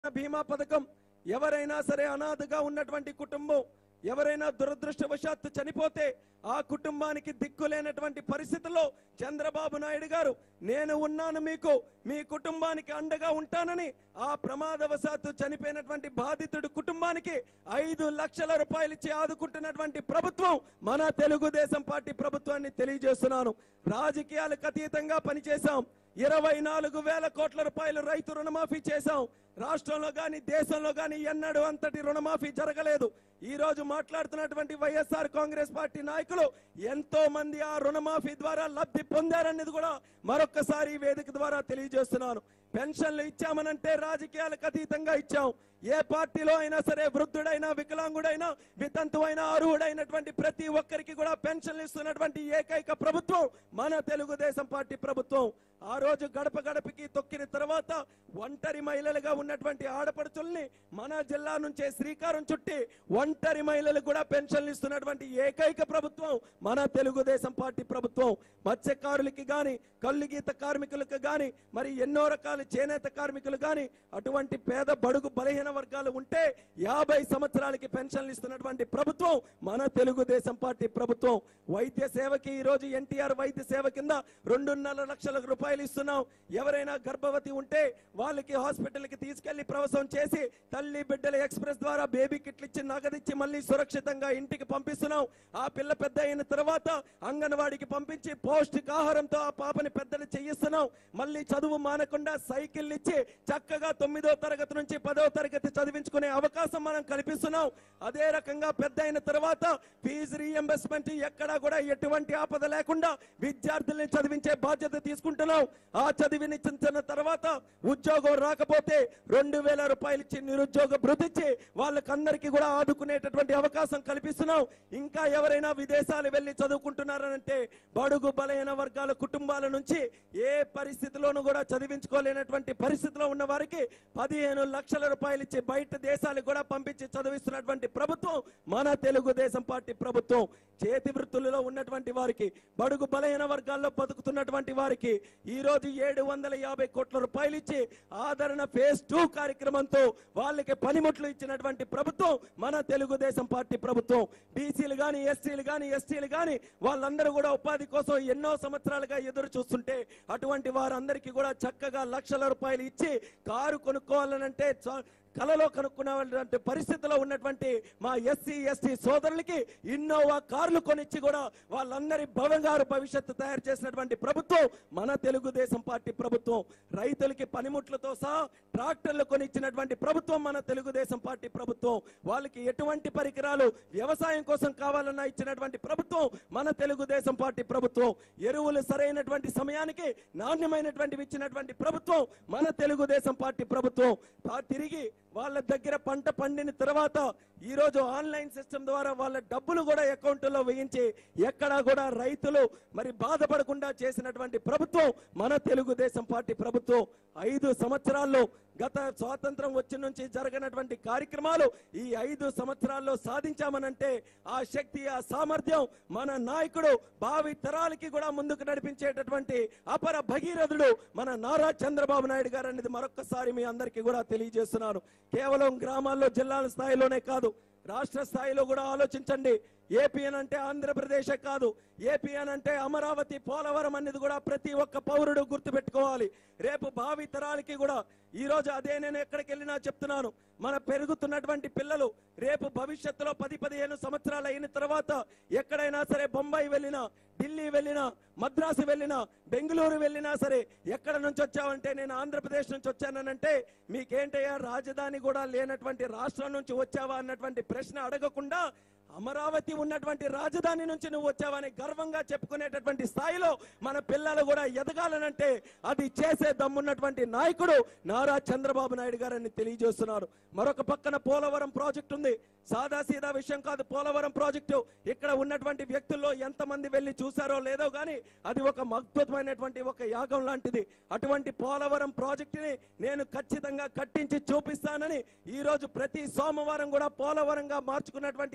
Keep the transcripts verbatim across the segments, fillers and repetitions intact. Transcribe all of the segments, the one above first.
బీమా పథకం ఎవరైనా సరే అనాథగా ఉన్నటువంటి కుటుంబం ఎవరైనా దురదృష్టవశాత్తు చనిపోతే ఆ కుటుంబానికి దిక్కులేనటువంటి పరిస్థితుల్లో చంద్రబాబు నాయుడు గారు నేను ఉన్నాను మీకు మీ కుటుంబానికి అండగా ఉంటానని ఆ ప్రమాదవశాత్తు చనిపోయినటువంటి బాధితుడి కుటుంబానికి ఐదు లక్షల రూపాయలు ఇచ్చి ఆదుకుంటున్నటువంటి ప్రభుత్వం మన తెలుగుదేశం పార్టీ ప్రభుత్వాన్ని తెలియజేస్తున్నాను. రాజకీయాలకు అతీతంగా పనిచేశాం. ఇరవై నాలుగు వేల కోట్ల రూపాయలు రైతు రుణమాఫీ చేశాం. రాష్ట్రంలో గాని దేశంలో గాని ఎన్నడూ అంతటి రుణమాఫీ జరగలేదు. ఈ రోజు మాట్లాడుతున్నటువంటి వైఎస్ఆర్ కాంగ్రెస్ పార్టీ నాయకులు ఎంతో మంది ఆ రుణమాఫీ ద్వారా లబ్ధి పొందారనేది కూడా మరొకసారి వేదిక ద్వారా తెలియజేస్తున్నాను. పెన్షన్లు ఇచ్చామనంటే రాజకీయాలకు అతీతంగా ఇచ్చాం. ఏ పార్టీలో అయినా సరే వృద్ధుడైనా వికలాంగుడైనా వితంతువైనా అర్హుడైనటువంటి ప్రతి ఒక్కరికి కూడా పెన్షన్లు ఇస్తున్నటువంటి ఏకైక ప్రభుత్వం మన తెలుగుదేశం పార్టీ ప్రభుత్వం. ఆ రోజు గడప గడపకి తొక్కిన తర్వాత ఒంటరి మహిళలుగా ఉన్నటువంటి ఆడపడుచుల్ని మన జిల్లా నుంచే శ్రీకారం చుట్టి ఒంటరి మహిళలు కూడా పెన్షన్లు ఇస్తున్నటువంటి ఏకైక ప్రభుత్వం మన తెలుగుదేశం పార్టీ ప్రభుత్వం. మత్స్యకారులకి గాని కల్లు గీత కార్మికులకు గాని మరి ఎన్నో రకాల చేనేత కార్మికులు గాని అటువంటి పేద బడుగు బలహీన వర్గాలు ఉంటే యాభై సంవత్సరాలకి పెన్షన్లు ఇస్తున్నటువంటి ప్రభుత్వం మన తెలుగుదేశం పార్టీ ప్రభుత్వం. వైద్య సేవకి ఈ రోజు ఎన్టీఆర్ వైద్య సేవ కింద రెండున్నర లక్షల రూపాయలు ఇస్తున్నాం. ఎవరైనా గర్భవతి ఉంటే వాళ్ళకి హాస్పిటల్ కి తీసుకెళ్లి ప్రసవం చేసి తల్లి బిడ్డల ఎక్స్ప్రెస్ ద్వారా బేబీ కిట్లు ఇచ్చి నగదిచ్చి మళ్ళీ సురక్షితంగా ఇంటికి పంపిస్తున్నాం. ఆ పిల్ల పెద్ద అయిన తర్వాత అంగన్వాడికి పంపించి పౌష్టికాహారంతో ఆ పాపని పెద్దలు చేయిస్తున్నాం. మళ్ళీ చదువు మానకుండా సైకిల్ ఇచ్చి చక్కగా తొమ్మిదో తరగతి నుంచి పదో తరగతి చదివించుకునే అవకాశం మనం కల్పిస్తున్నాం. అదే రకంగా పెద్ద అయిన తర్వాత ఫీజు రీఎంబర్స్మెంట్ ఎక్కడా కూడా ఎటువంటి ఆపద లేకుండా విద్యార్థుల్ని చదివించే బాధ్యత తీసుకుంటున్నాం. ఆ చదివినిచ్చిన తర్వాత ఉద్యోగం రాకపోతే రెండు వేల రూపాయలు ఇచ్చి నిరుద్యోగ భృతిచ్చి వాళ్ళకందరికీ కూడా ఆదుకునేటటువంటి అవకాశం కల్పిస్తున్నాం. ఇంకా ఎవరైనా విదేశాలు వెళ్లి చదువుకుంటున్నారంటే బడుగు బలహీన వర్గాల కుటుంబాల నుంచి ఏ పరిస్థితిలోనూ కూడా చదివించుకోలేనటువంటి పరిస్థితిలో ఉన్న వారికి పదిహేను లక్షల రూపాయలు ఇచ్చి బయట దేశాలకు కూడా పంపించి చదివిస్తున్నటువంటి ప్రభుత్వం మన తెలుగుదేశం పార్టీ ప్రభుత్వం. చేతి వృత్తులలో ఉన్నటువంటి వారికి బడుగు బలహీన వర్గాల్లో బతుకుతున్నటువంటి వారికి ఈ రోజు ఏడు వందల యాభై కోట్ల రూపాయలు ఇచ్చి ఆదరణ ఫేజ్ టూ కార్యక్రమంతో వాళ్ళకి పనిముట్లు ఇచ్చినటువంటి ప్రభుత్వం మన తెలుగుదేశం పార్టీ ప్రభుత్వం. బీసీలు గాని ఎస్సీలు గాని ఎస్టీలు గాని వాళ్ళందరూ కూడా ఉపాధి కోసం ఎన్నో సంవత్సరాలుగా ఎదురు చూస్తుంటే అటువంటి వారందరికీ కూడా చక్కగా లక్షల రూపాయలు ఇచ్చి కారు కొనుక్కోవాలనంటే కలలో కనుక్కునే పరిస్థితిలో ఉన్నటువంటి మా ఎస్సీ ఎస్టీ సోదరులకి ఇన్నోవా కార్లు కొనిచ్చి కూడా వాళ్ళందరి బంగారు భవిష్యత్తు తయారు చేసినటువంటి ప్రభుత్వం మన తెలుగుదేశం పార్టీ ప్రభుత్వం. రైతులకి పనిముట్లతో సహా ట్రాక్టర్లు కొనిచ్చినటువంటి ప్రభుత్వం మన తెలుగుదేశం పార్టీ ప్రభుత్వం. వాళ్ళకి ఎటువంటి పరికరాలు వ్యవసాయం కోసం కావాలన్నా ఇచ్చినటువంటి ప్రభుత్వం మన తెలుగుదేశం పార్టీ ప్రభుత్వం. ఎరువులు సరైనటువంటి సమయానికి నాణ్యమైనటువంటివి ఇచ్చినటువంటి ప్రభుత్వం మన తెలుగుదేశం పార్టీ ప్రభుత్వం. తిరిగి వాళ్ళ దగ్గర పంట పండిన తర్వాత ఈ రోజు ఆన్లైన్ సిస్టమ్ ద్వారా వాళ్ళ డబ్బులు కూడా అకౌంట్లో వేయించి ఎక్కడా కూడా రైతులు మరి బాధపడకుండా చేసినటువంటి ప్రభుత్వం మన తెలుగుదేశం పార్టీ ప్రభుత్వం. ఐదు సంవత్సరాల్లో గత స్వాతంత్రం వచ్చి నుంచి జరగనటువంటి కార్యక్రమాలు ఈ ఐదు సంవత్సరాల్లో సాధించామనంటే ఆ శక్తి ఆ సామర్థ్యం మన నాయకుడు భావి తరాలకి కూడా ముందుకు నడిపించేటటువంటి అపర భగీరథుడు మన నారా చంద్రబాబు నాయుడు గారు అనేది మరొకసారి మీ అందరికీ కూడా తెలియజేస్తున్నాను. కేవలం గ్రామాల్లో జిల్లాల స్థాయిలోనే కాదు రాష్ట్ర స్థాయిలో కూడా ఆలోచించండి. ఏపీ అని అంటే ఆంధ్రప్రదేశే కాదు, ఏపీ అని అంటే అమరావతి పోలవరం అనేది కూడా ప్రతి ఒక్క పౌరుడు గుర్తుపెట్టుకోవాలి. రేపు భావి తరాలకి కూడా ఈ రోజు అదే నేను ఎక్కడికి వెళ్ళినా చెప్తున్నాను. మన పెరుగుతున్నటువంటి పిల్లలు రేపు భవిష్యత్తులో పది పదిహేను సంవత్సరాలు అయిన తర్వాత ఎక్కడైనా సరే బొంబాయి వెళ్ళినా ఢిల్లీ వెళ్ళినా మద్రాసు వెళ్ళినా బెంగళూరు వెళ్ళినా సరే ఎక్కడ నుంచి వచ్చావంటే నేను ఆంధ్రప్రదేశ్ నుంచి వచ్చానంటే మీకేంటయ్యా రాజధాని కూడా లేనటువంటి రాష్ట్రం నుంచి వచ్చావా అన్నటువంటి ప్రశ్న అడగకుండా అమరావతి ఉన్నటువంటి రాజధాని నుంచి నువ్వు వచ్చావని గర్వంగా చెప్పుకునేటటువంటి స్థాయిలో మన పిల్లలు కూడా ఎదగాలనంటే అది చేసే దమ్మున్నటువంటి నాయకుడు నారా చంద్రబాబు నాయుడు గారని తెలియజేస్తున్నారు. మరొక పక్కన పోలవరం ప్రాజెక్టు ఉంది. సాదా సీదా విషయం కాదు పోలవరం ప్రాజెక్టు. ఇక్కడ ఉన్నటువంటి వ్యక్తుల్లో ఎంతమంది వెళ్ళి చూసారో లేదో కానీ అది ఒక అద్భుతమైనటువంటి ఒక యాగం లాంటిది. అటువంటి పోలవరం ప్రాజెక్టుని నేను ఖచ్చితంగా కట్టించి చూపిస్తానని ఈ రోజు ప్రతి సోమవారం కూడా పోలవరంగా మార్చుకున్నటువంటి ఏకైక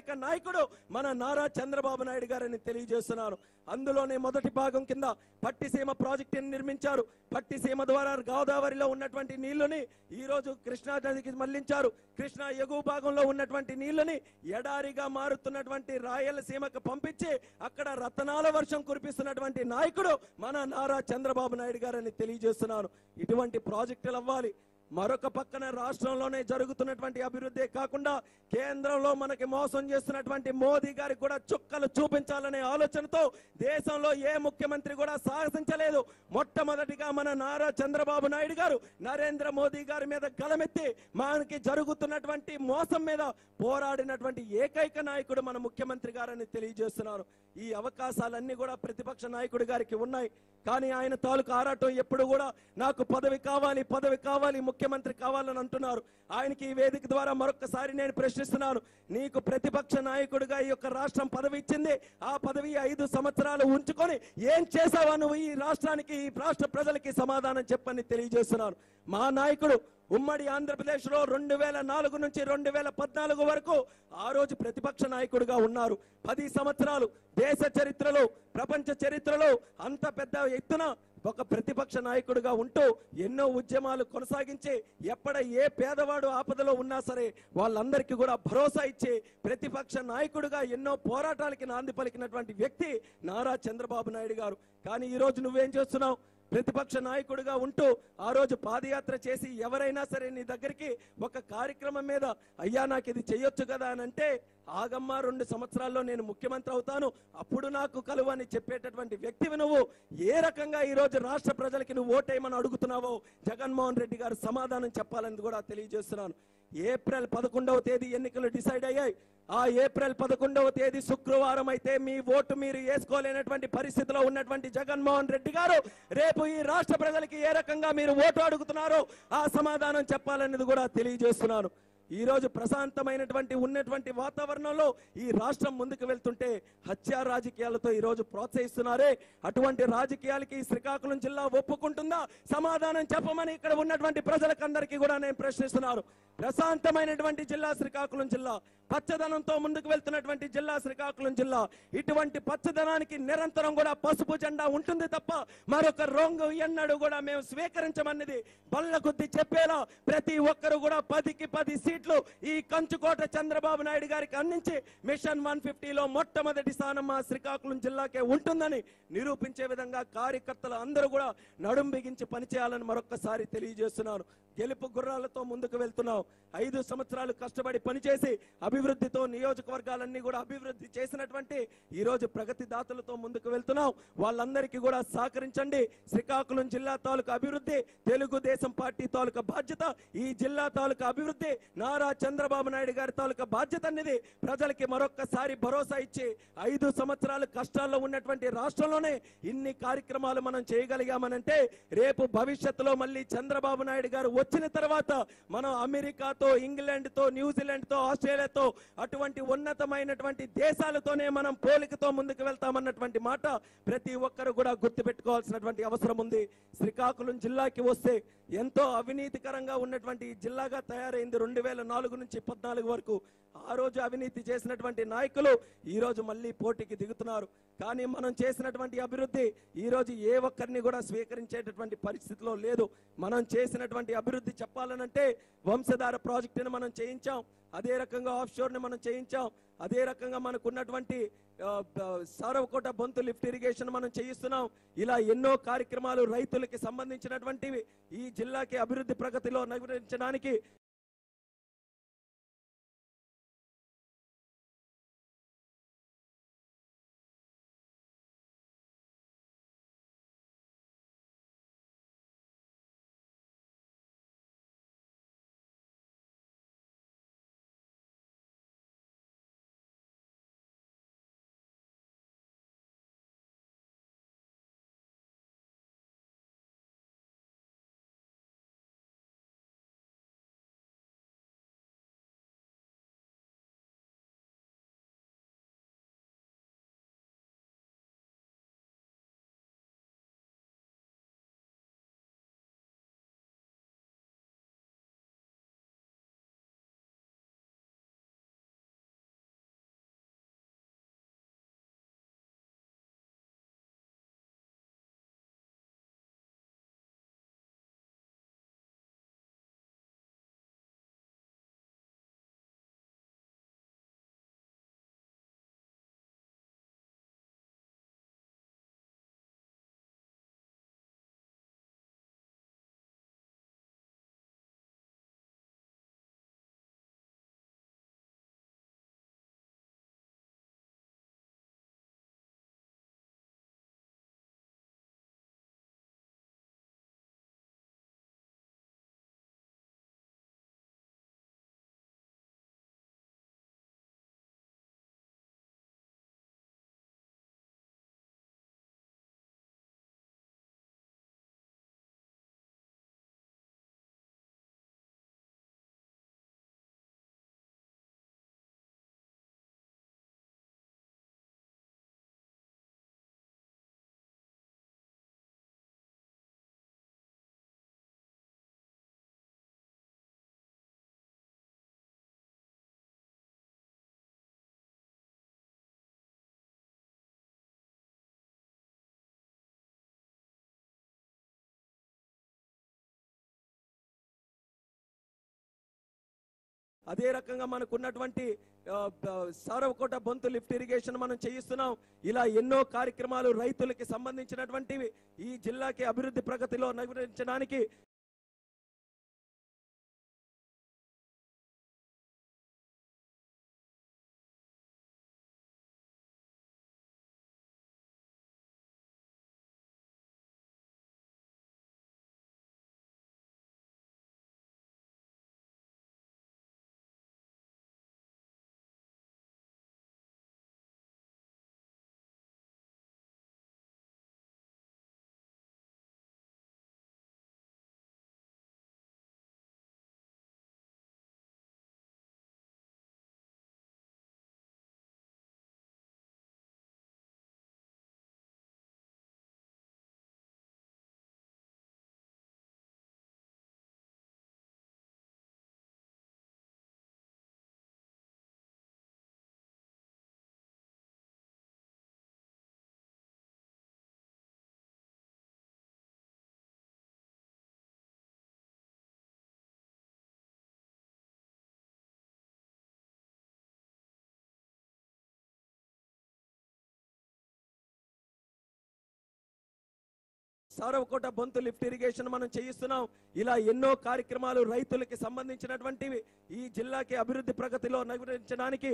ఏకైక నాయకుడు మన నారా చంద్రబాబు నాయుడు గారని తెలియజేస్తున్నారు. అందులోనే మొదటి భాగం కింద పట్టిసీమ ప్రాజెక్టుని నిర్మించారు. పట్టిసీమ ద్వారా గోదావరిలో ఉన్నటువంటి నీళ్లని ఈ రోజు కృష్ణా నదికి మళ్లించారు. కృష్ణా ఎగువ భాగంలో ఉన్నటువంటి నీళ్లని ఎడారిగా మారుతున్నటువంటి రాయలసీమకు పంపించి అక్కడ రతనాల వర్షం కురిపిస్తున్నటువంటి నాయకుడు మన నారా చంద్రబాబు నాయుడు గారని తెలియజేస్తున్నారు. ఇటువంటి ప్రాజెక్టులు అవ్వాలి. మరొక పక్కన రాష్ట్రంలోనే జరుగుతున్నటువంటి అభివృద్ధి కాకుండా కేంద్రంలో మనకి మోసం చేస్తున్నటువంటి మోదీ గారికి కూడా చుక్కలు చూపించాలనే ఆలోచనతో దేశంలో ఏ ముఖ్యమంత్రి కూడా సాహసించలేదు. మొట్టమొదటిగా మన నారా చంద్రబాబు నాయుడు గారు నరేంద్ర మోదీ గారి మీద గలమెత్తి మనకి జరుగుతున్నటువంటి మోసం మీద పోరాడినటువంటి ఏకైక నాయకుడు మన ముఖ్యమంత్రి గారని తెలియజేస్తున్నారు. ఈ అవకాశాలన్నీ కూడా ప్రతిపక్ష నాయకుడి గారికి ఉన్నాయి. కానీ ఆయన తాలూకు ఆరాటం ఎప్పుడు కూడా నాకు పదవి కావాలి పదవి కావాలి ముఖ్యమంత్రి కావాలని అంటున్నారు. ఆయనకి ఈ వేదిక ద్వారా మరొకసారి నేను ప్రశ్నిస్తున్నాను, నీకు ప్రతిపక్ష నాయకుడిగా ఈ యొక్క రాష్ట్రం పదవి ఇచ్చింది. ఆ పదవి ఐదు సంవత్సరాలు ఉంచుకొని ఏం చేసావా నువ్వు ఈ రాష్ట్రానికి, ఈ రాష్ట్ర ప్రజలకి సమాధానం చెప్పని తెలియజేస్తున్నాను. మా నాయకుడు ఉమ్మడి ఆంధ్రప్రదేశ్ లో రెండు వేల నాలుగు నుంచి రెండు వేల పద్నాలుగు వరకు ఆ రోజు ప్రతిపక్ష నాయకుడిగా ఉన్నారు. పది సంవత్సరాలు దేశ చరిత్రలో ప్రపంచ చరిత్రలో అంత పెద్ద ఎత్తున ఒక ప్రతిపక్ష నాయకుడిగా ఉంటూ ఎన్నో ఉద్యమాలు కొనసాగించి ఎక్కడ ఏ పేదవాడు ఆపదలో ఉన్నా సరే వాళ్ళందరికీ కూడా భరోసా ఇచ్చి ప్రతిపక్ష నాయకుడిగా ఎన్నో పోరాటాలకి నాంది పలికినటువంటి వ్యక్తి నారా చంద్రబాబు నాయుడు గారు. కానీ ఈ రోజు నువ్వేం చేస్తున్నావు? ప్రతిపక్ష నాయకుడిగా ఉంటూ ఆ రోజు పాదయాత్ర చేసి ఎవరైనా సరే నీ దగ్గరికి ఒక కార్యక్రమం మీద అయ్యా నాకు ఇది చెయ్యొచ్చు కదా అని అంటే ఆగమ్మ రెండు సంవత్సరాల్లో నేను ముఖ్యమంత్రి అవుతాను అప్పుడు నాకు కలువు అని చెప్పేటటువంటి వ్యక్తివి నువ్వు. ఏ రకంగా ఈ రోజు రాష్ట్ర ప్రజలకి నువ్వు ఓటేయమని అడుగుతున్నావో జగన్మోహన్ రెడ్డి గారు సమాధానం చెప్పాలని కూడా తెలియజేస్తున్నాను. ఏప్రిల్ పదకొండవ తేదీ ఎన్నికలు డిసైడ్ అయ్యాయి. ఆ ఏప్రిల్ పదకొండవ తేదీ శుక్రవారం అయితే మీ ఓటు మీరు వేసుకోలేనటువంటి పరిస్థితిలో ఉన్నటువంటి జగన్మోహన్ రెడ్డి గారు రేపు ఈ రాష్ట్ర ప్రజలకి ఏ రకంగా మీరు ఓటు అడుగుతున్నారో ఆ సమాధానం చెప్పాలనేది కూడా తెలియజేస్తున్నాను. ఈ రోజు ప్రశాంతమైనటువంటి ఉన్నటువంటి వాతావరణంలో ఈ రాష్ట్రం ముందుకు వెళ్తుంటే హత్యా రాజకీయాలతో ఈ రోజు ప్రోత్సహిస్తున్నారే. అటువంటి రాజకీయాలకి శ్రీకాకుళం జిల్లా ఒప్పుకుంటుందా? సమాధానం చెప్పమని ఇక్కడ ఉన్నటువంటి ప్రజలకందరికీ కూడా నేను ప్రశ్నిస్తున్నాను. ప్రశాంతమైనటువంటి జిల్లా శ్రీకాకుళం జిల్లా, పచ్చదనంతో ముందుకు వెళ్తున్నటువంటి జిల్లా శ్రీకాకుళం జిల్లా. ఇటువంటి పచ్చదనానికి నిరంతరం కూడా పసుపు జెండా ఉంటుంది తప్ప మరొక రంగు ఎన్నడూ కూడా మేము స్వీకరించమన్నది బల్ల కొద్ది చెప్పేలా ప్రతి ఒక్కరు కూడా పదికి పది సీట్లు ఈ కంచుకోట చంద్రబాబు నాయుడు గారికి అందించి మిషన్ వన్ ఫిఫ్టీలో మొట్టమొదటి స్థానం మా శ్రీకాకుళం జిల్లాకే ఉంటుందని నిరూపించే విధంగా కార్యకర్తలు అందరూ కూడా నడుం బిగించి పనిచేయాలని మరొక్కసారి తెలియజేస్తున్నాను. గెలుపు గుర్రాలతో ముందుకు వెళ్తున్నాం. ఐదు సంవత్సరాలు కష్టపడి పనిచేసి అభివృద్ధితో నియోజకవర్గాలన్నీ కూడా అభివృద్ధి చేసినటువంటి ఈ రోజు ప్రగతి దాతలతో ముందుకు వెళ్తున్నాం. వాళ్ళందరికీ కూడా సహకరించండి. శ్రీకాకుళం జిల్లా తాలూకా అభివృద్ధి తెలుగుదేశం పార్టీ తాలూకా బాధ్యత. ఈ జిల్లా తాలూకా అభివృద్ధి నారా చంద్రబాబు నాయుడు గారి తాలూకా బాధ్యత అనేది ప్రజలకి మరొక్కసారి భరోసా ఇచ్చి ఐదు సంవత్సరాలు కష్టాల్లో ఉన్నటువంటి రాష్ట్రంలోనే ఇన్ని కార్యక్రమాలు మనం చేయగలిగామనంటే రేపు భవిష్యత్తులో మళ్ళీ చంద్రబాబు నాయుడు గారు వచ్చిన తర్వాత మనం అమెరికాతో, ఇంగ్లాండ్తో, న్యూజిలాండ్తో, ఆస్ట్రేలియాతో అటువంటి ఉన్నతమైనటువంటి దేశాలతోనే మనం పోలికతో ముందుకు వెళ్తామన్నటువంటి మాట ప్రతి ఒక్కరు కూడా గుర్తుపెట్టుకోవాల్సినటువంటి అవసరం ఉంది. శ్రీకాకుళం జిల్లాకి వస్తే ఎంతో అవినీతికరంగా ఉన్నటువంటి జిల్లాగా తయారైంది రెండు వేల నాలుగు నుంచి పద్నాలుగు వరకు. ఆ రోజు అవినీతి చేసినటువంటి నాయకులు ఈ రోజు మళ్ళీ పోటీకి దిగుతున్నారు. కానీ మనం చేసినటువంటి అభివృద్ధి ఈ రోజు ఏ ఒక్కరిని కూడా స్వీకరించేటటువంటి పరిస్థితిలో లేదు. మనం చేసినటువంటి అభివృద్ధి చెప్పాలనంటే వంశధార ప్రాజెక్టును మనం చేయించాం, అదే రకంగా ఆఫ్ షోర్ ని మనం చేయించాం, అదే రకంగా మనకున్నటువంటి సారవకోట బొంతు లిఫ్ట్ ఇరిగేషన్ మనం చేయిస్తున్నాం. ఇలా ఎన్నో కార్యక్రమాలు రైతులకి సంబంధించినటువంటివి ఈ జిల్లాకి అభివృద్ధి ప్రగతిలో నవీకరించడానికి అదే రకంగా మనకు ఉన్నటువంటి సారవకోట బొంతు లిఫ్ట్ ఇరిగేషన్ మనం చేయిస్తున్నాం. ఇలా ఎన్నో కార్యక్రమాలు రైతులకి సంబంధించినటువంటివి ఈ జిల్లాకి అభివృద్ధి ప్రగతిలో నవీకరించడానికి సారవకోట బొంతు లిఫ్ట్ ఇరిగేషన్ మనం చేయిస్తున్నాం. ఇలా ఎన్నో కార్యక్రమాలు రైతులకి సంబంధించినటువంటివి ఈ జిల్లాకి అభివృద్ధి ప్రగతిలో నవీకరించడానికి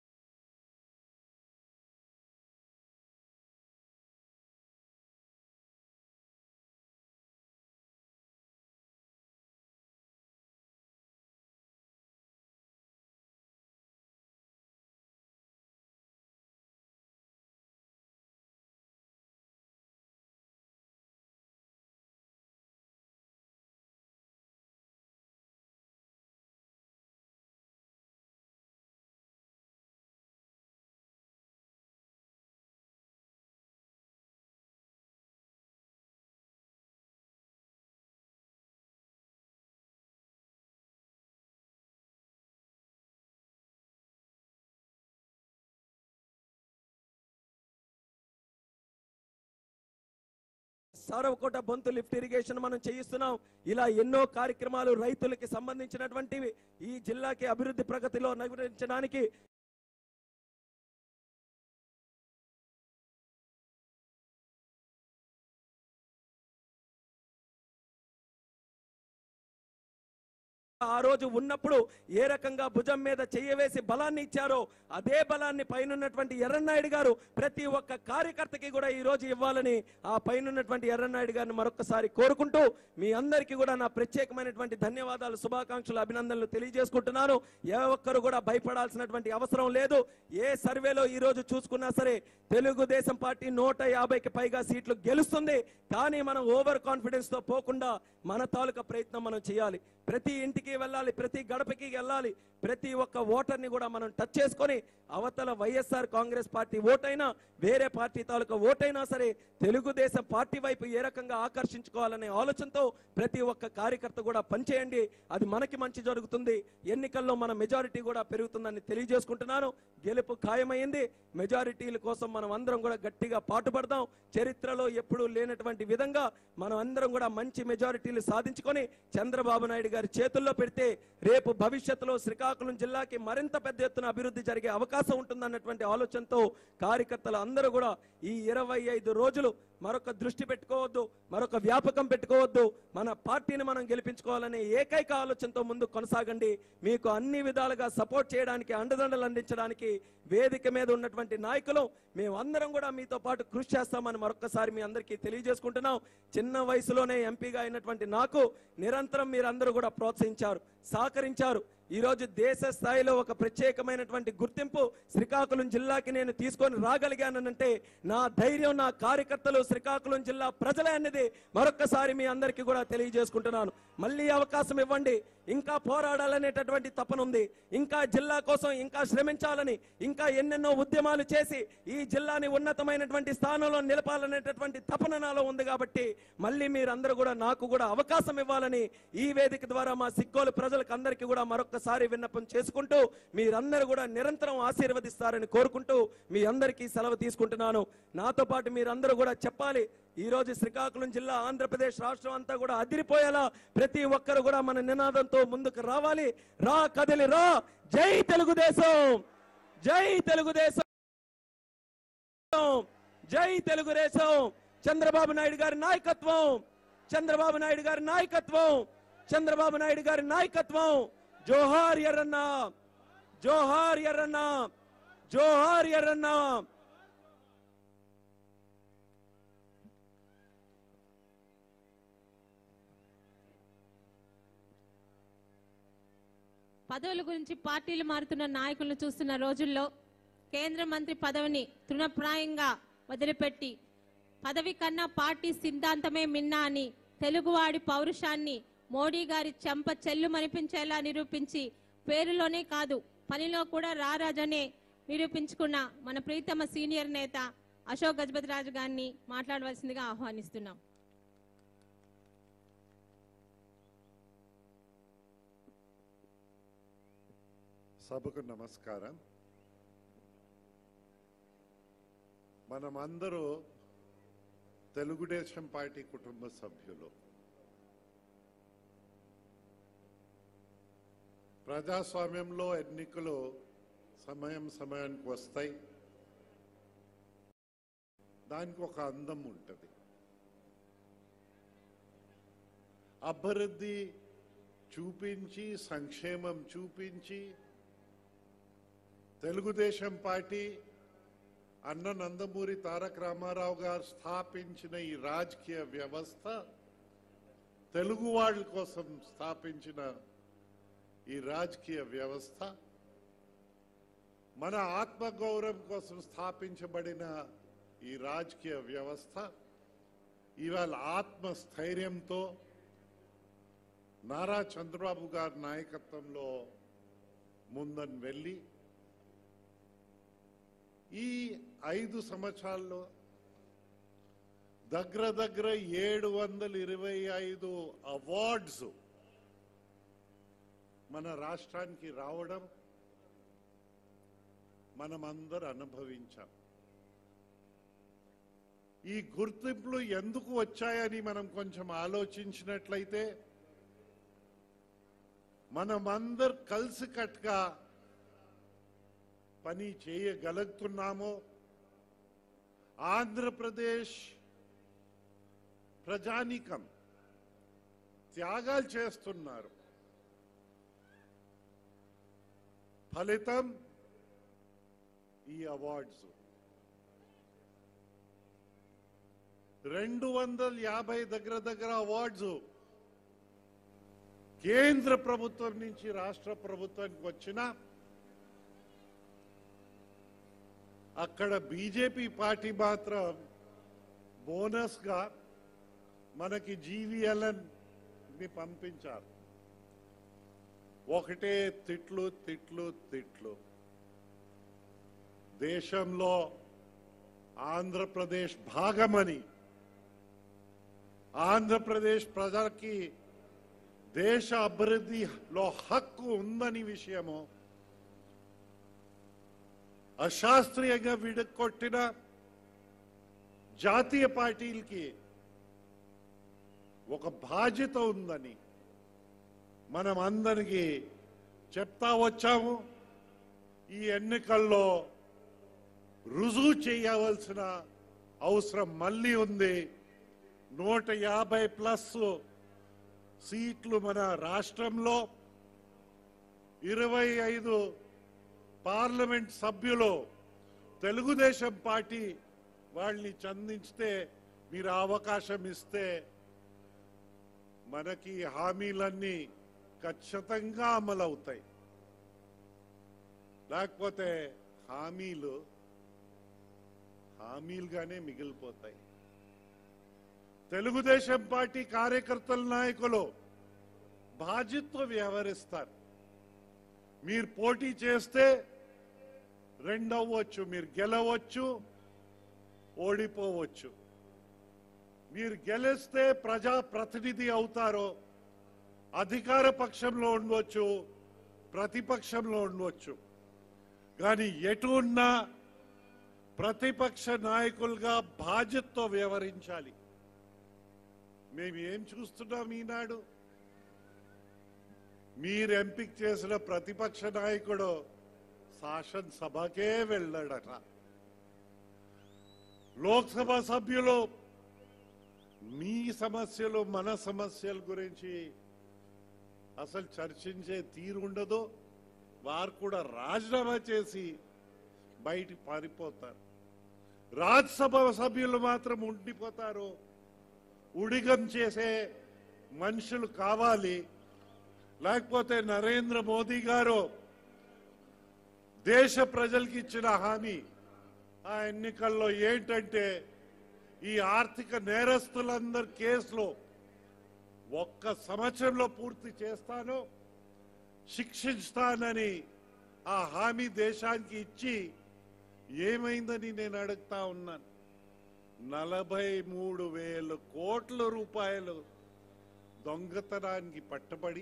సారవకోట బొంతు లిఫ్ట్ ఇరిగేషన్ మనం చేయిస్తున్నాం. ఇలా ఎన్నో కార్యక్రమాలు రైతులకి సంబంధించినటువంటివి ఈ జిల్లాకి అభివృద్ధి ప్రగతిలో నవీకరించడానికి ఆ రోజు ఉన్నప్పుడు ఏ రకంగా భుజం మీద చెయ్యవేసి బలాన్ని ఇచ్చారో అదే బలాన్ని పైనున్నటువంటి ఎర్రన్నాయుడు గారు ప్రతి ఒక్క కార్యకర్తకి కూడా ఈ రోజు ఇవ్వాలని ఆ పైనున్నటువంటి ఎర్రన్నాయుడు గారిని మరొకసారి కోరుకుంటూ మీ అందరికీ కూడా నా ప్రత్యేకమైనటువంటి ధన్యవాదాలు, శుభాకాంక్షలు, అభినందనలు తెలియజేసుకుంటున్నాను. ఏ ఒక్కరు కూడా భయపడాల్సినటువంటి అవసరం లేదు. ఏ సర్వేలో ఈ రోజు చూసుకున్నా సరే తెలుగుదేశం పార్టీ నూట యాభైకి పైగా సీట్లు గెలుస్తుంది. కానీ మనం ఓవర్ కాన్ఫిడెన్స్ తో పోకుండా మన తాలూకా ప్రయత్నం మనం చేయాలి. ప్రతి ఇంటికి వెళ్ళాలి, ప్రతి గడపకి వెళ్ళాలి, ప్రతి ఒక్క ఓటర్ని కూడా మనం టచ్ చేసుకొని అవతల వైఎస్ఆర్ కాంగ్రెస్ పార్టీ ఓటైనా వేరే పార్టీ తాలూకా ఓటైనా సరే తెలుగుదేశం పార్టీ వైపు ఏ రకంగా ఆకర్షించుకోవాలనే ఆలోచనతో ప్రతి ఒక్క కార్యకర్త కూడా పనిచేయండి. అది మనకి మంచి జరుగుతుంది. ఎన్నికల్లో మన మెజారిటీ కూడా పెరుగుతుందని తెలియజేసుకుంటున్నాను. గెలుపు ఖాయమైంది. మెజారిటీల కోసం మనం అందరం కూడా గట్టిగా పాటుపడదాం. చరిత్రలో ఎప్పుడూ లేనటువంటి విధంగా మనం అందరం కూడా మంచి మెజారిటీలు సాధించుకొని చంద్రబాబు నాయుడు గారి చేతుల్లో పెడితే రేపు భవిష్యత్తులో శ్రీకాకుళం జిల్లాకి మరింత పెద్ద ఎత్తున అభివృద్ధి జరిగే అవకాశం ఉంటుందన్నటువంటి ఆలోచనతో కార్యకర్తలు అందరూ కూడా ఈ ఇరవై ఐదు రోజులు మరొక దృష్టి పెట్టుకోవద్దు, మరొక వ్యాపకం పెట్టుకోవద్దు. మన పార్టీని మనం గెలిపించుకోవాలనే ఏకైక ఆలోచనతో ముందు కొనసాగండి. మీకు అన్ని విధాలుగా సపోర్ట్ చేయడానికి, అండదండలు అందించడానికి వేదిక మీద ఉన్నటువంటి నాయకులు మేమందరం కూడా మీతో పాటు కృషి చేస్తామని మరొకసారి మీ అందరికీ తెలియజేసుకుంటున్నాం. చిన్న వయసులోనే ఎంపీగా అయినటువంటి నాకు నిరంతరం మీరందరూ కూడా ప్రోత్సహించారు, సహకరించారు. ఈ రోజు దేశ స్థాయిలో ఒక ప్రత్యేకమైనటువంటి గుర్తింపు శ్రీకాకుళం జిల్లాకి నేను తీసుకొని రాగలిగానంటే నా ధైర్యం, నా కార్యకర్తలు, శ్రీకాకుళం జిల్లా ప్రజలే అనేది మరొకసారి మీ అందరికీ కూడా తెలియజేసుకుంటున్నాను. మళ్ళీ అవకాశం ఇవ్వండి. ఇంకా పోరాడాలనేటటువంటి తపన ఉంది. ఇంకా జిల్లా కోసం ఇంకా శ్రమించాలని, ఇంకా ఎన్నెన్నో ఉద్యమాలు చేసి ఈ జిల్లాని ఉన్నతమైనటువంటి స్థానంలో నిలపాలనేటటువంటి తపన నాలో ఉంది. కాబట్టి మళ్ళీ మీరందరూ కూడా నాకు కూడా అవకాశం ఇవ్వాలని ఈ వేదిక ద్వారా మా సిక్కోలు ప్రజలకు అందరికీ కూడా మరొకసారి విన్నపం చేసుకుంటూ మీరందరూ కూడా నిరంతరం ఆశీర్వదిస్తారని కోరుకుంటూ మీ అందరికీ సెలవు తీసుకుంటున్నాను. నాతో పాటు మీరందరూ కూడా చెప్పాలి, ఈ రోజు శ్రీకాకుళం జిల్లా ఆంధ్రప్రదేశ్ రాష్ట్రం అంతా కూడా అదిరిపోయేలా ప్రతి ఒక్కరు కూడా మన నినాదంతో ముందుకు రావాలి. రా కదిలి రా, జై తెలుగుదేశం, జై తెలుగుదేశం, జై తెలుగుదేశం. చంద్రబాబు నాయుడు గారి నాయకత్వం, చంద్రబాబు నాయుడు గారి నాయకత్వం, చంద్రబాబు నాయుడు గారి నాయకత్వం. జోహార్ ఎర్రన్న, జోహార్ ఎర్రన్న, జోహార్ ఎర్రన్న. పదవుల గురించి పార్టీలు మారుతున్న నాయకులను చూస్తున్న రోజుల్లో కేంద్ర మంత్రి పదవిని తృణప్రాయంగా వదిలిపెట్టి పదవి కన్నా పార్టీ సిద్ధాంతమే మిన్నా అని తెలుగువాడి పౌరుషాన్ని మోడీ గారి చెంప చెల్లుమనిపించేలా నిరూపించి పేరులోనే కాదు పనిలో కూడా రారాజనే నిరూపించుకున్న మన ప్రీతమ సీనియర్ నేత అశోక్ గజపతి రాజు గారిని మాట్లాడవలసిందిగా ఆహ్వానిస్తున్నాం. సభకు నమస్కారం. మనమందరూ తెలుగుదేశం పార్టీ కుటుంబ సభ్యులు. ప్రజాస్వామ్యంలో ఎన్నికలు సమయం సమయానికి వస్తాయి. దానికి ఒక అందం ఉంటుంది. అభివృద్ధి చూపించి, సంక్షేమం చూపించి తెలుగుదేశం పార్టీ అన్న నందమూరి తారక రామారావు గారు స్థాపించిన ఈ రాజకీయ వ్యవస్థ, తెలుగు వాళ్ళ కోసం స్థాపించిన ఈ రాజకీయ వ్యవస్థ, మన ఆత్మగౌరవం కోసం స్థాపించబడిన ఈ రాజకీయ వ్యవస్థ ఇవాళ ఆత్మస్థైర్యంతో నారా చంద్రబాబు గారి నాయకత్వంలో ముందని వెళ్ళి ఈ ఐదు సంవత్సరాల్లో దగ్గర దగ్గర ఏడు వందల ఇరవై ఐదు అవార్డ్స్ మన రాష్ట్రానికి రావడం మనమందరూ అనుభవించాం. ఈ గుర్తింపులు ఎందుకు వచ్చాయని మనం కొంచెం ఆలోచించినట్లయితే మనమందరు కలిసికట్టుగా పని చేయగలుగుతున్నామో, ఆంధ్రప్రదేశ్ ప్రజానీకం త్యాగాలు చేస్తున్నారు. ఫలితం ఈ అవార్డ్స్. రెండు వందల యాభై దగ్గర దగ్గర అవార్డ్స్ కేంద్ర ప్రభుత్వం నుంచి రాష్ట్ర ప్రభుత్వానికి వచ్చిన అక్కడ బీజేపీ పార్టీ మాత్రం బోనస్ గా మనకి జీవీఎల్ఎన్ ని పంపించారు. ఒకటే తిట్లు తిట్లు తిట్లు. దేశంలో ఆంధ్రప్రదేశ్ భాగమని, ఆంధ్రప్రదేశ్ ప్రజలకి దేశ అభివృద్ధిలో హక్కు ఉందని విషయము అశాస్త్రీయంగా విడగొట్టిన జాతీయ పార్టీలకి ఒక బాధ్యత ఉందని మనం అందరికీ చెప్తా వచ్చాము. ఈ ఎన్నికల్లో రుజువు చేయవలసిన అవసరం మళ్ళీ ఉంది. నూట యాభై ప్లస్ సీట్లు మన రాష్ట్రంలో, ఇరవై ఐదు పార్లమెంట్ సభ్యులు తెలుగుదేశం పార్టీ వాళ్ళని చందించితే, మీరు అవకాశం ఇస్తే మనకి హామీలన్నీ ఖచ్చితంగా అమలవుతాయి. లేకపోతే హామీలు హామీలుగానే మిగిలిపోతాయి. తెలుగుదేశం పార్టీ కార్యకర్తల నాయకులు బాధ్యతతో వ్యవహరిస్తారు. మీరు పోటీ చేస్తే రెండవచ్చు, మీరు గెలవచ్చు, ఓడిపోవచ్చు. మీరు గెలిస్తే ప్రజా ప్రతినిధి అవుతారో, అధికార పక్షంలో ఉండవచ్చు, ప్రతిపక్షంలో ఉండవచ్చు. కానీ ఎటు ఉన్నా ప్రతిపక్ష నాయకులుగా బాధ్యతతో వ్యవహరించాలి. మేము ఏం చూస్తున్నాం ఈనాడు? మీరు ఎంపిక చేసిన ప్రతిపక్ష నాయకుడు శాసనసభకే వెళ్ళాడట. లోక్సభ సభ్యులు మీ సమస్యలు మన సమస్యల గురించి అసలు చర్చించే తీరు ఉండదు. వారు కూడా రాజీనామా చేసి బయటికి పారిపోతారు. రాజ్యసభ సభ్యులు మాత్రం ఉండిపోతారు. ఉడిగం చేసే మనుషులు కావాలి. లేకపోతే నరేంద్ర మోదీ గారు దేశ ప్రజలకు ఇచ్చిన హామీ ఆ ఎన్నికల్లో ఏంటంటే ఈ ఆర్థిక నేరస్తులందరి కేసులో ఒక్క సంవత్సరంలో పూర్తి చేస్తాను, శిక్షిస్తానని ఆ హామీ దేశానికి ఇచ్చి ఏమైందని నేను అడుగుతా ఉన్నాను. నలభై మూడు వేల కోట్ల రూపాయలు దొంగతనానికి పట్టబడి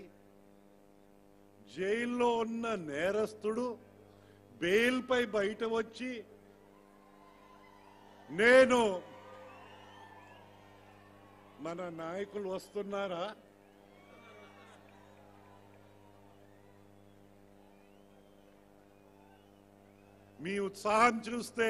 జైల్లో ఉన్న నేరస్తుడు బెయిల్ పై బయట వచ్చి నేను మన నాయకులు వస్తున్నారా? మీ ఉత్సాహం చూస్తే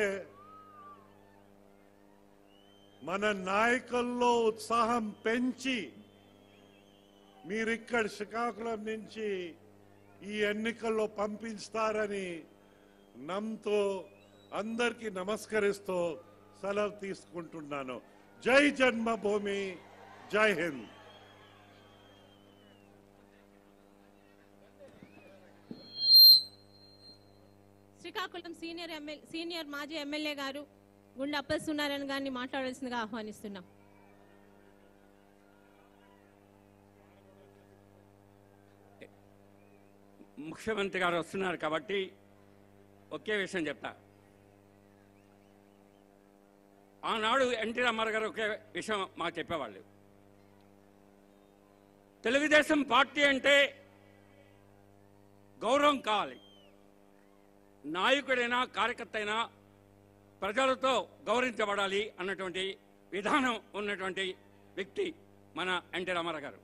మన నాయకుల్లో ఉత్సాహం పెంచి మీరిక్కడ శ్రీకాకుళం నుంచి ఈ ఎన్నికల్లో పంపిస్తారని నమ్ముతూ అందరికీ నమస్కరిస్తూ సెలవు తీసుకుంటున్నాను. జై జన్మభూమి, జై హింద్. శ్రీకాకుళం సీనియర్ ఎమ్మెల్యే సీనియర్ మాజీ ఎమ్మెల్యే గారు గుండె అప్పస్తున్నారని గారిని మాట్లాడాల్సిందిగా ఆహ్వానిస్తున్నాం. ముఖ్యమంత్రి గారు వస్తున్నారు కాబట్టి ఒకే విషయం చెప్తా. ఆనాడు ఎన్టీ రామారావు గారు ఒకే విషయం మాకు చెప్పేవాళ్ళు. తెలుగుదేశం పార్టీ అంటే గౌరవం కావాలి. నాయకుడైనా కార్యకర్త అయినా ప్రజలతో గౌరవించబడాలి అన్నటువంటి విధానం ఉన్నటువంటి వ్యక్తి మన ఎన్టీ రామారావు గారు.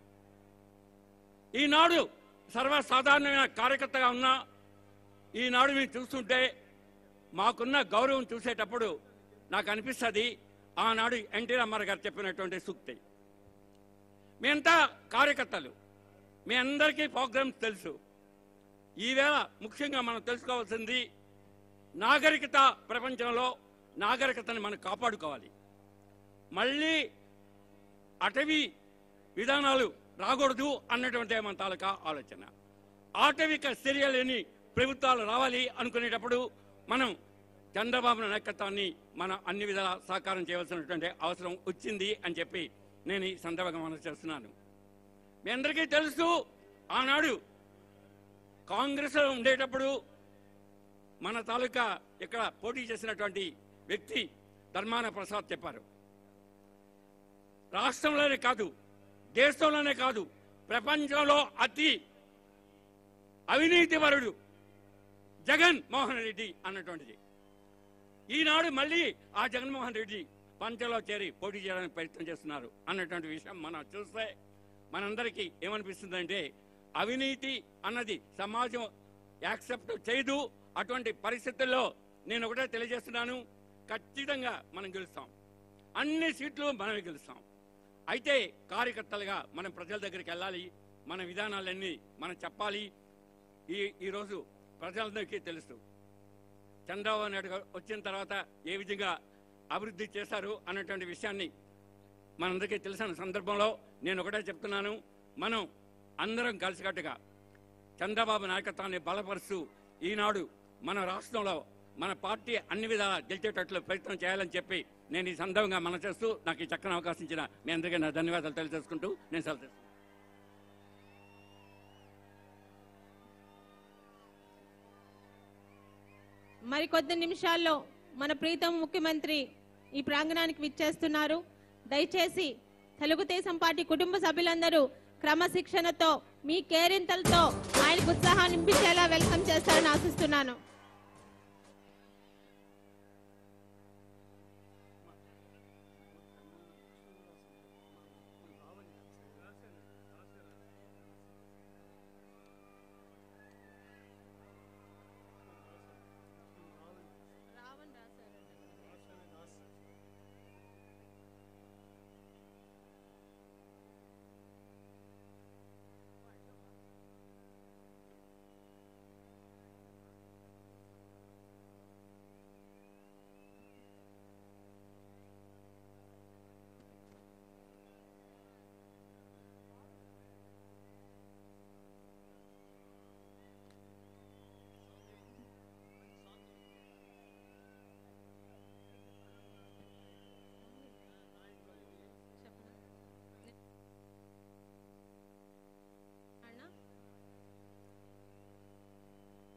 ఈనాడు సర్వసాధారణమైన కార్యకర్తగా ఉన్నా ఈనాడు మీరు చూస్తుంటే మాకున్న గౌరవం చూసేటప్పుడు నాకు అనిపిస్తుంది ఆనాడు ఎన్టీ రామారావు గారు చెప్పినటువంటి సూక్తి. మీ అంతా కార్యకర్తలు, మీ అందరికీ ప్రోగ్రామ్స్ తెలుసు. ఈవేళ ముఖ్యంగా మనం తెలుసుకోవాల్సింది నాగరికత ప్రపంచంలో నాగరికతని మనం కాపాడుకోవాలి. మళ్ళీ అటవీ విధానాలు రాకూడదు అన్నటువంటి మన తాలూకా ఆలోచన. ఆటవిక చర్యలేని ప్రభుత్వాలు రావాలి అనుకునేటప్పుడు మనం చంద్రబాబు నాయకత్వాన్ని మనం అన్ని విధాల సహకారం చేయవలసినటువంటి అవసరం వచ్చింది అని చెప్పి నేను ఈ సందర్భంగా మనం చేస్తున్నాను. మీ అందరికీ తెలుసు ఆనాడు కాంగ్రెస్లో ఉండేటప్పుడు మన తాలూకా ఇక్కడ పోటీ చేసినటువంటి వ్యక్తి ధర్మాన ప్రసాద్ చెప్పారు, రాష్ట్రంలోనే కాదు దేశంలోనే కాదు ప్రపంచంలో అతి అవినీతిపరుడు జగన్ మోహన్ రెడ్డి అన్నటువంటిది. ఈనాడు మళ్ళీ ఆ జగన్మోహన్ రెడ్డి పంచలో చేరి పోటీ చేయడానికి ప్రయత్నం చేస్తున్నారు అన్నటువంటి విషయం మనం చూస్తే మనందరికీ ఏమనిపిస్తుందంటే అవినీతి అన్నది సమాజం యాక్సెప్ట్ చేయదు. అటువంటి పరిస్థితుల్లో నేను ఒకటే తెలియజేస్తున్నాను, ఖచ్చితంగా మనం గెలుస్తాం, అన్ని సీట్లు మనమే గెలుస్తాం. అయితే కార్యకర్తలుగా మనం ప్రజల దగ్గరికి వెళ్ళాలి, మన విధానాలన్నీ మనం చెప్పాలి. ఈ ఈరోజు ప్రజలందరికీ తెలుసు చంద్రబాబు నాయుడు గారు వచ్చిన తర్వాత ఏ విధంగా అభివృద్ధి చేశారు అన్నటువంటి విషయాన్ని మనందరికీ తెలిసిన సందర్భంలో నేను ఒకటే చెప్తున్నాను, మనం అందరం కలిసికట్టుగా చంద్రబాబు నాయకత్వాన్ని బలపరుస్తూ ఈనాడు మన రాష్ట్రంలో మన పార్టీ అన్ని విధాలా గెలిచేటట్లు ప్రయత్నం చేయాలని చెప్పి నేను ఈ సందర్భంగా మనం చేస్తూ నాకు ఈ చక్కని అవకాశం ఇచ్చిన మీ అందరికీ నా ధన్యవాదాలు తెలియజేసుకుంటూ నేను సెలవు తీసుకుంటాను. మరికొద్ది నిమిషాల్లో మన ప్రీతం ముఖ్యమంత్రి ఈ ప్రాంగణానికి విచ్చేస్తున్నారు. దయచేసి తెలుగుదేశం పార్టీ కుటుంబ సభ్యులందరూ క్రమశిక్షణతో మీ కేరింతలతో ఆయనకు ఉత్సాహాన్ని నింపించేలా వెల్కమ్ చేస్తారని ఆశిస్తున్నాను.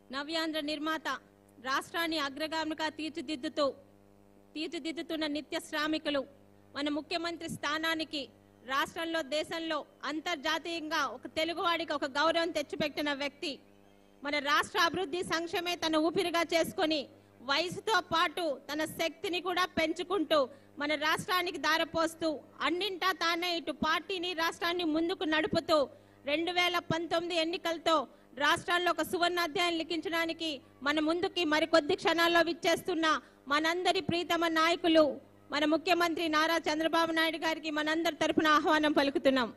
నవ్యాంధ్ర నిర్మాత, రాష్ట్రాన్ని అగ్రగామిగా తీర్చిదిద్దుతూ తీర్చిదిద్దుతున్న నిత్య శ్రామికులు, మన ముఖ్యమంత్రి స్థానానికి రాష్ట్రంలో దేశంలో అంతర్జాతీయంగా ఒక తెలుగువాడికి ఒక గౌరవం తెచ్చిపెట్టిన వ్యక్తి, మన రాష్ట్ర అభివృద్ధి సంక్షేమే తన ఊపిరిగా చేసుకొని వయసుతో పాటు తన శక్తిని కూడా పెంచుకుంటూ మన రాష్ట్రానికి దారపోస్తూ అన్నింటా తానే ఇటు పార్టీని రాష్ట్రాన్ని ముందుకు నడుపుతూ రెండు వేల పంతొమ్మిది ఎన్నికలతో రాష్ట్రాల్లో ఒక సువర్ణ అధ్యాయం లిఖించడానికి మన ముందుకి మరికొద్ది క్షణాల్లో విచ్చేస్తున్న మనందరి ప్రీతమ నాయకులు మన ముఖ్యమంత్రి నారా చంద్రబాబు నాయుడు గారికి మనందరి తరపున ఆహ్వానం పలుకుతున్నాం.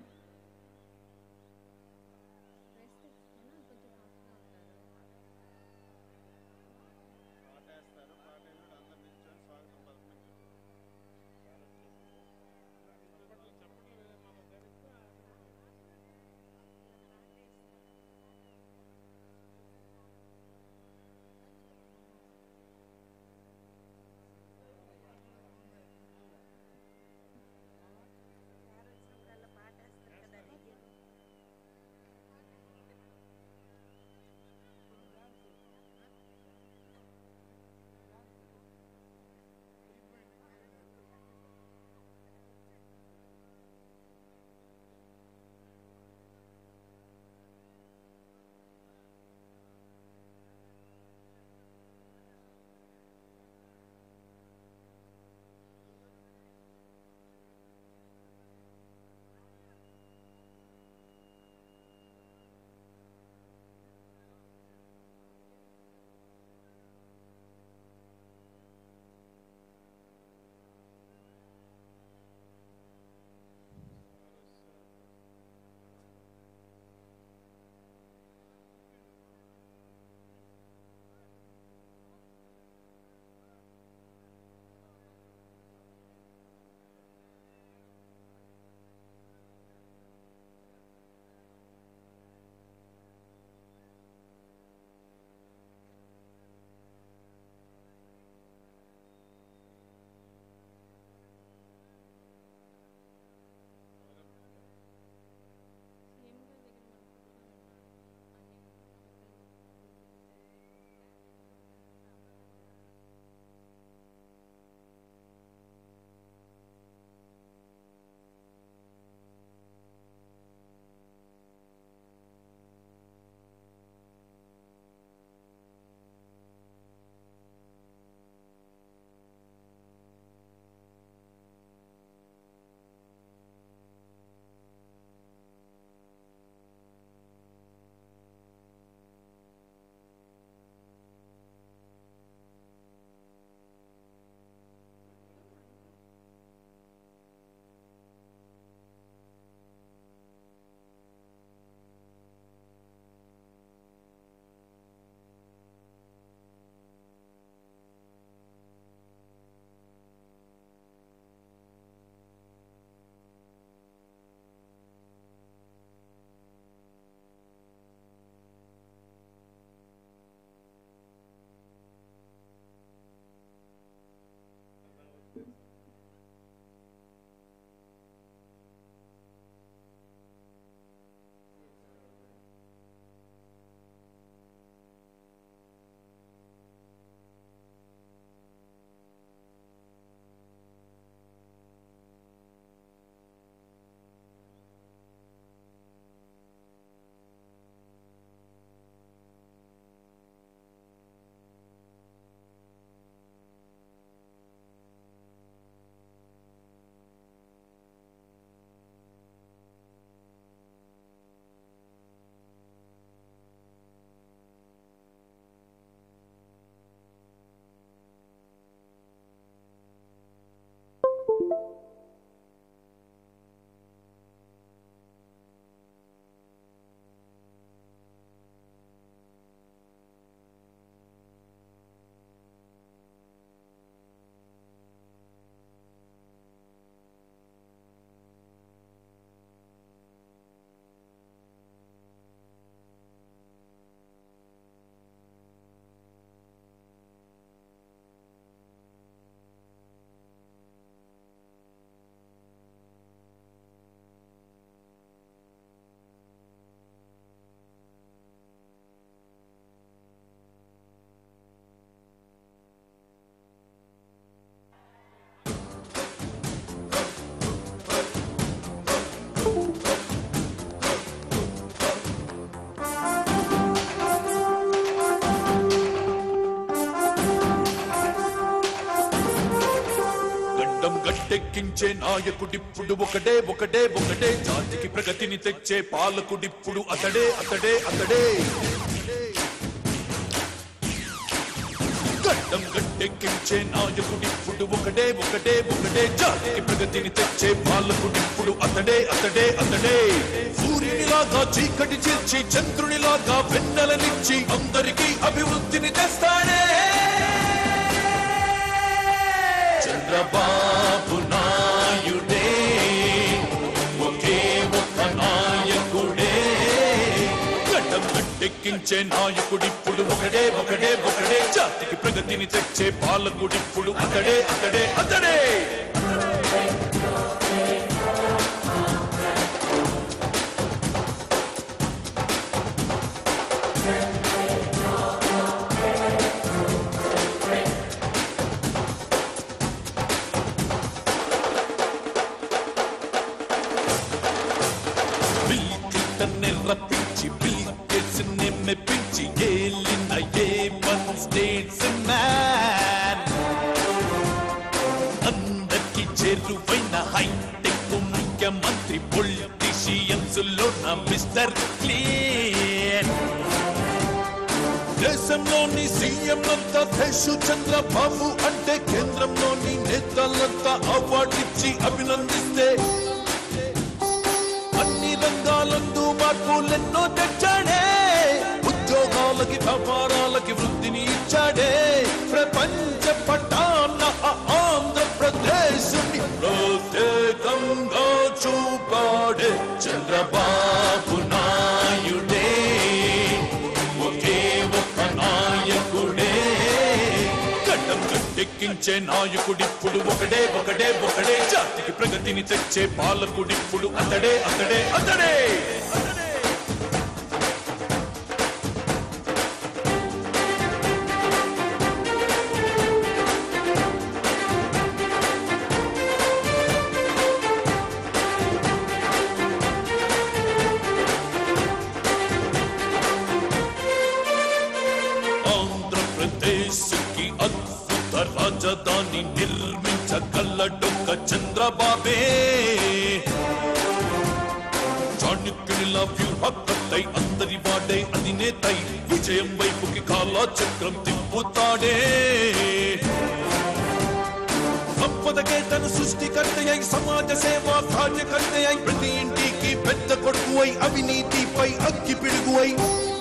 గట్టెక్కించే నాయకుడిప్పుడు ఒకడే ఒకడే ఒకడే జాతికి ప్రగతిని తెచ్చే పాలకుడిప్పుడు అతడే అతడే అతడే గడ్డం గట్టెక్కించే నాయకుడిప్పుడు ఒకడే ఒకడే ఒకడే జాతికి ప్రగతిని తెచ్చే పాలకుడిప్పుడు అతడే అతడే అతడే సూర్యునిలాగా చీకటి చీల్చి చంద్రునిలాగా వెన్నెలనిచ్చి అందరికీ అభివృద్ధిని తెస్తాడే చంద్రబాబు నాయుడే ఒకే ఒక్క నాయకుడే గడ్డం గట్టెక్కించే నాయకుడిప్పుడు ఒకడే ఒకడే ఒకడే జాతికి ప్రగతిని తెచ్చే పాలకుడిప్పుడు అతడే అతడే అతడే రప్పించి బిల్గేట్స్ని మెప్పించి ఏలిన ఏ వన్ స్టేట్స్ మ్యాన్ అందరికి చేరువైన హైటెక్ ముఖ్యమంత్రి పొలిటీషియన్స్ లో నా మిస్టర్ క్లీన్ దేశంలోని సీఎంలంతా దేశు చంద్రబాబు అంటే కేంద్రంలోని నేతలంతా అవార్డిచ్చి అభినందిస్తే అన్ని రంగాలందు మార్పులెన్నో తెచ్చాడే ఉద్యోగాలకి వ్యాపారాలకి వృద్ధిని ఇచ్చాడే ప్రపంచ పటాన ఆంధ్రప్రదేశ్ ప్రత్యేకంగా చూపాడే చంద్రబాబు నాయుడే ఒకే ఒక్క నాయకుడే గడ్డం గట్టెక్కించే నాయకుడిప్పుడు ఒకడే ఒకడే ఒకడే జాతికి ప్రగతిని తెచ్చే పాలకుడిప్పుడు అతడే అతడే అతడే ఆంధ్రప్రదేశ్కి అద్భుత రాజధాని నిర్మించగలడొక్క చంద్రబాబే చాణక్యునిలా వ్యూహకర్తై అందరి వాడై అధినేతై విజయం వైపుకి కాలచక్రం తిప్పుతాడే సంపదకే తన సృష్టికర్త అయి సమాజ సేవా కార్యకర్త అయి ప్రతి ఇంటికి పెద్ద కొడుకు అయి అవినీతిపై అగ్గి పిడుగు అయి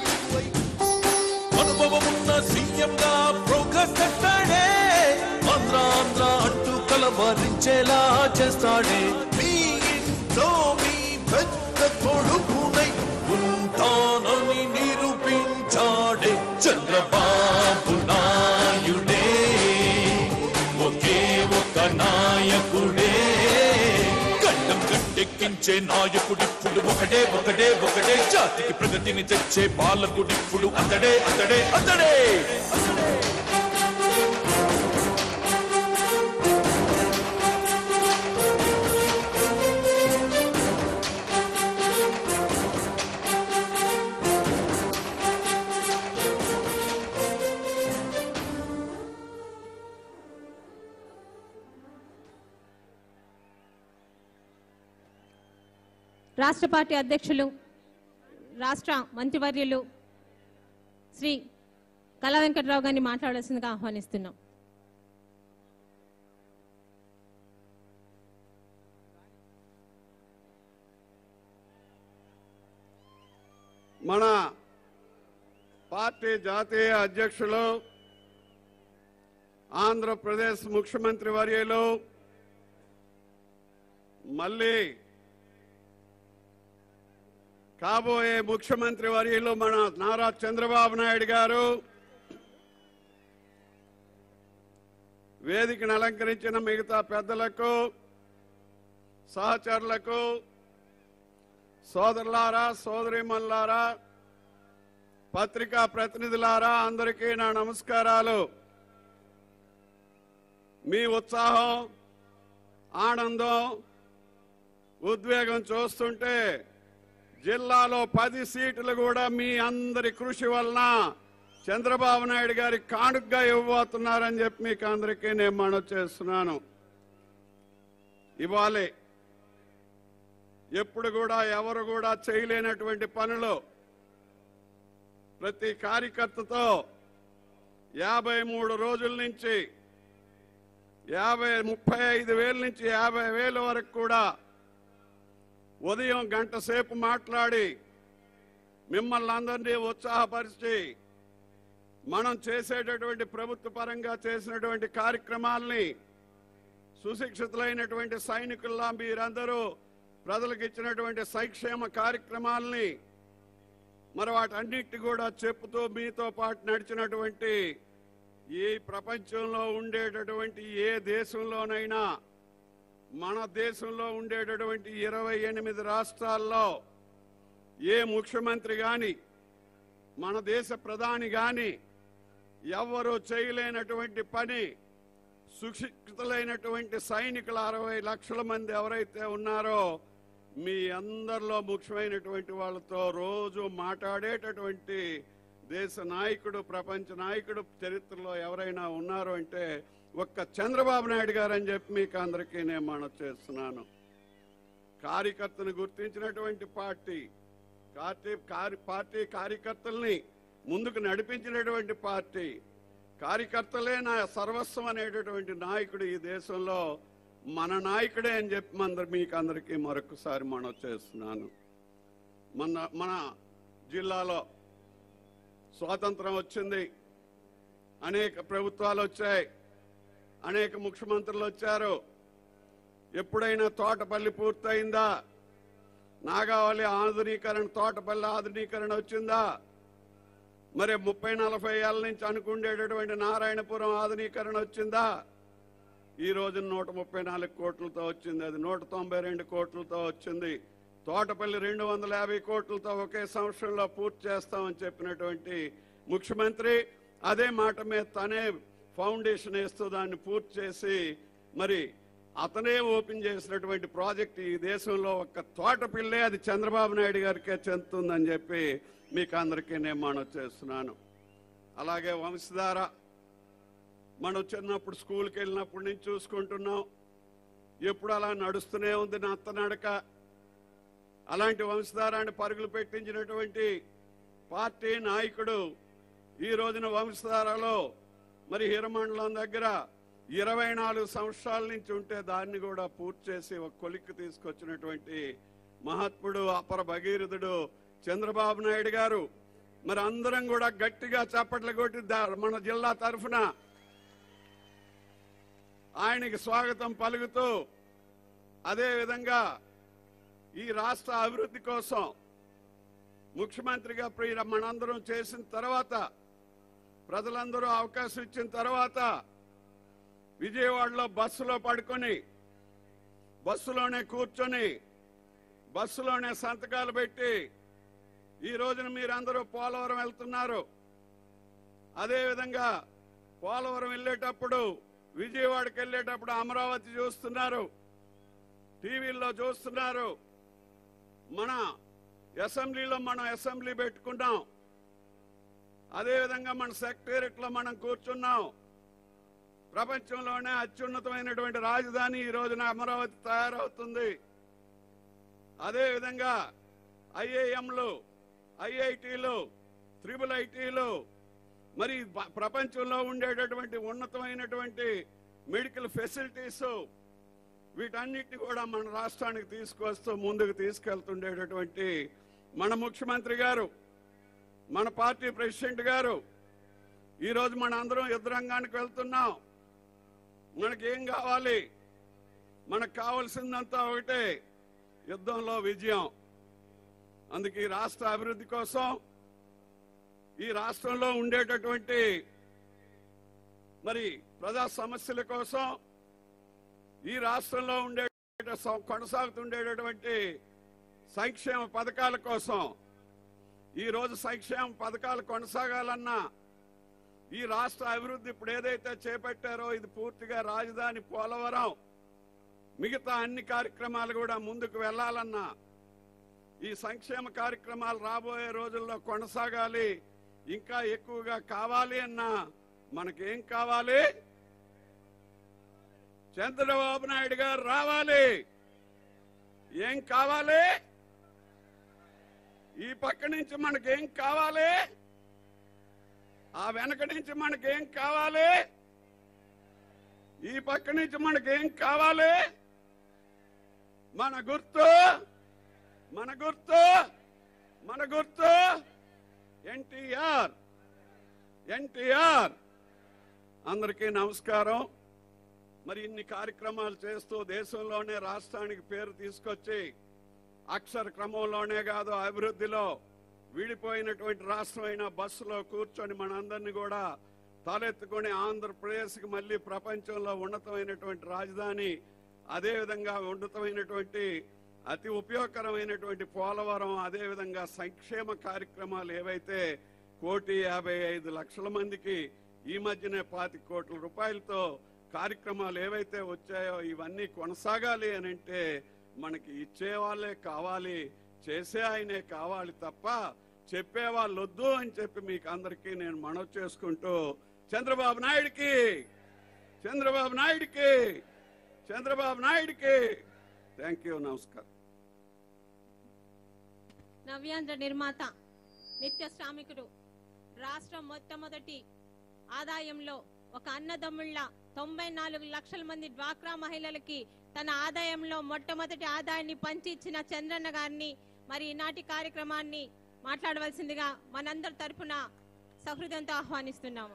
అనుభవమున్న సీఎంగా ప్రోగ్రెస్ తెస్తాడే ఆంధ్ర ఆంధ్ర అంటూ కలవరించేలా చేస్తాడే మీ ఇంట్లో మీ పెద్ద కొడుకునై ఉంటానని నిరూపించాడే చంద్రబాబు నాయుడే ఒకే ఒక్క నాయకుడే గడ్డం గట్టెక్కించే నాయకుడిప్పుడు ఒకడే ఒకడే ఒకడే జాతికి ప్రగతిని తెచ్చే పాలకుడిప్పుడు అతడే అతడే అతడే రాష్ట్ర పార్టీ అధ్యక్షులు రాష్ట్ర మంత్రివర్యులు శ్రీ కళా వెంకట్రావు గారిని మాట్లాడాల్సిందిగా ఆహ్వానిస్తున్నాం. మన పార్టీ జాతీయ అధ్యక్షులు ఆంధ్రప్రదేశ్ ముఖ్యమంత్రి వర్యులు మళ్ళీ కాబోయే ముఖ్యమంత్రి వర్యులు మన నారా చంద్రబాబు నాయుడు గారు వేదికను అలంకరించిన మిగతా పెద్దలకు సహచరులకు సోదరులారా సోదరీమణులారా పత్రికా ప్రతినిధులారా అందరికీ నా నమస్కారాలు. మీ ఉత్సాహం ఆనందం ఉద్వేగం చూస్తుంటే జిల్లాలో పది సీట్లు కూడా మీ అందరి కృషి వలన చంద్రబాబు నాయుడు గారి కానుకగా ఇవ్వబోతున్నారని చెప్పి మీకు అందరికీ నేను మనవి చేస్తున్నాను. ఇవ్వాలి. ఎప్పుడు కూడా ఎవరు కూడా చేయలేనటువంటి పనులు ప్రతి కార్యకర్తతో యాభై మూడు రోజుల నుంచి యాభై ముప్పై ఐదు వేల నుంచి యాభై వేల వరకు కూడా ఉదయం గంట సేపు మాట్లాడి మిమ్మల్ని అందరినీ ఉత్సాహపరిచి మనం చేసేటటువంటి ప్రభుత్వ పరంగా చేసినటువంటి కార్యక్రమాల్ని సుశిక్షితులైనటువంటి సైనికుల్లా మీరందరూ ప్రజలకు ఇచ్చినటువంటి సంక్షేమ కార్యక్రమాల్ని మరి వాటన్నిటి కూడా చెప్పుతూ మీతో పాటు నడిచినటువంటి ఈ ప్రపంచంలో ఉండేటటువంటి ఏ దేశంలోనైనా మన దేశంలో ఉండేటటువంటి ఇరవై ఎనిమిది రాష్ట్రాల్లో ఏ ముఖ్యమంత్రి గాని మన దేశ ప్రధాని గాని ఎవరు చేయలేనటువంటి పని సుశిక్షితులైనటువంటి సైనికులు అరవై లక్షల మంది ఎవరైతే ఉన్నారో మీ అందరిలో ముఖ్యమైనటువంటి వాళ్ళతో రోజు మాట్లాడేటటువంటి దేశ నాయకుడు ప్రపంచ నాయకుడు చరిత్రలో ఎవరైనా ఉన్నారు అంటే ఒక్క చంద్రబాబు నాయుడు గారు అని చెప్పి మీకు అందరికీ నేను మనవి చేస్తున్నాను. కార్యకర్తను గుర్తించినటువంటి పార్టీ పార్టీ పార్టీ కార్యకర్తల్ని ముందుకు నడిపించినటువంటి పార్టీ కార్యకర్తలే నా సర్వస్వం అనేటటువంటి నాయకుడు ఈ దేశంలో మన నాయకుడే అని చెప్పి అందరు మీకు అందరికీ మరొకసారి మనవి చేస్తున్నాను. మన మన జిల్లాలో స్వాతంత్రం వచ్చింది, అనేక ప్రభుత్వాలు వచ్చాయి, అనేక ముఖ్యమంత్రులు వచ్చారు. ఎప్పుడైనా తోటపల్లి పూర్తయిందా? నాగావళి ఆధునీకరణ తోటపల్లి ఆధునీకరణ వచ్చిందా? మరి ముప్పై నలభై ఏళ్ళ నుంచి అనుకుండేటటువంటి నారాయణపురం ఆధునీకరణ వచ్చిందా? ఈ రోజు నూట ముప్పై నాలుగు కోట్లతో వచ్చింది, అది నూట తొంభై రెండు కోట్లతో వచ్చింది. తోటపల్లి రెండు వందల యాభై కోట్లతో ఒకే సంవత్సరంలో పూర్తి చేస్తామని చెప్పినటువంటి ముఖ్యమంత్రి అదే మాట మీద తనే ఫౌండేషన్ వేస్తూ దాన్ని పూర్తి చేసి మరి అతనే ఓపెన్ చేసినటువంటి ప్రాజెక్ట్ ఈ దేశంలో ఒక్క తోటపిల్లే అది చంద్రబాబు నాయుడు గారికే చెందుతుందని చెప్పి మీకు అందరికీ నేను మనవి చేస్తున్నాను. అలాగే వంశధార మనం చిన్నప్పుడు స్కూల్కి వెళ్ళినప్పటి నుంచి చూసుకుంటున్నాం, ఎప్పుడు అలా నడుస్తూనే ఉంది నత్త నడక. అలాంటి వంశధారాన్ని పరుగులు పెట్టించినటువంటి పార్టీ నాయకుడు ఈ రోజున వంశధారలో మరి హిరమండలం దగ్గర ఇరవై నాలుగు సంవత్సరాల నుంచి ఉంటే దాన్ని కూడా పూర్తి చేసి ఒక కొలిక్కి తీసుకొచ్చినటువంటి మహాత్ముడు అపర భగీరథుడు చంద్రబాబు నాయుడు గారు. మరి అందరం కూడా గట్టిగా చప్పట్లు కొట్టి మన జిల్లా తరఫున ఆయనకి స్వాగతం పలుకుతూ అదేవిధంగా ఈ రాష్ట్ర అభివృద్ధి కోసం ముఖ్యమంత్రిగా ప్రియ మనందరం చేసిన తర్వాత ప్రజలందరూ అవకాశం ఇచ్చిన తర్వాత విజయవాడలో బస్సులో పడుకొని బస్సులోనే కూర్చొని బస్సులోనే సంతకాలు పెట్టి ఈ రోజున మీరందరూ పోలవరం వెళ్తున్నారు. అదేవిధంగా పోలవరం వెళ్ళేటప్పుడు విజయవాడకి వెళ్ళేటప్పుడు అమరావతి చూస్తున్నారు, టీవీల్లో చూస్తున్నారు. మన అసెంబ్లీలో మనం అసెంబ్లీ పెట్టుకున్నాం, అదేవిధంగా మన సెక్రటేరియట్ లో మనం కూర్చున్నాం. ప్రపంచంలోనే అత్యున్నతమైనటువంటి రాజధాని ఈ రోజున అమరావతి తయారవుతుంది. అదేవిధంగా ఐఐఎంలు, ఐఐటీలు, త్రిబుల్ ఐటీలు, మరి ప్రపంచంలో ఉండేటటువంటి ఉన్నతమైనటువంటి మెడికల్ ఫెసిలిటీస్ వీటన్నిటిని కూడా మన రాష్ట్రానికి తీసుకొస్తూ ముందుకు తీసుకెళ్తుండేటటువంటి మన ముఖ్యమంత్రి గారు, మన పార్టీ ప్రెసిడెంట్ గారు ఈరోజు మన అందరం యుద్ధరంగానికి వెళ్తున్నాం. మనకేం కావాలి? మనకు కావాల్సిందంతా ఒకటే, యుద్ధంలో విజయం. అందుకే ఈ రాష్ట్ర అభివృద్ధి కోసం ఈ రాష్ట్రంలో ఉండేటటువంటి మరి ప్రజా సమస్యల కోసం ఈ రాష్ట్రంలో ఉండే కొనసాగుతుండేటటువంటి సంక్షేమ పథకాల కోసం ఈ రోజు సంక్షేమ పథకాలు కొనసాగాలన్నా ఈ రాష్ట్ర అభివృద్ధి ఇప్పుడు ఏదైతే చేపట్టారో ఇది పూర్తిగా రాజధాని పోలవరం మిగతా అన్ని కార్యక్రమాలు కూడా ముందుకు వెళ్లాలన్నా ఈ సంక్షేమ కార్యక్రమాలు రాబోయే రోజుల్లో కొనసాగాలి, ఇంకా ఎక్కువగా కావాలి అన్నా మనకేం కావాలి? చంద్రబాబు నాయుడు గారు రావాలి. ఏం కావాలి? ఈ పక్క నుంచి మనకేం కావాలి? ఆ వెనక నుంచి మనకేం కావాలి? ఈ పక్క నుంచి మనకేం కావాలి? మన గుర్తు మన గుర్తు మన గుర్తు ఎన్టీఆర్. ఎన్టీఆర్. అందరికీ నమస్కారం. మరి ఇన్ని కార్యక్రమాలు చేస్తూ దేశంలోనే రాష్ట్రానికి పేరు తీసుకొచ్చి అక్షర క్రమంలోనే కాదు అభివృద్ధిలో విడిపోయినటువంటి రాష్ట్రమైన బస్సులో కూర్చొని మనందరినీ కూడా తలెత్తుకొని ఆంధ్రప్రదేశ్కి మళ్ళీ ప్రపంచంలో ఉన్నతమైనటువంటి రాజధాని, అదేవిధంగా ఉన్నతమైనటువంటి అతి ఉపయోగకరమైనటువంటి పోలవరం, అదేవిధంగా సంక్షేమ కార్యక్రమాలు ఏవైతే కోటి యాభై ఐదు లక్షల మందికి ఈ మధ్యనే పాతి కోట్ల రూపాయలతో కార్యక్రమాలు ఏవైతే వచ్చాయో ఇవన్నీ కొనసాగాలి అని అంటే మనకి ఇచ్చేవాళ్లే కావాలి, చేసే ఆయనే కావాలి తప్ప చెప్పేవాళ్ళు వద్దు అని చెప్పి మీకు అందరికీ నేను మనవి చేసుకుంటూ చంద్రబాబు నాయుడికి చంద్రబాబు నాయుడికి చంద్రబాబు నాయుడికి థ్యాంక్ యూ. నమస్కారం. నవ్యాంధ్ర నిర్మాత, నిత్య శ్రామికుడు, రాష్ట్రం మొట్టమొదటి ఆదాయంలో ఒక అన్నదమ్ముళ్ళ తొంభై నాలుగు లక్షల మంది డ్వాక్రా మహిళలకి తన ఆదాయంలో మొట్టమొదటి ఆదాయాన్ని పంచి ఇచ్చిన చంద్రన్న గారిని మరి ఈనాటి కార్యక్రమాన్ని మాట్లాడవలసిందిగా మనందరి తరఫున సహృదయంతో ఆహ్వానిస్తున్నాము.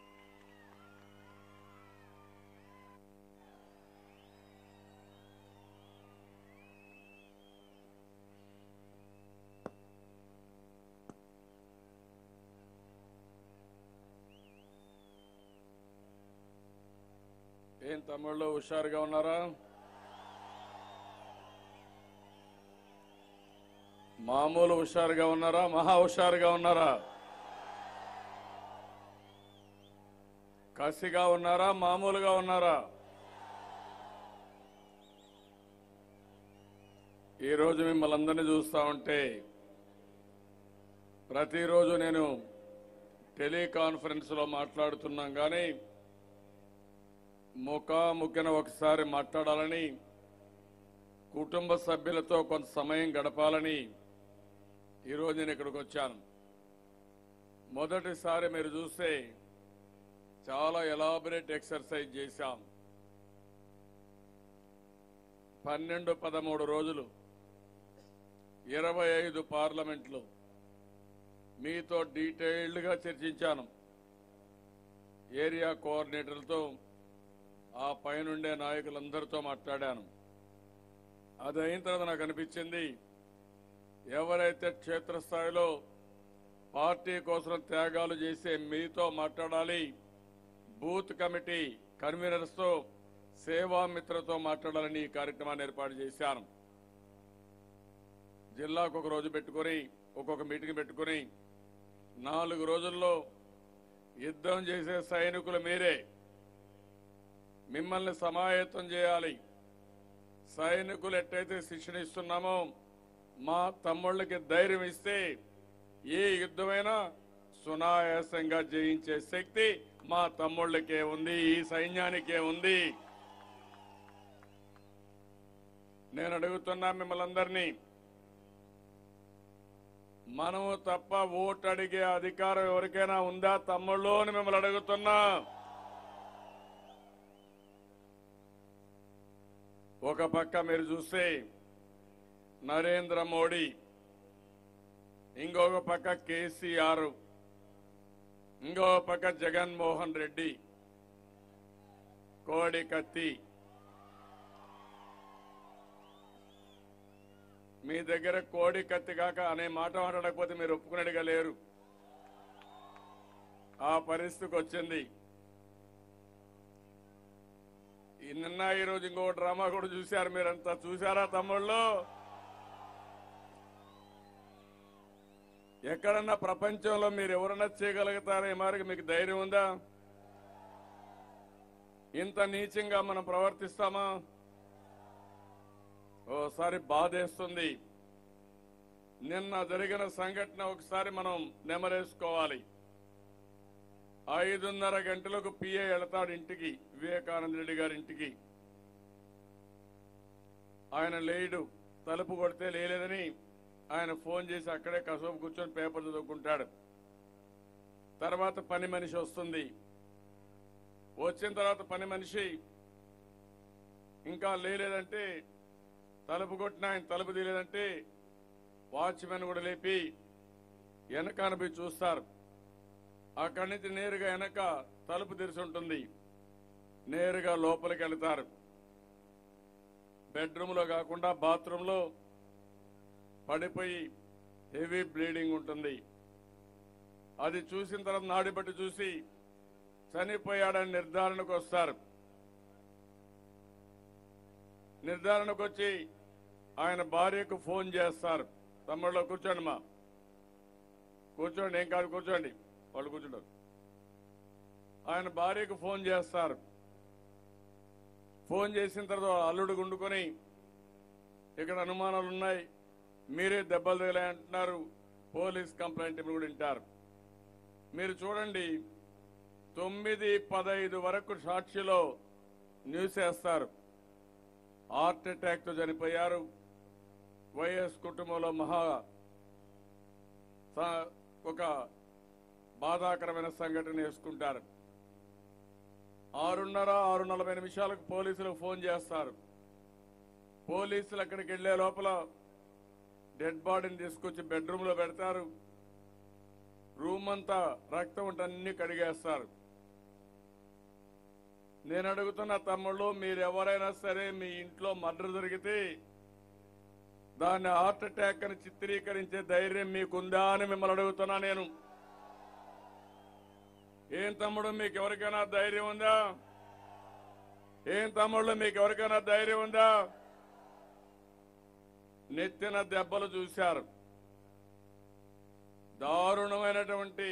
ఏం తమ్ముళ్ళు హుషారుగా ఉన్నారా? మామూలు హుషారుగా ఉన్నారా? మహా హుషారుగా ఉన్నారా? కసిగా ఉన్నారా? మామూలుగా ఉన్నారా? ఈరోజు మిమ్మల్ని అందరినీ చూస్తా ఉంటే ప్రతిరోజు నేను టెలికాన్ఫరెన్స్లో మాట్లాడుతున్నాం కానీ ముఖాముఖిన ఒకసారి మాట్లాడాలని, కుటుంబ సభ్యులతో కొంత సమయం గడపాలని ఈరోజు నేను ఇక్కడికి వచ్చాను. మొదటిసారి మీరు చూస్తే చాలా ఎలాబరేట్ ఎక్సర్సైజ్ చేశాం. పన్నెండు పదమూడు రోజులు ఇరవై ఐదు పార్లమెంట్లు మీతో డీటెయిల్డ్గా చర్చించాను. ఏరియా కోఆర్డినేటర్లతో, ఆ పైనుండే నాయకులందరితో మాట్లాడాను. అది అయిన తర్వాత నాకు అనిపించింది, ఎవరైతే క్షేత్రస్థాయిలో పార్టీ కోసం త్యాగాలు చేసే మీతో మాట్లాడాలి, బూత్ కమిటీ కన్వీనర్స్తో, సేవామిత్రతో మాట్లాడాలని ఈ కార్యక్రమాన్ని ఏర్పాటు చేశాను. జిల్లాకు ఒక రోజు పెట్టుకుని ఒక్కొక్క మీటింగ్ పెట్టుకుని నాలుగు రోజుల్లో యుద్ధం చేసే సైనికులు మీరే. మిమ్మల్ని సమాయత్తం చేయాలి. సైనికులు ఎట్టయితే శిక్షణ ఇస్తున్నామో మా తమ్ముళ్ళకి ధైర్యం ఇస్తే ఏ యుద్ధమైనా సునాయాసంగా జయించే శక్తి మా తమ్ముళ్ళకే ఉంది, ఈ సైన్యానికే ఉంది. నేను అడుగుతున్నా మిమ్మల్ని అందరినీ, మనము తప్ప ఓటు అడిగే అధికారం ఎవరికైనా ఉందా తమ్ముళ్ళు అని మిమ్మల్ని అడుగుతున్నా. ఒక పక్క మీరు చూస్తే నరేంద్ర మోడీ, ఇంకొక పక్క కేసీఆర్, ఇంకొక పక్క జగన్మోహన్ రెడ్డి, కోడి కత్తి. మీ దగ్గర కోడి కత్తి కాక అనే మాట మాట్లాడకపోతే మీరు ఒప్పుకునేట్టుగా లేరు. ఆ పరిస్థితికి వచ్చింది. నిన్న ఈరోజు ఇంకో డ్రామా కూడా చూశారు. మీరంతా చూశారా తమ్ముళ్ళు? ఎక్కడన్నా ప్రపంచంలో మీరు ఎవరన్నా చేయగలుగుతారే మరి మీకు ధైర్యం ఉందా? ఇంత నీచంగా మనం ప్రవర్తిస్తామా? ఓసారి బాధేస్తుంది. నిన్న జరిగిన సంఘటన ఒకసారి మనం నెమరేసుకోవాలి. ఐదున్నర గంటలకు పిఏ వెళతాడు ఇంటికి, వివేకానంద రెడ్డి గారి ఇంటికి. ఆయన లేడు, తలుపు కొడితే లేలేదని ఆయన ఫోన్ చేసి అక్కడే కసోపు కూర్చొని పేపర్ చదువుకుంటాడు. తర్వాత పని మనిషి వస్తుంది. వచ్చిన తర్వాత పని మనిషి ఇంకా లేలేదంటే, తలుపు కొట్టిన ఆయన తలుపు తీయలేదంటే వాచ్మెన్ కూడా లేపి వెనకాన పోయి చూస్తారు. అక్కడి నుంచి నేరుగా వెనక తలుపు తెరిచి ఉంటుంది. నేరుగా లోపలికి వెళతారు. బెడ్రూమ్లో కాకుండా బాత్రూంలో పడిపోయి హెవీ బ్లీడింగ్ ఉంటుంది. అది చూసిన తర్వాత నాడి బట్టి చూసి చనిపోయాడని నిర్ధారణకు వస్తారు. నిర్ధారణకు వచ్చి ఆయన భార్యకు ఫోన్ చేస్తారు. తమ్ముళ్ళు కూర్చోండి, మా కూర్చోండి, ఏం కాదు కూర్చోండి, వాళ్ళు కూర్చుంటారు. ఆయన భార్యకు ఫోన్ చేస్తారు. ఫోన్ చేసిన తర్వాత అల్లుడు గుండుకొని ఇక్కడ అనుమానాలు ఉన్నాయి, మీరే దెబ్బలు తగిలాయంటున్నారు, పోలీస్ కంప్లైంట్ కూడా వింటారు. మీరు చూడండి, తొమ్మిది పదహైదు వరకు సాక్షిలో న్యూస్ వేస్తారు. హార్ట్ అటాక్ తో చనిపోయారు, వైఎస్ కుటుంబంలో మహా ఒక బాధాకరమైన సంఘటన వేసుకుంటారు. ఆరున్నర ఆరు నలభై నిమిషాలకు పోలీసులకు ఫోన్ చేస్తారు. పోలీసులు అక్కడికి వెళ్లే లోపల డెడ్ బాడీని తీసుకొచ్చి బెడ్రూమ్ లో పెడతారు. రూమ్ అంతా రక్తం ఉంటే అన్ని కడిగేస్తారు. నేను అడుగుతున్న తమ్ముళ్ళు, మీరు ఎవరైనా సరే మీ ఇంట్లో మర్డర్ జరిగితే దాన్ని హార్ట్ అటాక్ అని చిత్రీకరించే ధైర్యం మీకుందా అని మిమ్మల్ని అడుగుతున్నా నేను. ఏం తమ్ముడు, మీకు ఎవరికైనా ధైర్యం ఉందా? ఏం తమ్ముళ్ళు, మీకు ఎవరికైనా ధైర్యం ఉందా? నెత్తిన దెబ్బలు చూశారు, దారుణమైనటువంటి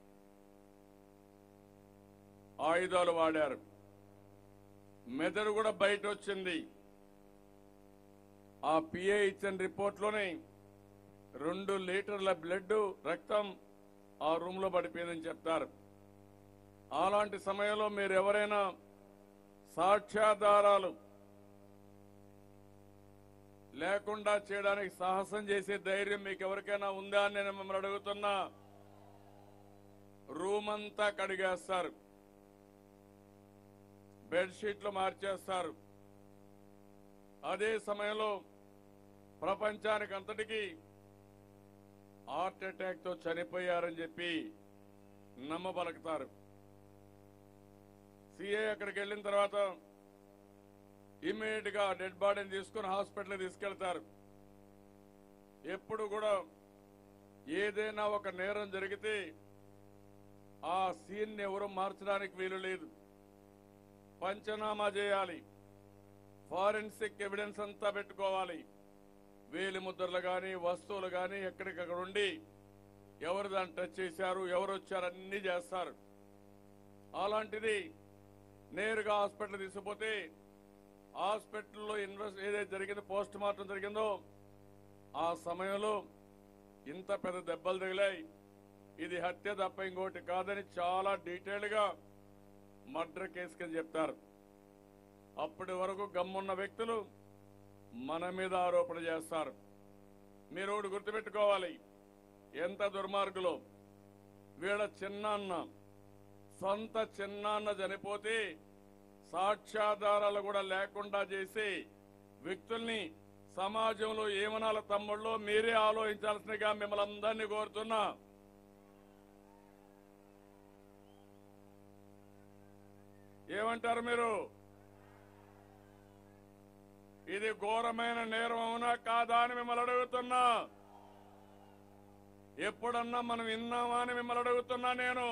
ఆయుధాలు వాడారు. మెదడు కూడా బయట వచ్చింది. ఆ పిఏ ఇచ్చిన రిపోర్ట్లోనే రెండు లీటర్ల బ్లడ్ రక్తం ఆ రూమ్ లో పడిపోయిందని చెప్తారు. అలాంటి సమయంలో మీరు ఎవరైనా సాక్ష్యాధారాలు లేకుండా చేయడానికి సాహసం చేసే ధైర్యం మీకు ఎవరికైనా ఉందా అని నేను మిమ్మల్ని అడుగుతున్నా. రూమ్ అంతా కడిగేస్తారు, బెడ్షీట్లు మార్చేస్తారు. అదే సమయంలో ప్రపంచానికి అంతటికీ హార్ట్ అటాక్ తో చనిపోయారని చెప్పి నమ్మబలుకుతారు. సిఐ అక్కడికి వెళ్ళిన తర్వాత ఇమ్మీడియట్ గా డెడ్ బాడీని తీసుకుని హాస్పిటల్ తీసుకెళ్తారు. ఎప్పుడు కూడా ఏదైనా ఒక నేరం జరిగితే ఆ సీన్ ఎవరు మార్చడానికి వీలు లేదు. పంచనామా చేయాలి, ఫారెన్సిక్ ఎవిడెన్స్ అంతా పెట్టుకోవాలి. వేలి ముద్రలు కానీ వస్తువులు కానీ ఎక్కడికక్కడ ఉండి ఎవరు దాన్ని టచ్ చేశారు, ఎవరు వచ్చారు అన్ని చేస్తారు. అలాంటిది నేరుగా హాస్పిటల్ తీసుకుపోతే హాస్పిటల్లో ఇన్వెస్ట్ ఏదైతే జరిగిందో, పోస్ట్ మార్టం జరిగిందో ఆ సమయంలో ఇంత పెద్ద దెబ్బలు తగిలాయి, ఇది హత్య తప్ప ఇంకోటి కాదని చాలా డీటెయిల్ గా మర్డర్ కేసు కింద చెప్తారు. అప్పటి వరకు గమ్మున్న వ్యక్తులు మన మీద ఆరోపణ చేస్తారు. మీరు ఒకటి గుర్తుపెట్టుకోవాలి, ఎంత దుర్మార్గులో. వీళ్ళ చిన్నాన్న, సొంత చిన్నాన్న చనిపోతే సాక్ష్యాధారాలు కూడా లేకుండా చేసి వ్యక్తుల్ని సమాజంలో ఏమనాల తమ్ముళ్ళో మీరే ఆలోచించాల్సిందిగా మిమ్మల్ని అందరినీ కోరుతున్నా. ఏమంటారు మీరు? ఇది ఘోరమైన నేరం అవునా కాదా అని మిమ్మల్ని అడుగుతున్నా. ఎప్పుడన్నా మనం విన్నామా అని మిమ్మల్ని అడుగుతున్నా నేను.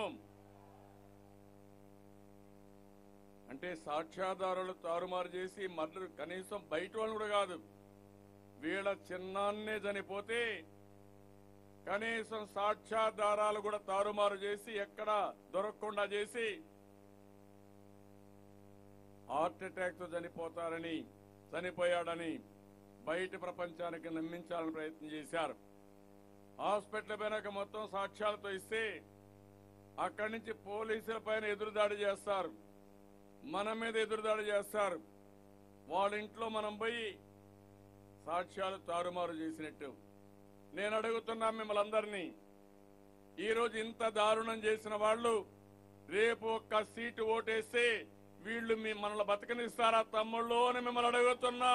అంటే సాక్ష్యాధారాలు తారుమారు చేసి మర్డర్, కనీసం బయట వాళ్ళు కూడా కాదు, వీళ్ళ చిన్నాన్నే చనిపోతే కనీసం సాక్ష్యాధారాలు కూడా తారుమారు చేసి ఎక్కడ దొరకకుండా చేసి హార్ట్ అటాక్ తో చనిపోతారని, చనిపోయాడని బయట ప్రపంచానికి నమ్మించాలని ప్రయత్నం చేశారు. హాస్పిటల్ పైన మొత్తం సాక్ష్యాలతో ఇస్తే అక్కడి నుంచి పోలీసుల పైన ఎదురుదాడి చేస్తారు, మన మీద ఎదురుదాడి చేస్తారు. వాళ్ళ ఇంట్లో మనం పోయి సాక్ష్యాలు తారుమారు చేసినట్టు. నేను అడుగుతున్నా మిమ్మల్ని అందరినీ, ఈరోజు ఇంత దారుణం చేసిన వాళ్ళు రేపు ఒక్క సీటు ఓటేస్తే వీళ్ళు మీ మనల్ని బతకనిస్తారా తమ్ముళ్ళు అని మిమ్మల్ని అడుగుతున్నా.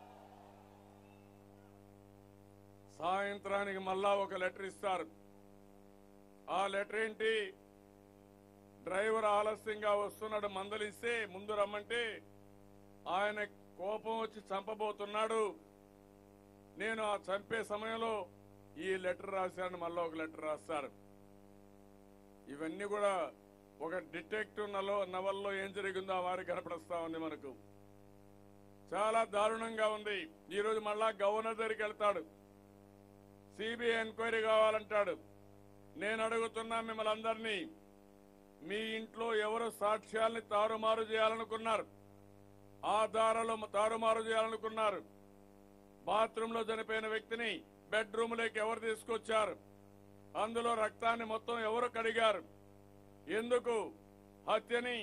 సాయంత్రానికి మళ్ళా ఒక లెటర్ ఇస్తారు. ఆ లెటర్ ఏంటి? డ్రైవర్ ఆలస్యంగా వస్తున్నాడు, మందలిస్తే ముందు రమ్మంటే ఆయన కోపం వచ్చి చంపబోతున్నాడు, నేను ఆ చంపే సమయంలో ఈ లెటర్ రాశాను, మళ్ళీ ఒక లెటర్ రాస్తారు. ఇవన్నీ కూడా ఒక డిటెక్టివ్ నలో నవల్లో ఏం జరిగిందో ఆ వారికి కనపడుస్తా ఉంది. మనకు చాలా దారుణంగా ఉంది. ఈరోజు మళ్ళా గవర్నర్ దగ్గరికి వెళ్తాడు, సిబిఐ ఎంక్వైరీ కావాలంటాడు. నేను అడుగుతున్నా మిమ్మల్ని అందరినీ, మీ ఇంట్లో ఎవరు సాక్ష్యాల్ని తారుమారు చేయాలనుకున్నారు, ఆధారాలు తారుమారు చేయాలనుకున్నారు, బాత్రూంలో చనిపోయిన వ్యక్తిని బెడ్రూమ్ లోకి ఎవరు తీసుకొచ్చారు, అందులో రక్తాన్ని మొత్తం ఎవరు కడిగారు, ఎందుకు హత్యని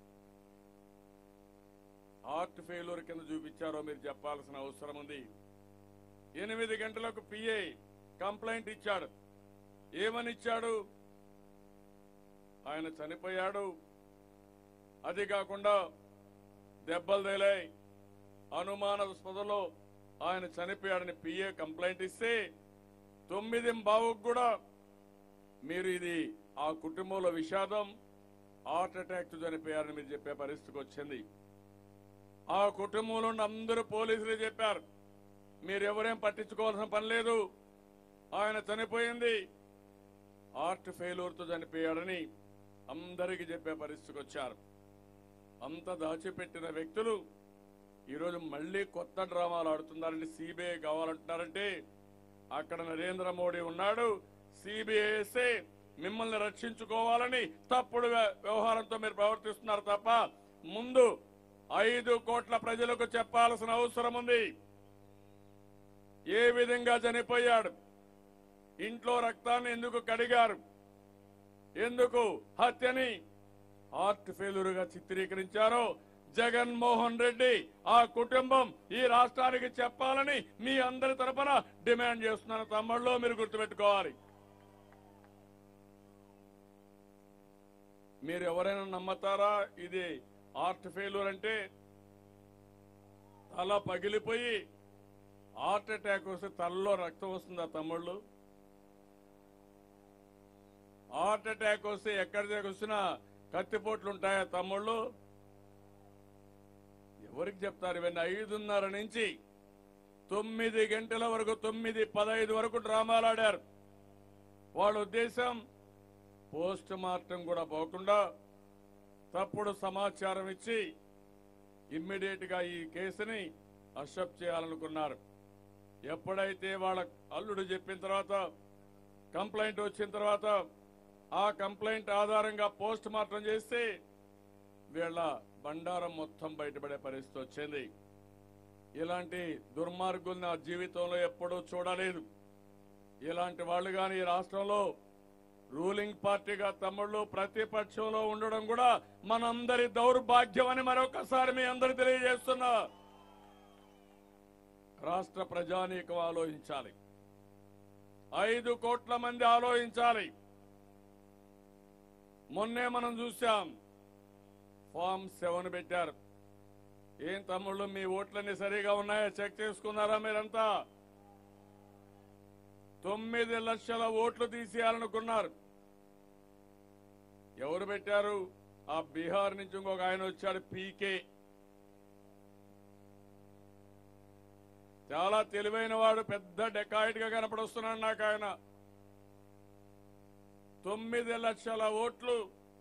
హార్ట్ ఫెయిల్యూర్ కింద చూపించారో మీరు చెప్పాల్సిన అవసరం ఉంది. ఎనిమిది గంటలకు పిఏ కంప్లైంట్ ఇచ్చాడు. ఏమని ఇచ్చాడు? ఆయన చనిపోయాడు, అది కాకుండా దెబ్బలు తేలాయి, అనుమానాస్పదలో ఆయన చనిపోయాడని పిఏ కంప్లైంట్ ఇస్తే తొమ్మిది బావుకు కూడా మీరు ఇది ఆ కుటుంబంలో విషాదం, హార్ట్ అటాక్ చనిపోయారని మీరు చెప్పే పరిస్థితికి వచ్చింది. ఆ కుటుంబంలో అందరూ పోలీసులు చెప్పారు, మీరు ఎవరేం పట్టించుకోవాల్సిన పని లేదు, ఆయన చనిపోయింది హార్ట్ ఫెయిల్యూర్ తో చనిపోయాడని అందరికీ చెప్పే పరిస్థితికి వచ్చారు. అంత దాచిపెట్టిన వ్యక్తులు ఈరోజు మళ్లీ కొత్త డ్రామాలు ఆడుతున్నారంటే సిబిఐ కావాలంటున్నారంటే అక్కడ నరేంద్ర మోడీ ఉన్నాడు, సిబిఐ వేస్తే మిమ్మల్ని రక్షించుకోవాలని తప్పుడు వ్యవహారంతో మీరు ప్రవర్తిస్తున్నారు తప్ప ముందు ఐదు కోట్ల ప్రజలకు చెప్పాల్సిన అవసరం ఉంది. ఏ విధంగా చనిపోయాడు, ఇంట్లో రక్తాన్ని ఎందుకు కడిగారు, ఎందుకు హత్యని హార్ట్ ఫెయిల్యూర్ గా చిత్రీకరించారో జగన్మోహన్ రెడ్డి ఆ కుటుంబం ఈ రాష్ట్రానికి చెప్పాలని మీ అందరి తరపున డిమాండ్ చేస్తున్నాను. తమ్ముళ్ళు మీరు గుర్తుపెట్టుకోవాలి. మీరు ఎవరైనా నమ్మతారా ఇది హార్ట్ ఫెయిల్యూర్ అంటే? తల పగిలిపోయి హార్ట్ అటాక్ వస్తే తలలో రక్తం వస్తుందా తమ్ముళ్ళు? హార్ట్ అటాక్ వస్తే ఎక్కడి దగ్గర వచ్చినా కత్తిపోట్లు ఉంటాయా తమ్ముళ్ళు? ఎవరికి చెప్తారు ఇవన్నీ? ఐదున్నర నుంచి తొమ్మిది గంటల వరకు, తొమ్మిది పదహైదు వరకు డ్రామాలు ఆడారు. వాళ్ళ ఉద్దేశం పోస్ట్ మార్టం కూడా పోకుండా తప్పుడు సమాచారం ఇచ్చి ఇమ్మీడియట్ గా ఈ కేసుని అషప్ చేయాలనుకున్నారు. ఎప్పుడైతే వాళ్ళ అల్లుడు చెప్పిన తర్వాత, కంప్లైంట్ వచ్చిన తర్వాత ఆ కంప్లైంట్ ఆధారంగా పోస్ట్ మార్టం చేస్తే వీళ్ళ బండారం మొత్తం బయటపడే పరిస్థితి వచ్చింది. ఇలాంటి దుర్మార్గుల్ని నా జీవితంలో ఎప్పుడూ చూడలేదు. ఇలాంటి వాళ్ళు కానీ ఈ రాష్ట్రంలో రూలింగ్ పార్టీగా తమ్ముళ్ళు ప్రతిపక్షంలో ఉండడం కూడా మనందరి దౌర్భాగ్యం అని మరొకసారి మీ అందరూ తెలియజేస్తున్నా. రాష్ట్ర ప్రజానీకం ఆలోచించాలి, ఐదు కోట్ల మంది ఆలోచించాలి. మొన్నే మనం చూశాం, ఫామ్ సెవెన్ పెట్టారు. ఏం తమ్ముళ్ళు మీ ఓట్లన్నీ సరిగా ఉన్నాయా చెక్ చేసుకున్నారా మీరంతా? తొమ్మిది లక్షల ఓట్లు తీసేయాలనుకున్నారు. ఎవరు పెట్టారు? ఆ బీహార్ నుంచి ఇంకొక ఆయన వచ్చాడు, పీకే. చాలా తెలివైన వాడు, పెద్ద డెకాయిట్ గా కనపడొస్తున్నాడు నాకు ఆయన. తొమ్మిది లక్షల ఓట్లు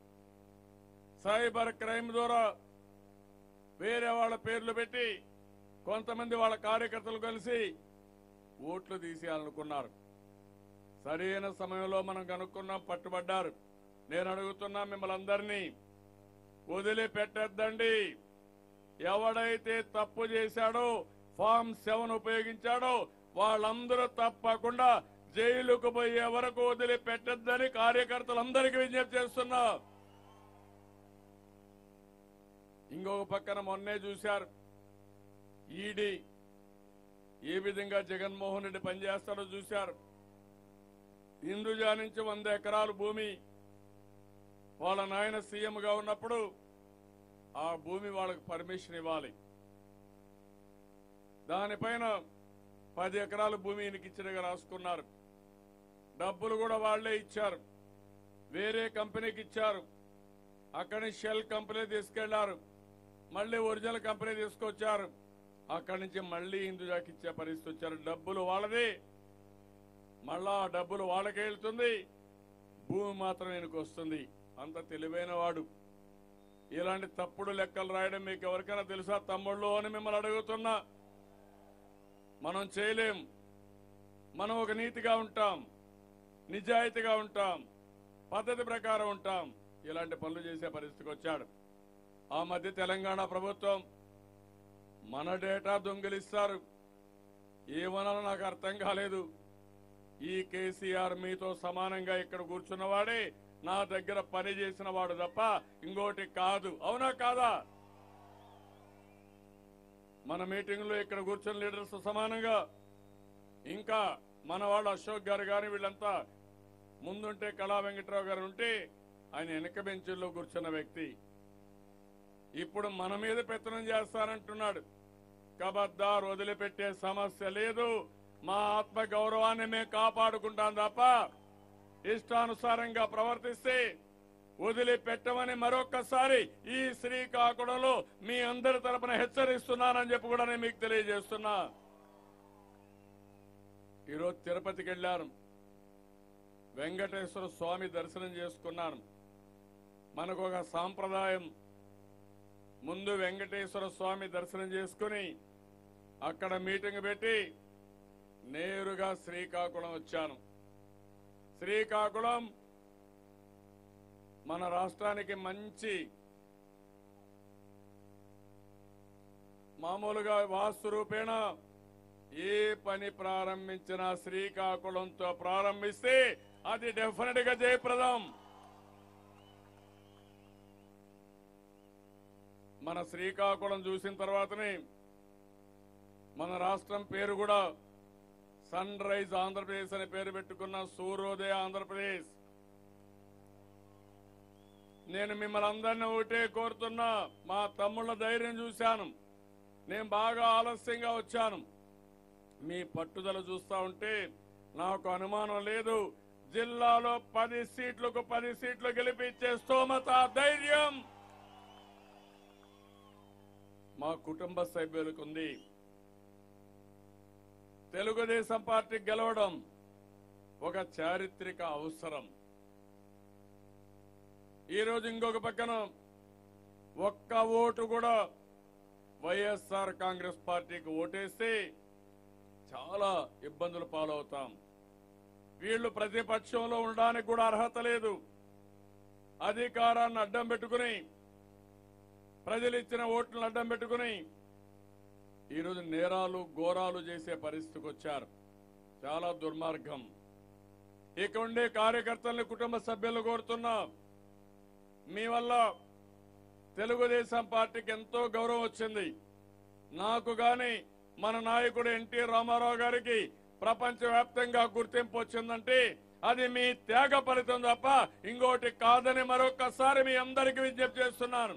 సైబర్ క్రైమ్ ద్వారా వేరే వాళ్ళ పేర్లు పెట్టి కొంతమంది వాళ్ళ కార్యకర్తలు కలిసి ఓట్లు తీసేయాలనుకున్నారు. సరైన సమయంలో మనం కనుక్కున్నాం, పట్టుబడ్డారు. నేను అడుగుతున్నా మిమ్మల్ని అందరినీ, వదిలిపెట్టద్దండి. ఎవడైతే తప్పు చేశాడో, ఫామ్ సెవెన్ ఉపయోగించాడో వాళ్ళందరూ తప్పకుండా జైలుకు పోయే వరకు వదిలిపెట్టద్దని కార్యకర్తలందరికీ విజ్ఞప్తి చేస్తున్నా. ఇంకొక పక్కన మొన్నే చూశారు, ఈడీ ఏ విధంగా జగన్మోహన్ రెడ్డి పనిచేస్తాడో చూశారు. హిందూజా నుంచి వంద ఎకరాలు భూమి వాళ్ళ నాయన సీఎంగా ఉన్నప్పుడు ఆ భూమి వాళ్ళకు పర్మిషన్ ఇవ్వాలి. దానిపైన పది ఎకరాల భూమి ఈయనకి ఇచ్చినగా రాసుకున్నారు. డబ్బులు కూడా వాళ్లే ఇచ్చారు. వేరే కంపెనీకి ఇచ్చారు. అక్కడి షెల్ కంపెనీ తీసుకెళ్లారు. మళ్ళీ ఒరిజినల్ కంపెనీ తీసుకొచ్చారు. అక్కడి నుంచి మళ్ళీ హిందూజాకి ఇచ్చే పరిస్థితి వచ్చారు. డబ్బులు వాళ్ళది, మళ్ళా ఆ డబ్బులు వాళ్ళకే వెళ్తుంది, భూమి మాత్రం ఈయనకు వస్తుంది. అంత తెలివైన వాడు. ఇలాంటి తప్పుడు లెక్కలు రాయడం మీకు ఎవరికైనా తెలుసా తమ్ముళ్ళు అని మిమ్మల్ని అడుగుతున్నా. మనం చేయలేం. మనం ఒక నీతిగా ఉంటాం, నిజాయితీగా ఉంటాం, పద్ధతి ప్రకారం ఉంటాం. ఇలాంటి పనులు చేసే పరిస్థితికి వచ్చాడు. ఆ మధ్య తెలంగాణ ప్రభుత్వం మన డేటా దొంగిలిస్తారు. ఏమన్నా నాకు అర్థం కాలేదు. ఈ కేసీఆర్ మీతో సమానంగా ఇక్కడ కూర్చున్నవాడే నా దగ్గర పని చేసిన వాడు తప్ప ఇంకోటి కాదు. అవునా కాదా? మన మీటింగ్లో ఇక్కడ కూర్చున్న లీడర్స్ సమానంగా, ఇంకా మన వాళ్ళు అశోక్ గారు గాని వీళ్ళంతా ముందుంటే కళా వెంకట్రావు గారు ఉంటే ఆయన వెనక బెంచుల్లో కూర్చున్న వ్యక్తి ఇప్పుడు మన మీద పెత్తనం చేస్తానంటున్నాడు. కబద్దార్, వదిలిపెట్టే సమస్య లేదు. మా ఆత్మ గౌరవాన్ని మేము కాపాడుకుంటాం తప్ప ఇష్టానుసారంగా ప్రవర్తిస్తే వదిలిపెట్టమని మరొక్కసారి ఈ శ్రీకాకుళంలో మీ అందరి తరపున హెచ్చరిస్తున్నానని చెప్పి కూడా నేను మీకు తెలియజేస్తున్నా. ఈరోజు తిరుపతికి వెళ్ళాను. వెంకటేశ్వర స్వామి దర్శనం చేసుకున్నాను. మనకు ఒక సాంప్రదాయం, ముందు వెంకటేశ్వర స్వామి దర్శనం చేసుకుని అక్కడ మీటింగ్ పెట్టి నేరుగా శ్రీకాకుళం వచ్చాను. శ్రీకాకుళం మన రాష్ట్రానికి మంచి మామూలుగా వాస్తు రూపేణ ఏ పని ప్రారంభించినా శ్రీకాకుళంతో ప్రారంభిస్తే అది డెఫినెట్ గా జయప్రదం. మన శ్రీకాకుళం చూసిన తర్వాతనే మన రాష్ట్రం పేరు కూడా సన్ రైజ్ ఆంధ్రప్రదేశ్ అనే పేరు పెట్టుకున్న సూర్యోదయ ఆంధ్రప్రదేశ్. నేను మిమ్మల్ని అందరినీ ఒకటే కోరుతున్నా. మా తమ్ముళ్ళ ధైర్యం చూశాను. నేను బాగా ఆలస్యంగా వచ్చాను. మీ పట్టుదల చూస్తా ఉంటే నాకు అనుమానం లేదు, జిల్లాలో పది సీట్లకు పది సీట్లు గెలిపించే స్తోమత, ధైర్యం మా కుటుంబ సభ్యులకు ఉంది. తెలుగుదేశం పార్టీ గెలవడం ఒక చారిత్రక అవసరం. ఈరోజు ఇంకొక పక్కన ఒక్క ఓటు కూడా వైఎస్ఆర్ కాంగ్రెస్ పార్టీకి ఓటేస్తే చాలా ఇబ్బందులు పాలవుతాం. వీళ్లు ప్రతిపక్షంలో ఉండడానికి కూడా అర్హత లేదు. అధికారాన్ని అడ్డం పెట్టుకుని, ప్రజలు ఇచ్చిన ఓట్లను అడ్డం పెట్టుకుని ఈరోజు నేరాలు ఘోరాలు చేసే పరిస్థితికి వచ్చారు. చాలా దుర్మార్గం. ఇక ఉండే కార్యకర్తలను, కుటుంబ సభ్యులు కోరుతున్నా, మీ వల్ల తెలుగుదేశం పార్టీకి ఎంతో గౌరవం వచ్చింది. నాకు గాని మన నాయకుడు ఎన్టీ రామారావు గారికి ప్రపంచవ్యాప్తంగా గుర్తింపు వచ్చిందంటే అది మీ త్యాగ ఫలితం తప్ప ఇంకోటి కాదని మరొకసారి మీ అందరికీ విజ్ఞప్తి చేస్తున్నాను.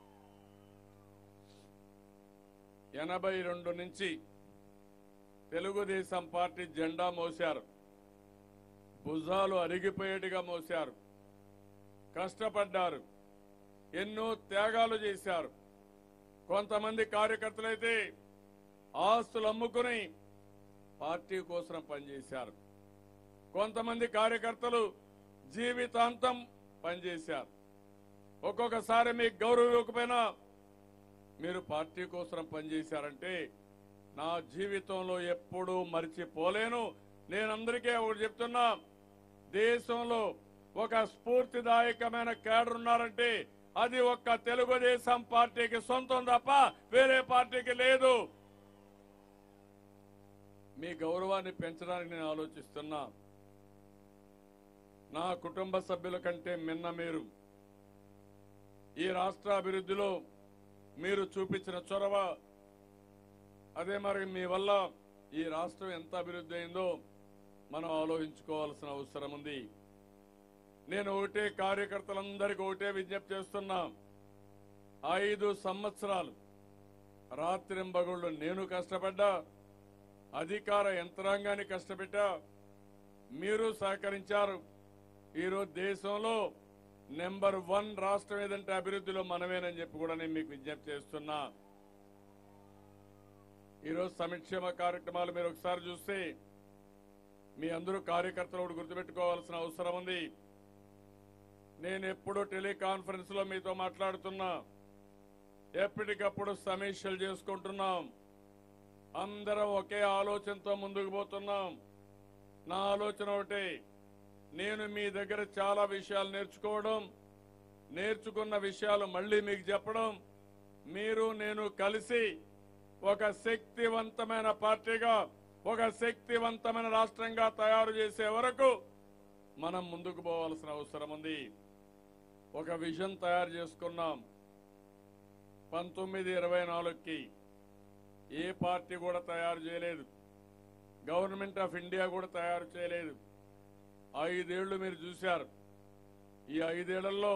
ఎనభై రెండు నుంచి తెలుగుదేశం పార్టీ జెండా మోశారు. భుజాలు అరిగిపోయేట్టుగా మోశారు. కష్టపడ్డారు. ఎన్నో త్యాగాలు చేశారు. కొంతమంది కార్యకర్తలైతే ఆస్తులు అమ్ముకుని పార్టీ కోసం పనిచేశారు. కొంతమంది కార్యకర్తలు జీవితాంతం పనిచేశారు. ఒక్కొక్కసారి మీకు గౌరవం ఇవ్వకపోయినా మీరు పార్టీ కోసం పనిచేశారంటే నా జీవితంలో ఎప్పుడూ మర్చిపోలేను. నేను అందరికీ ఒకటి చెప్తున్నా, దేశంలో ఒక స్ఫూర్తిదాయకమైన కేడర్ ఉన్నారంటే అది ఒక్క తెలుగుదేశం పార్టీకి సొంతం తప్ప వేరే పార్టీకి లేదు. మీ గౌరవాన్ని పెంచడానికి నేను ఆలోచిస్తున్నా. నా కుటుంబ సభ్యుల కంటే మిన్న మీరు ఈ రాష్ట్ర అభివృద్ధిలో మీరు చూపించిన చొరవ, అదే మరి మీ వల్ల ఈ రాష్ట్రం ఎంత అభివృద్ధి అయిందో మనం ఆలోచించుకోవాల్సిన అవసరం ఉంది. నేను ఒకటే కార్యకర్తలందరికీ ఒకటే విజ్ఞప్తి చేస్తున్నా. ఐదు సంవత్సరాలు రాత్రింబగళ్ళు నేను కష్టపడ్డా, అధికార యంత్రాంగాన్ని కష్టపెట్టా, మీరు సహకరించారు. ఈరోజు దేశంలో నెంబర్ వన్ రాష్ట్రం ఏదంటే అభివృద్ధిలో మనమేనని చెప్పి కూడా నేను మీకు విజ్ఞప్తి చేస్తున్నా. ఈరోజు సంక్షేమ కార్యక్రమాలు మీరు ఒకసారి చూస్తే మీ అందరూ కార్యకర్తలు కూడా గుర్తుపెట్టుకోవాల్సిన అవసరం ఉంది. నేను ఎప్పుడూ టెలికాన్ఫరెన్స్ లో మీతో మాట్లాడుతున్నా, ఎప్పటికప్పుడు సమీక్షలు చేసుకుంటున్నాం. అందరం ఒకే ఆలోచనతో ముందుకు పోతున్నాం. నా ఆలోచన ఒకటే, నేను మీ దగ్గర చాలా విషయాలు నేర్చుకోవడం, నేర్చుకున్న విషయాలు మళ్ళీ మీకు చెప్పడం, మీరు నేను కలిసి ఒక శక్తివంతమైన పార్టీగా, ఒక శక్తివంతమైన రాష్ట్రంగా తయారు చేసే వరకు మనం ముందుకు పోవాల్సిన అవసరం ఉంది. ఒక విజన్ తయారు చేసుకున్నాం. పంతొమ్మిది ఇరవై నాలుగుకి ఏ పార్టీ కూడా తయారు చేయలేదు, గవర్నమెంట్ ఆఫ్ ఇండియా కూడా తయారు చేయలేదు. ఐదేళ్లు మీరు చూశారు. ఈ ఐదేళ్లలో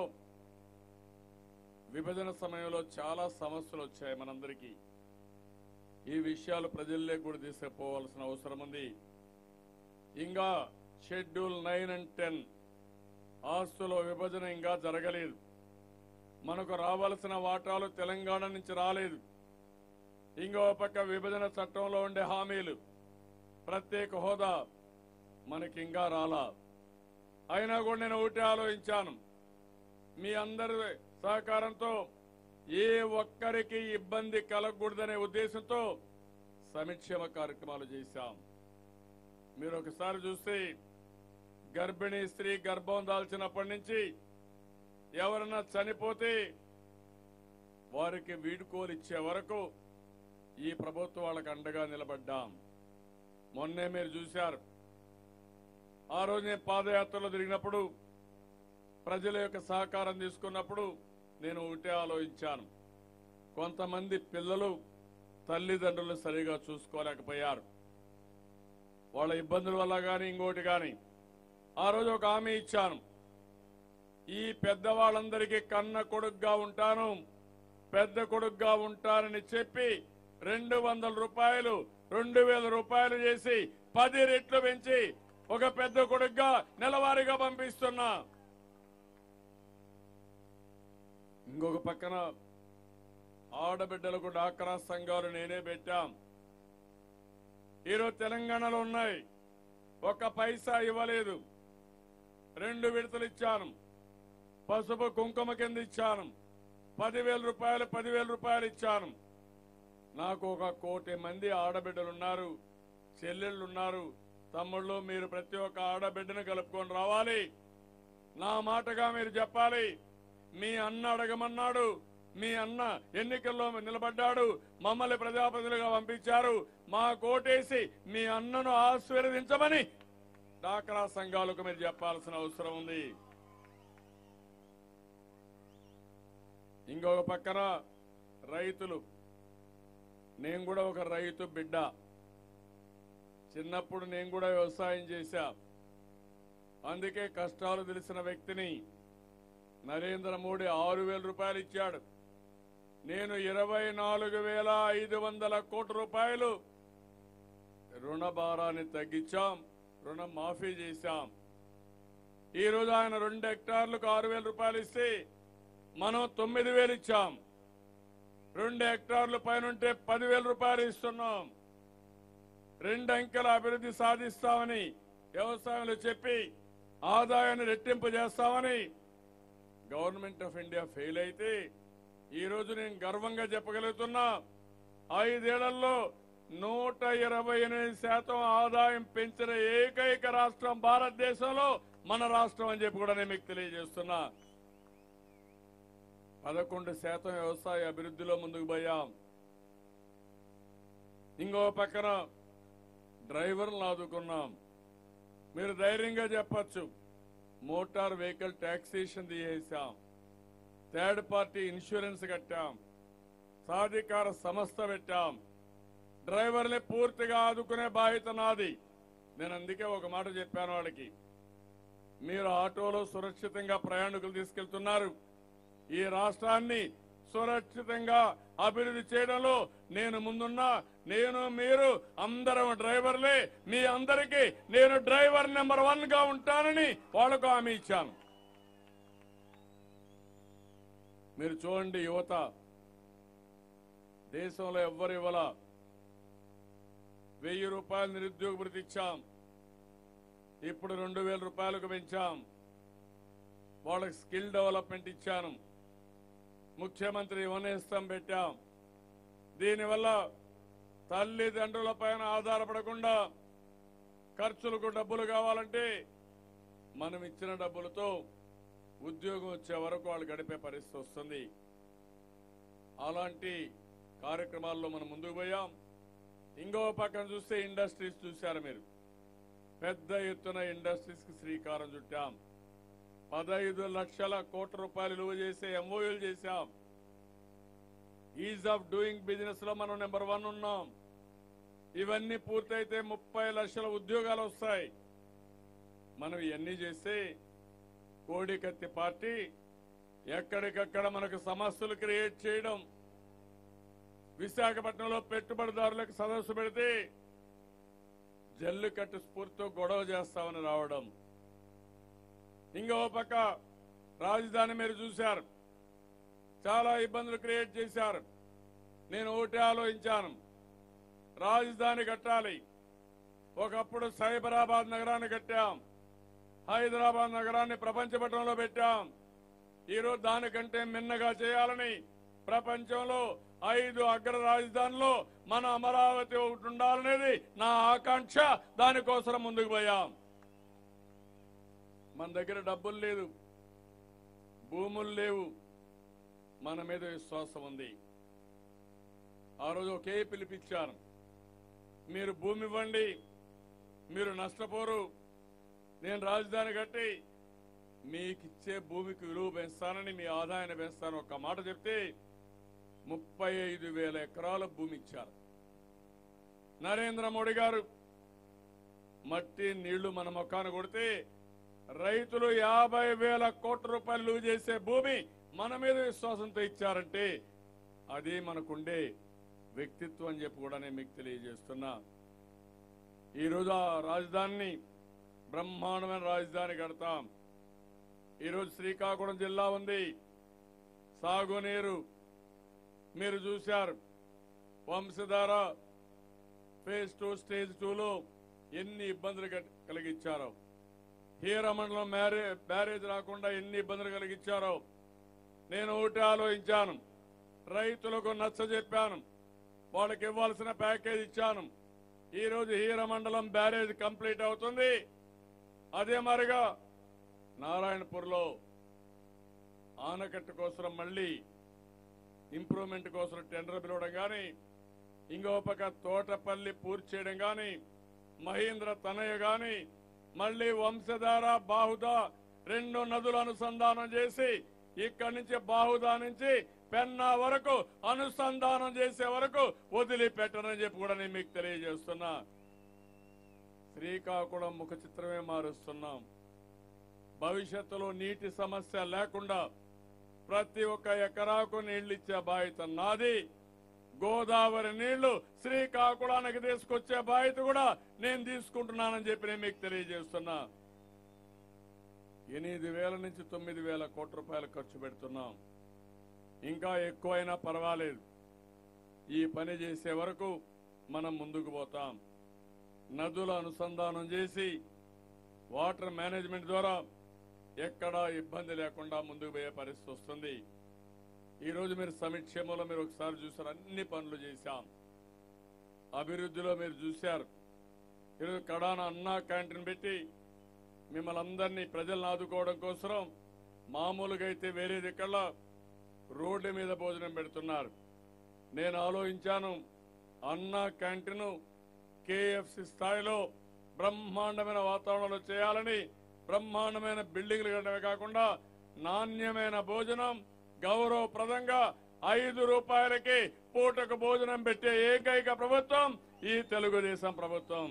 విభజన సమయంలో చాలా సమస్యలు వచ్చాయి మనందరికీ. ఈ విషయాలు ప్రజల్లోకి కూడా తీసుకుపోవాల్సిన అవసరం ఉంది. ఇంకా షెడ్యూల్ నైన్ అండ్ టెన్ ఆస్తుల విభజన ఇంకా జరగలేదు. మనకు రావాల్సిన వాటాలు తెలంగాణ నుంచి రాలేదు. ఇంకో పక్క విభజన చట్టంలో ఉండే హామీలు, ప్రత్యేక హోదా మనకి ఇంకా రాలా. అయినా కూడా నేను ఒకటి ఆలోచించాను, మీ అందరి సహకారంతో ఏ ఒక్కరికి ఇబ్బంది కలగకూడదనే ఉద్దేశంతో సంక్షేమ కార్యక్రమాలు చేశాం. మీరు ఒకసారి చూస్తే గర్భిణీ స్త్రీ గర్భం దాల్చినప్పటి నుంచి ఎవరన్నా చనిపోతే వారికి వీడుకోలు ఇచ్చే వరకు ఈ ప్రభుత్వం వాళ్ళకి అండగా నిలబడ్డాం. మొన్నే మీరు చూశారు, ఆ రోజు నేను పాదయాత్రలో తిరిగినప్పుడు ప్రజల యొక్క సహకారం తీసుకున్నప్పుడు నేను ఒకటే ఆలోచించాను, కొంతమంది పిల్లలు తల్లిదండ్రులు సరిగా చూసుకోలేకపోయారు. వాళ్ళ ఇబ్బందుల వల్ల కానీ ఇంకోటి కానీ ఆ రోజు ఒక హామీ ఇచ్చాను, ఈ పెద్దవాళ్ళందరికీ కన్న కొడుకుగా ఉంటాను, పెద్ద కొడుకుగా ఉంటానని చెప్పి రెండు వందల రూపాయలు రెండు వేల రూపాయలు చేసి పది రెట్లు పెంచి ఒక పెద్ద కొడుకుగా నెలవారీగా పంపిస్తున్నా. ఇంకొక పక్కన ఆడబిడ్డలకు డాక్రా సంఘాలు నేనే పెట్టాం. ఈరోజు తెలంగాణలో ఉన్నాయి, ఒక్క పైసా ఇవ్వలేదు. రెండు విడతలు ఇచ్చాను, పసుపు కుంకుమ కింద ఇచ్చాను, పదివేల రూపాయలు పదివేల రూపాయలు ఇచ్చాను. నాకు ఒక కోటి మంది ఆడబిడ్డలున్నారు, చెల్లెళ్ళున్నారు. తమ్ముళ్ళు, మీరు ప్రతి ఒక్క ఆడబిడ్డను కలుపుకొని రావాలి. నా మాటగా మీరు చెప్పాలి, మీ అన్న అడగమన్నాడు, మీ అన్న ఎన్నికల్లో నిలబడ్డాడు, మమ్మల్ని ప్రజాప్రతినిధులుగా పంపించారు, మా కోటేసి మీ అన్నను ఆశీర్వదించమని డాక్రా సంఘాలకు మీరు చెప్పాల్సిన అవసరం ఉంది. ఇంకొక పక్కన రైతులు, నేను కూడా ఒక రైతు బిడ్డ, చిన్నప్పుడు నేను కూడా వ్యవసాయం చేశా, అందుకే కష్టాలు తెలిసిన వ్యక్తిని. నరేంద్ర మోడీ ఆరు వేల రూపాయలు ఇచ్చాడు, నేను ఇరవై నాలుగు వేల ఐదు వందల కోట్ల రూపాయలు రుణ భారాన్ని తగ్గించాం, రుణ మాఫీ చేశాం. ఈ రోజు ఆయన రెండు హెక్టార్లకు ఆరు వేల రూపాయలు ఇస్తే మనం తొమ్మిది వేలు ఇచ్చాం. రెండు హెక్టార్ల పైన ఉంటే పదివేల రూపాయలు ఇస్తున్నాం. రెండు అంకెల అభివృద్ధి సాధిస్తామని వ్యవసాయంలో చెప్పి ఆదాయాన్ని రెట్టింపు చేస్తామని గవర్నమెంట్ ఆఫ్ ఇండియా ఫెయిల్ అయితే ఈ రోజు నేను గర్వంగా చెప్పగలుగుతున్నా, ఐదేళ్లలో నూట ఇరవై ఎనిమిది శాతం ఆదాయం పెంచిన ఏకైక రాష్ట్రం భారతదేశంలో మన రాష్ట్రం అని చెప్పి కూడా నేను మీకు తెలియజేస్తున్నా. పదకొండు శాతం వ్యవసాయ అభివృద్ధిలో ముందుకు పోయాం. ఇంకో పక్కన డ్రైవర్లను ఆదుకున్నాం. మీరు ధైర్యంగా చెప్పచ్చు, మోటార్ వెహికల్ టాక్సేషన్ తీసేశాం, థర్డ్ పార్టీ ఇన్సూరెన్స్ కట్టాం, సాధికార సంస్థ పెట్టాం. డ్రైవర్ని పూర్తిగా ఆదుకునే బాధ్యత నాది. నేను అందుకే ఒక మాట చెప్పాను వాళ్ళకి, మీరు ఆటోలో సురక్షితంగా ప్రయాణికులు తీసుకెళ్తున్నారు. ఈ రాష్ట్రాన్ని సురక్షితంగా అభివృద్ధి చేయడంలో నేను ముందున్నా. నేను మీరు అందరం డ్రైవర్లే. మీ అందరికీ నేను డ్రైవర్ నెంబర్ వన్ గా ఉంటానని వాళ్లకు హామీ ఇచ్చాను. మీరు చూడండి, యువత దేశంలో ఎవ్వరు ఇవ్వాల. వెయ్యి రూపాయలు నిరుద్యోగ భృతి ఇచ్చాం, ఇప్పుడు రెండు వేల రూపాయలకు పెంచాం. వాళ్ళకి స్కిల్ డెవలప్మెంట్ ఇచ్చాను. ముఖ్యమంత్రి వనేస్తం పెట్టాం. దీనివల్ల తల్లిదండ్రుల పైన ఆధారపడకుండా ఖర్చులకు డబ్బులు కావాలంటే మనం ఇచ్చిన డబ్బులతో ఉద్యోగం వచ్చే వరకు వాళ్ళు గడిపే పరిస్థితి వస్తుంది. అలాంటి కార్యక్రమాల్లో మనం ముందుకు పోయాం. ఇంకో పక్కన చూస్తే ఇండస్ట్రీస్ చూశారు మీరు. పెద్ద ఎత్తున ఇండస్ట్రీస్ కి శ్రీకారం చుట్టాం. పదహైదు లక్షల కోట్ల రూపాయలు విలువ చేసే ఎంఓయూలు చేశాం. ఈజ్ ఆఫ్ డూయింగ్ బిజినెస్ లో మనం నెంబర్ వన్ ఉన్నాం. ఇవన్నీ పూర్తయితే ముప్పై లక్షల ఉద్యోగాలు వస్తాయి. మనం ఇవన్నీ చేస్తే కోడికత్తి పార్టీ ఎక్కడికక్కడ మనకు సమస్యలు క్రియేట్ చేయడం, విశాఖపట్నంలో పెట్టుబడిదారులకు సదస్సు పెడితే జల్లికట్టు స్ఫూర్తితో గొడవ చేస్తామని రావడం. ఇంకో పక్క రాజధాని మీరు చూశారు, చాలా ఇబ్బందులు క్రియేట్ చేశారు. నేను ఒకటి ఆలోచించాను, రాజధాని కట్టాలి. ఒకప్పుడు సైబరాబాద్ నగరాన్ని కట్టాం, హైదరాబాద్ నగరాన్ని ప్రపంచ పటంలో పెట్టాం. ఈరోజు దానికంటే మిన్నగా చేయాలని ప్రపంచంలో ఐదు అగ్ర రాజధానిలో మన అమరావతి ఒకటి ఉండాలనేది నా ఆకాంక్ష. దానికోసం ముందుకు పోయాం. మన దగ్గర డబ్బులు లేదు, భూములు లేవు, మన మీద విశ్వాసం ఉంది. ఆ రోజు ఒకే పిలిపించాను, మీరు భూమి ఇవ్వండి, మీరు నష్టపోరు, నేను రాజధాని కట్టి మీకిచ్చే భూమికి విలువ పెంచుతానని, మీ ఆదాయాన్ని పెంచుతాను ఒక్క మాట చెప్తే ముప్పై ఐదు వేల ఎకరాల భూమి ఇచ్చారు. నరేంద్ర మోడీ గారు మట్టి నీళ్లు మన మొక్కాను కొడితే రైతులు యాభై వేల కోట్ల రూపాయలు విలువ చేసే భూమి మన మీద విశ్వాసంతో ఇచ్చారంటే అది మనకుండే వ్యక్తిత్వం అని చెప్పి కూడా నేను మీకు తెలియజేస్తున్నా. ఈరోజు ఆ రాజధానిని బ్రహ్మాండమైన రాజధాని కడతాం. ఈరోజు శ్రీకాకుళం జిల్లా ఉంది, సాగునీరు మీరు చూశారు. వంశధార ఫేజ్ టూ స్టేజ్ టూలో ఎన్ని ఇబ్బందులు కలిగించారో, హీరమండలం బ్యారేజ్ రాకుండా ఎన్ని ఇబ్బందులు కలిగించారో నేను ఒకటి ఆలోచించాను. రైతులకు నచ్చ చెప్పాను, వాళ్ళకి ఇవ్వాల్సిన ప్యాకేజ్ ఇచ్చాను. ఈరోజు హీరమండలం బ్యారేజ్ కంప్లీట్ అవుతుంది. అదే మరిగా నారాయణపూర్లో ఆనకట్ట కోసం మళ్ళీ ఇంప్రూవ్మెంట్ కోసం టెండర్ పిలవడం కానీ, ఇంకో పక్క తోటపల్లి పూర్తి చేయడం కానీ, మహేంద్ర తనయ కానీ, మళ్లీ వంశధార బాహుదా రెండు నదులు అనుసంధానం చేసి ఇక్కడి నుంచి బాహుదా నుంచి పెన్నా వరకు అనుసంధానం చేసే వరకు వదిలిపెట్టనని చెప్పి కూడా నేను మీకు తెలియజేస్తున్నా. శ్రీకాకుళం ముఖ చిత్రమే మారుస్తున్నాం. భవిష్యత్తులో నీటి సమస్య లేకుండా ప్రతి ఒక్క ఎకరాకు నీళ్లు ఇచ్చే బాధ్యత నాది. గోదావరి నీళ్లు శ్రీకాకుళానికి తీసుకొచ్చే బాధ్యత కూడా నేను తీసుకుంటున్నానని చెప్పి నేను మీకు తెలియజేస్తున్నా. ఎనిమిది వేల నుంచి తొమ్మిది వేల కోట్ల రూపాయలు ఖర్చు పెడుతున్నాం. ఇంకా ఎక్కువైనా పర్వాలేదు. ఈ పని చేసే వరకు మనం ముందుకు పోతాం. నదుల అనుసంధానం చేసి వాటర్ మేనేజ్మెంట్ ద్వారా ఎక్కడా ఇబ్బంది లేకుండా ముందుకు పోయే పరిస్థితి వస్తుంది. ఈరోజు మీరు సమీక్షలో మీరు ఒకసారి చూసారు, అన్ని పనులు చేశాం. అభివృద్ధిలో మీరు చూశారు. ఈరోజు కడాన అన్నా క్యాంటీన్ పెట్టి మిమ్మల్ని అందరినీ ప్రజలను ఆదుకోవడం కోసం మామూలుగా అయితే వేరే దిక్కల రోడ్డు మీద భోజనం పెడుతున్నారు. నేను ఆలోచించాను, అన్నా క్యాంటీన్ కేఎఫ్సి స్థాయిలో బ్రహ్మాండమైన వాతావరణంలో చేయాలని. బ్రహ్మాండమైన బిల్డింగ్లు కట్టడమే కాకుండా నాణ్యమైన భోజనం గౌరవప్రదంగా ఐదు రూపాయలకి పూటకు భోజనం పెట్టే ఏకైక ప్రభుత్వం ఈ తెలుగుదేశం ప్రభుత్వం.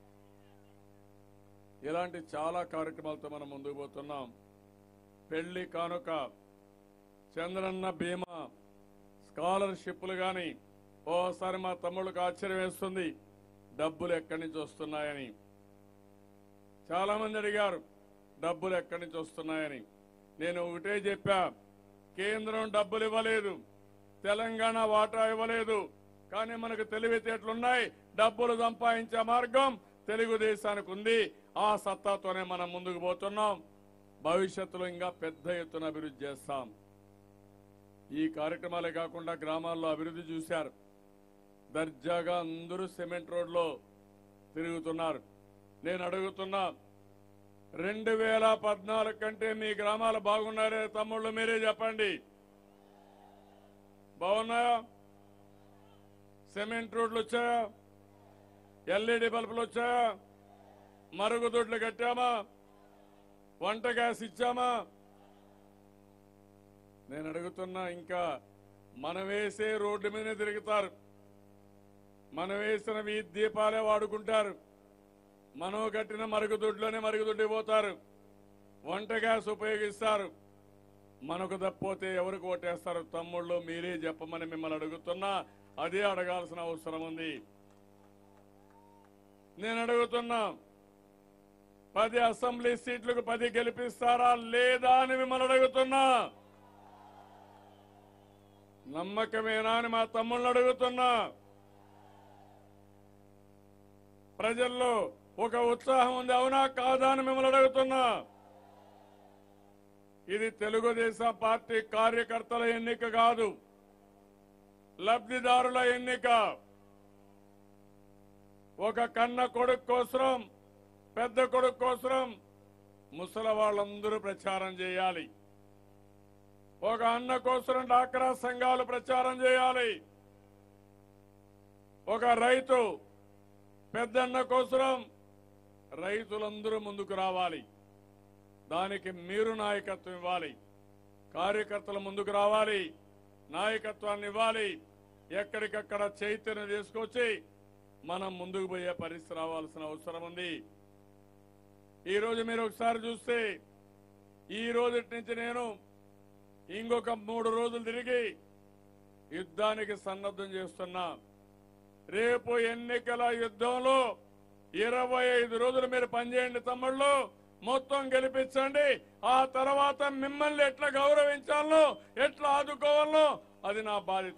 ఇలాంటి చాలా కార్యక్రమాలతో మనం ముందుకు పోతున్నాం. పెళ్లి కానుక, చంద్రన్న బీమా, స్కాలర్షిప్లు కానీ ఓసారి మా తమ్ముళ్ళకు ఆశ్చర్యం వేస్తుంది, డబ్బులు ఎక్కడి నుంచి వస్తున్నాయని. చాలా మంది అడిగారు డబ్బులు ఎక్కడి నుంచి వస్తున్నాయని. నేను ఒకటే చెప్పా, కేంద్రం డబ్బులు ఇవ్వలేదు, తెలంగాణ వాటా ఇవ్వలేదు, కానీ మనకు తెలివితేటలున్నాయి. డబ్బులు సంపాదించే మార్గం తెలుగుదేశానికి ఉంది. ఆ సత్తాతోనే మనం ముందుకు పోతున్నాం. భవిష్యత్తులో ఇంకా పెద్ద ఎత్తున అభివృద్ధి చేస్తాం. ఈ కార్యక్రమాలే కాకుండా గ్రామాల్లో అభివృద్ధి చూశారు. దర్జాగా అందరూ సిమెంట్ రోడ్లో తిరుగుతున్నారు. నేను అడుగుతున్నా, రెండు వేల పద్నాలుగు కంటే మీ గ్రామాలు బాగున్నారే తమ్ముళ్ళు, మీరే చెప్పండి. బాగున్నాయా? సిమెంట్ రోడ్లు వచ్చాయా? ఎల్ఈడి బల్బులు వచ్చాయా? మరుగుదొడ్లు కట్టామా? వంట గ్యాస్ ఇచ్చామా? నేను అడుగుతున్నా, ఇంకా మనం వేసే రోడ్డు మీదనే తిరుగుతారు, మనం వేసిన వీధి దీపాలే వాడుకుంటారు, మనం కట్టిన మరుగుదొడ్లోనే మరుగుదొడ్డి పోతారు, వంట గ్యాస్ ఉపయోగిస్తారు. మనకు తప్పితే ఎవరికి ఓటేస్తారు? తమ్ముళ్ళు మీరే చెప్పమని మిమ్మల్ని అడుగుతున్నా. అదే అడగాల్సిన అవసరం ఉంది. నేను అడుగుతున్నా, పది అసెంబ్లీ సీట్లకు పది గెలిపిస్తారా లేదా అని మిమ్మల్ని అడుగుతున్నా. నమ్మకమేనా అని మా తమ్ముళ్ళని అడుగుతున్నా. ప్రజల్లో ఒక ఉత్సాహం ఉంది, అవునా కాదా అని మిమ్మల్ని అడుగుతున్నా. ఇది తెలుగుదేశం పార్టీ కార్యకర్తల ఎన్నిక కాదు, లబ్ధిదారుల ఎన్నిక. ఒక కన్న కొడుకు కోసం, పెద్ద కొడుకు కోసం ముసలి వాళ్ళందరూ ప్రచారం చేయాలి. ఒక అన్న కోసం డాక్రా సంఘాలు ప్రచారం చేయాలి. ఒక రైతు పెద్దన్న కోసం రైతులందరూ ముందుకు రావాలి. దానికి మీరు నాయకత్వం ఇవ్వాలి. కార్యకర్తలు ముందుకు రావాలి, నాయకత్వాన్ని ఇవ్వాలి. ఎక్కడికక్కడ చైతన్యం తీసుకొచ్చి మనం ముందుకు పోయే పరిస్థితి రావాల్సిన అవసరం ఉంది. ఈ రోజు మీరు ఒకసారి చూస్తే, ఈ రోజు నుంచి నేను ఇంకొక మూడు రోజులు తిరిగి యుద్ధానికి సన్నద్ధం చేస్తున్నా. రేపు ఎన్నికల యుద్ధంలో ఇరవై ఐదు రోజులు మీరు పనిచేయండి తమ్ముళ్ళు, మొత్తం గెలిపించండి. ఆ తర్వాత మిమ్మల్ని ఎట్లా గౌరవించాలనో, ఎట్లా ఆదుకోవాలనో అది నా బాధ్యత.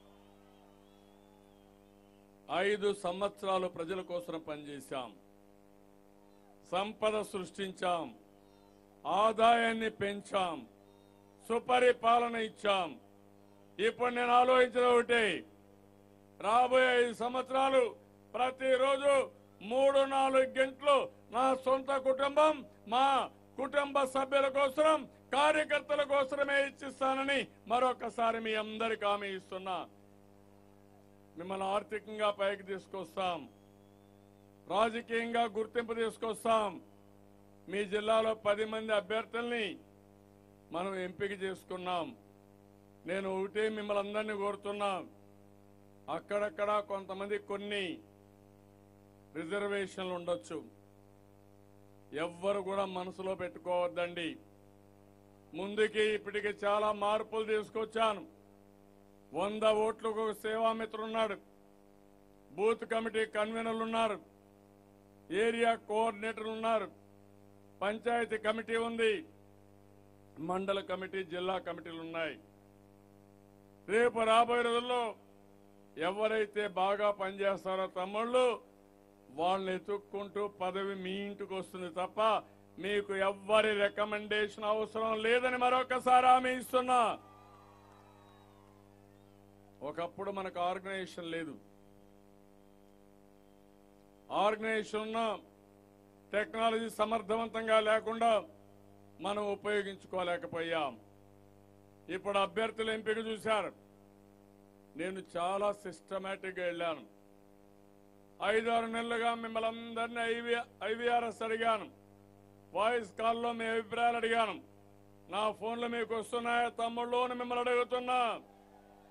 ఐదు సంవత్సరాలు ప్రజల కోసం పనిచేశాం, సంపద సృష్టించాం, ఆదాయాన్ని పెంచాం, సుపరిపాలన ఇచ్చాం. ఇప్పుడు నేను ఆలోచించిన ఒకటి, రాబోయే ఐదు సంవత్సరాలు ప్రతిరోజు మూడు నాలుగు గంటలు నా సొంత కుటుంబం, మా కుటుంబ సభ్యుల కోసం, కార్యకర్తల కోసమే ఇచ్చిస్తానని మరొకసారి మీ అందరికి హామీ ఇస్తున్నా. మిమ్మల్ని ఆర్థికంగా పైకి తీసుకొస్తాం, రాజకీయంగా గుర్తింపు తీసుకొస్తాం. మీ జిల్లాలో పది మంది అభ్యర్థుల్ని మనం ఎంపిక చేసుకున్నాం. నేను ఒకటే మిమ్మల్ని అందరినీ కోరుతున్నా, అక్కడక్కడ కొంతమంది కొన్ని రిజర్వేషన్లు ఉండొచ్చు, ఎవ్వరు కూడా మనసులో పెట్టుకోవద్దండి. ముందుకి ఇప్పటికి చాలా మార్పులు తీసుకొచ్చాను. వంద ఓట్లకు ఒక సేవామిత్రుడు ఉన్నాడు, బూత్ కమిటీ కన్వీనర్లు ఉన్నారు, ఏరియా కోఆర్డినేటర్లు ఉన్నారు, పంచాయతీ కమిటీ ఉంది, మండల కమిటీ, జిల్లా కమిటీలు ఉన్నాయి. రేపు రాబోయే రోజుల్లో ఎవరైతే బాగా పనిచేస్తారో తమ్ముళ్ళు, వాళ్ళని ఎత్తుక్కుంటూ పదవి మీ ఇంటికి వస్తుంది తప్ప మీకు ఎవ్వరి రికమెండేషన్ అవసరం లేదని మరొకసారి హామీ ఇస్తున్నా. ఒకప్పుడు మనకు ఆర్గనైజేషన్ లేదు, ఆర్గనైజేషన్ ఉన్న టెక్నాలజీ సమర్థవంతంగా లేకుండా మనం ఉపయోగించుకోలేకపోయాం. ఇప్పుడు అభ్యర్థుల ఎంపిక చూశారు. నేను చాలా సిస్టమేటిక్గా వెళ్ళాను. ఐదారు నెలలుగా మిమ్మల్ని అందరినీ ఐవి ఐవీఆర్ఎస్ అడిగాను, వాయిస్ కాల్లో మీ అభిప్రాయాలు అడిగాను. నా ఫోన్లో మీకు వస్తున్నాయా తమ్ముళ్ళు అని మిమ్మల్ని అడుగుతున్నా.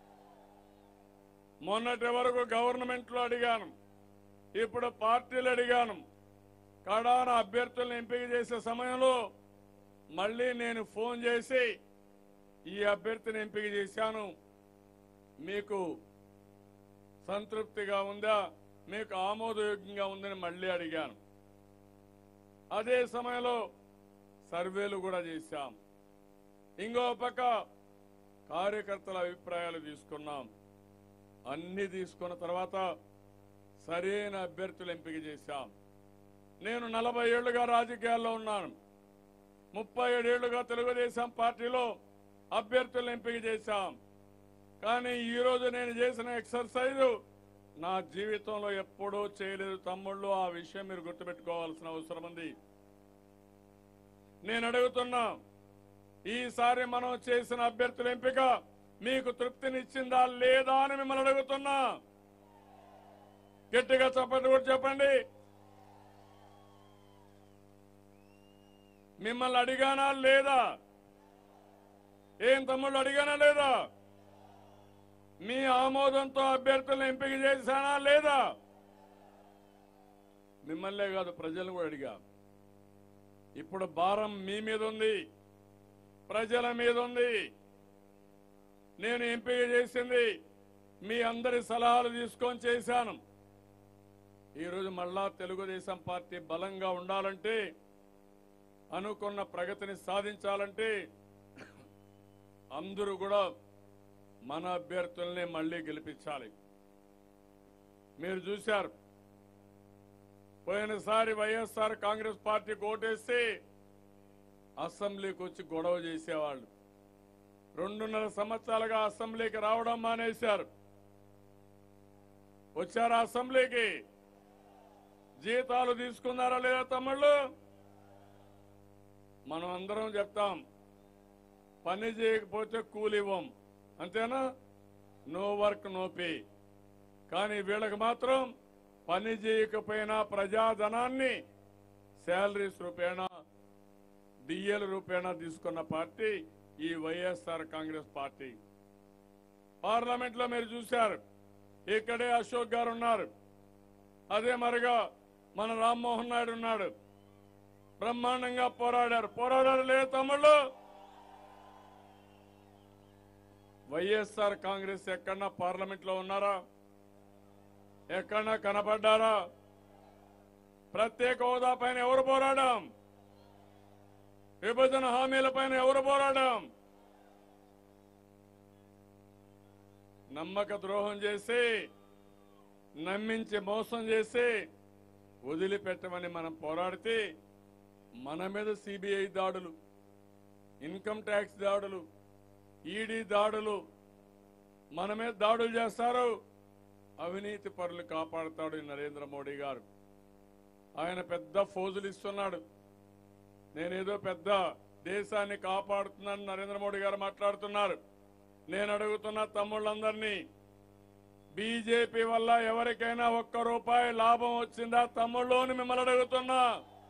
మొన్నటి వరకు గవర్నమెంట్లో అడిగాను, ఇప్పుడు పార్టీలు అడిగాను. కడాన అభ్యర్థులను ఎంపిక చేసే సమయంలో మళ్ళీ నేను ఫోన్ చేసి ఈ అభ్యర్థిని ఎంపిక చేశాను, మీకు సంతృప్తిగా ఉందా, మీకు ఆమోదయోగ్యంగా ఉందని మళ్ళీ అడిగాను. అదే సమయంలో సర్వేలు కూడా చేశాం. ఇంకో పక్క కార్యకర్తల అభిప్రాయాలు తీసుకున్నాం. అన్ని తీసుకున్న తర్వాత సరైన అభ్యర్థులు ఎంపిక చేశాం. నేను నలభై ఏళ్లుగా రాజకీయాల్లో ఉన్నాను. ముప్పై ఏడేళ్లుగా తెలుగుదేశం పార్టీలో అభ్యర్థులను ఎంపిక చేశాం. కానీ ఈరోజు నేను చేసిన ఎక్సర్సైజ్ నా జీవితంలో ఎప్పుడూ చేయలేదు తమ్ముళ్ళు. ఆ విషయం మీరు గుర్తుపెట్టుకోవాల్సిన అవసరం ఉంది. నేను అడుగుతున్నా, ఈసారి మనం చేసిన అభ్యర్థుల ఎంపిక మీకు తృప్తినిచ్చిందా లేదా అని మిమ్మల్ని అడుగుతున్నా. గట్టిగా చెప్పండి, కూడా చెప్పండి. మిమ్మల్ని అడిగానా లేదా? ఏం తమ్ముళ్ళు అడిగానా లేదా? మీ ఆమోదంతో అభ్యర్థులను ఎంపిక చేశానా లేదా? మిమ్మల్నే కాదు, ప్రజలను కూడా అడిగా. ఇప్పుడు భారం మీ మీద ఉంది, ప్రజల మీద ఉంది. నేను ఎంపిక చేసింది మీ అందరి సలహాలు తీసుకొని చేశాను. ఈరోజు మళ్ళా తెలుగుదేశం పార్టీ బలంగా ఉండాలంటే, అనుకున్న ప్రగతిని సాధించాలంటే అందరూ కూడా మన అభ్యర్థుల్ని మళ్లీ గెలిపించాలి. మీరు చూశారు, పోయినసారి వైఎస్ఆర్ కాంగ్రెస్ పార్టీ ఓటేస్తే అసెంబ్లీకి వచ్చి గొడవ చేసేవాళ్ళు. రెండున్నర సంవత్సరాలుగా అసెంబ్లీకి రావడం మానేశారు. వచ్చారా అసెంబ్లీకి? జీతాలు తీసుకున్నారా లేదా తమ్ముళ్ళు? మనం అందరం చెప్తాం, పని చేయకపోతే కూలి ఇవ్వం, అంతేనా? No work no pay. కానీ వీళ్ళకి మాత్రం పని చేయకపోయినా ప్రజాధనాన్ని శాలరీస్ రూపేణా, డిఎల్ రూపేణా తీసుకున్న పార్టీ ఈ వైఎస్ఆర్ కాంగ్రెస్ పార్టీ. పార్లమెంట్ లో మీరు చూశారు, ఇక్కడే అశోక్ గారు ఉన్నారు, అదే మరిగా మన రామ్మోహన్ నాయుడు ఉన్నాడు. బ్రహ్మాండంగా పోరాడారు. పోరాడారు లేదు తమ్ముళ్ళు? వైఎస్ఆర్ కాంగ్రెస్ ఎక్కడన్నా పార్లమెంట్ లో ఉన్నారా? ఎక్కడన్నా కనపడ్డారా? ప్రత్యేక హోదా పైన ఎవరు పోరాడాం? విభజన హామీల పైన ఎవరు పోరాడాం? నమ్మక ద్రోహం చేసి, నమ్మించి మోసం చేసి వదిలిపెట్టమని మనం పోరాడితే మన మీద సిబిఐ దాడులు, ఇన్కమ్ ట్యాక్స్ దాడులు, ఈడీ దాడులు, మన మీద దాడులు చేస్తారు. అవినీతి పరులు కాపాడుతాడు ఈ నరేంద్ర మోడీ గారు. ఆయన పెద్ద ఫోజులు ఇస్తున్నాడు. నేనేదో పెద్ద దేశాన్ని కాపాడుతున్నాను నరేంద్ర మోడీ గారు మాట్లాడుతున్నారు. నేను అడుగుతున్న తమ్ముళ్ళందరినీ, బీజేపీ వల్ల ఎవరికైనా ఒక్క రూపాయి లాభం వచ్చిందా తమ్ముళ్ళు అని మిమ్మల్ని అడుగుతున్నా.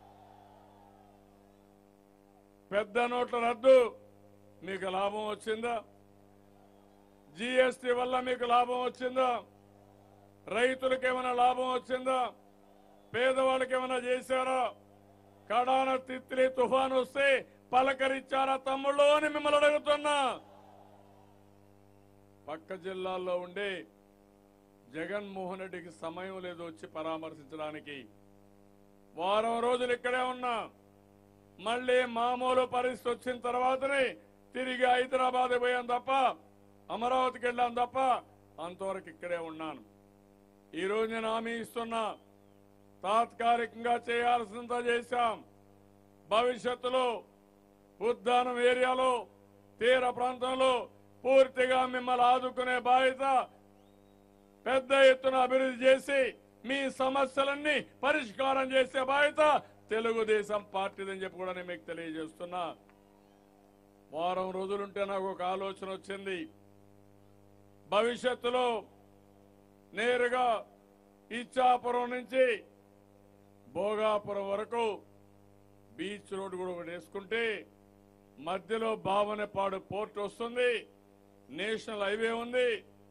పెద్ద నోట్ల రద్దు మీకు లాభం వచ్చిందా? జీఎస్టీ వల్ల మీకు లాభం వచ్చిందా? రైతులకు ఏమైనా లాభం వచ్చిందా? పేదవాళ్ళకి ఏమైనా చేశారా? కడాన తిత్లీ తుఫాను వస్తే పలకరించారా తమ్ముళ్ళు అని మిమ్మల్ని అడుగుతున్నా. పక్క జిల్లాల్లో ఉండే జగన్మోహన్ రెడ్డికి సమయం లేదు వచ్చి పరామర్శించడానికి. వారం రోజులు ఇక్కడే ఉన్నా. మళ్లీ మామూలు పరిస్థితి వచ్చిన తర్వాతనే తిరిగి హైదరాబాద్ పోయాం తప్ప, అమరావతికి వెళ్ళాం తప్ప, అంతవరకు ఇక్కడే ఉన్నాను. ఈరోజు నేను హామీ ఇస్తున్నా, తాత్కాలికంగా చేయాల్సినంత చేశాం. భవిష్యత్తులో ఉద్దానం ఏరియాలో, తీర ప్రాంతంలో పూర్తిగా మిమ్మల్ని ఆదుకునే బాధ్యత, పెద్ద ఎత్తున అభివృద్ధి చేసి మీ సమస్యలన్నీ పరిష్కారం చేసే బాధ్యత తెలుగుదేశం పార్టీదని చెప్పి కూడా నేను మీకు తెలియజేస్తున్నా. వారం రోజులుంటే నాకు ఒక ఆలోచన వచ్చింది. భవిష్యత్తులో నేరుగా ఇచ్చాపురం నుంచి భోగాపురం వరకు బీచ్ రోడ్ కూడా ఒకటి వేసుకుంటే, మధ్యలో బావనపాడు పోర్ట్ వస్తుంది, నేషనల్ హైవే ఉంది,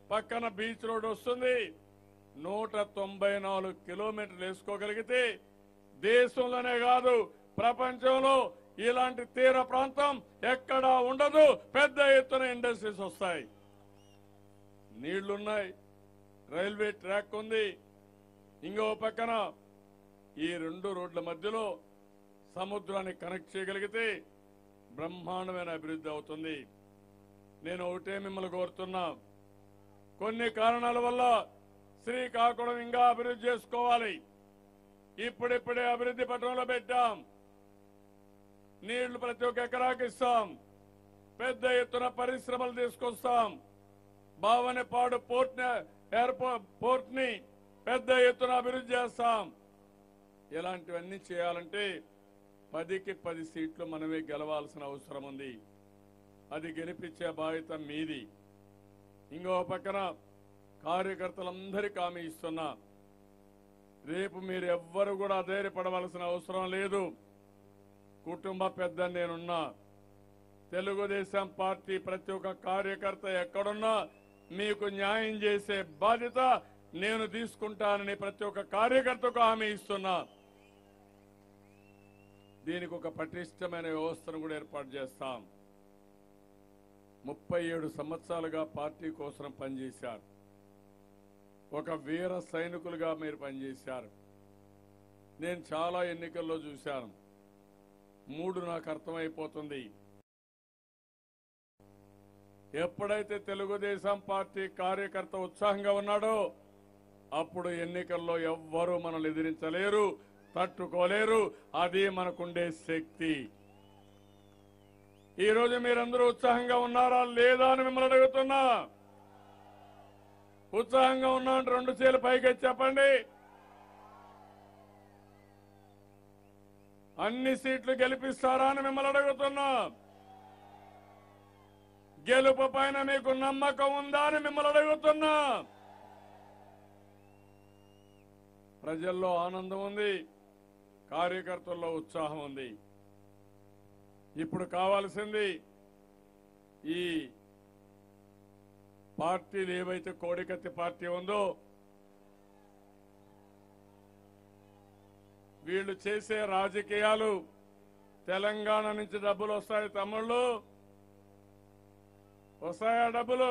పక్కన బీచ్ రోడ్ వస్తుంది. నూట తొంభై నాలుగు కిలోమీటర్లు వేసుకోగలిగితే దేశంలోనే కాదు ప్రపంచంలో ఇలాంటి తీర ప్రాంతం ఎక్కడా ఉండదు. పెద్ద ఎత్తున ఇండస్ట్రీస్ వస్తాయి. నీళ్లున్నాయి, రైల్వే ట్రాక్ ఉంది. ఇంకో పక్కన ఈ రెండు రోడ్ల మధ్యలో సముద్రాన్ని కనెక్ట్ చేయగలిగితే బ్రహ్మాండమైన అభివృద్ధి అవుతుంది. నేను ఒకటే మిమ్మల్ని కోరుతున్నా, కొన్ని కారణాల వల్ల శ్రీకాకుళం ఇంకా అభివృద్ధి చేసుకోవాలి. ఇప్పుడిప్పుడే అభివృద్ధి పట్టణంలో పెట్టాం. నీళ్లు ప్రతి ఒక్క ఎకరాకి ఇస్తాం. పెద్ద ఎత్తున పరిశ్రమలు తీసుకొస్తాం. భావనపాడు పోర్ట్ ఎయిర్పోర్ట్ పోర్ట్ ని పెద్ద ఎత్తున అభివృద్ధి చేస్తాం. ఇలాంటివన్నీ చేయాలంటే పదికి పది సీట్లు మనమే గెలవాల్సిన అవసరం ఉంది. అది గెలిపించే బాధ్యత మీది. ఇంకో పక్కన కార్యకర్తలందరికీ హామీ ఇస్తున్నా, రేపు మీరు ఎవ్వరు కూడా అధైర్యపడవలసిన అవసరం లేదు. కుటుంబ పెద్ద నేనున్నా. తెలుగుదేశం పార్టీ ప్రతి ఒక్క కార్యకర్త ఎక్కడున్నా మీకు న్యాయం చేసే బాధ్యత నేను తీసుకుంటానని ప్రతి ఒక్క కార్యకర్తకు హామీ ఇస్తున్నా. దీనికి ఒక పటిష్టమైన వ్యవస్థను కూడా ఏర్పాటు చేస్తాం. ముప్పై ఏడు సంవత్సరాలుగా పార్టీ కోసం పనిచేశారు. ఒక వీర సైనికులుగా మీరు పనిచేశారు. నేను చాలా ఎన్నికల్లో చూశాను. మూడు నాకు అర్థమైపోతుంది. ఎప్పుడైతే తెలుగుదేశం పార్టీ కార్యకర్త ఉత్సాహంగా ఉన్నాడో అప్పుడు ఎన్నికల్లో ఎవ్వరూ మనల్ని ఎదిరించలేరు, తట్టుకోలేరు. అది మనకుండే శక్తి. ఈ రోజు మీరందరూ ఉత్సాహంగా ఉన్నారా లేదా అని మిమ్మల్ని అడుగుతున్నా. ఉత్సాహంగా ఉన్నా అంటే రెండు చేతులు పైకి చెప్పండి. అన్ని సీట్లు గెలిపిస్తారా అని మిమ్మల్ని అడుగుతున్నా. గెలుపు పైన మీకు నమ్మకం ఉందా అని మిమ్మల్ని అడుగుతున్నా. ప్రజల్లో ఆనందం ఉంది, కార్యకర్తల్లో ఉత్సాహం ఉంది. ఇప్పుడు కావాల్సింది ఈ పార్టీలు ఏవైతే కోడికత్తి పార్టీ ఉందో వీళ్ళు చేసే రాజకీయాలు, తెలంగాణ నుంచి డబ్బులు వస్తాయి తమ్ముళ్ళు, వస్తాయా డబ్బులు?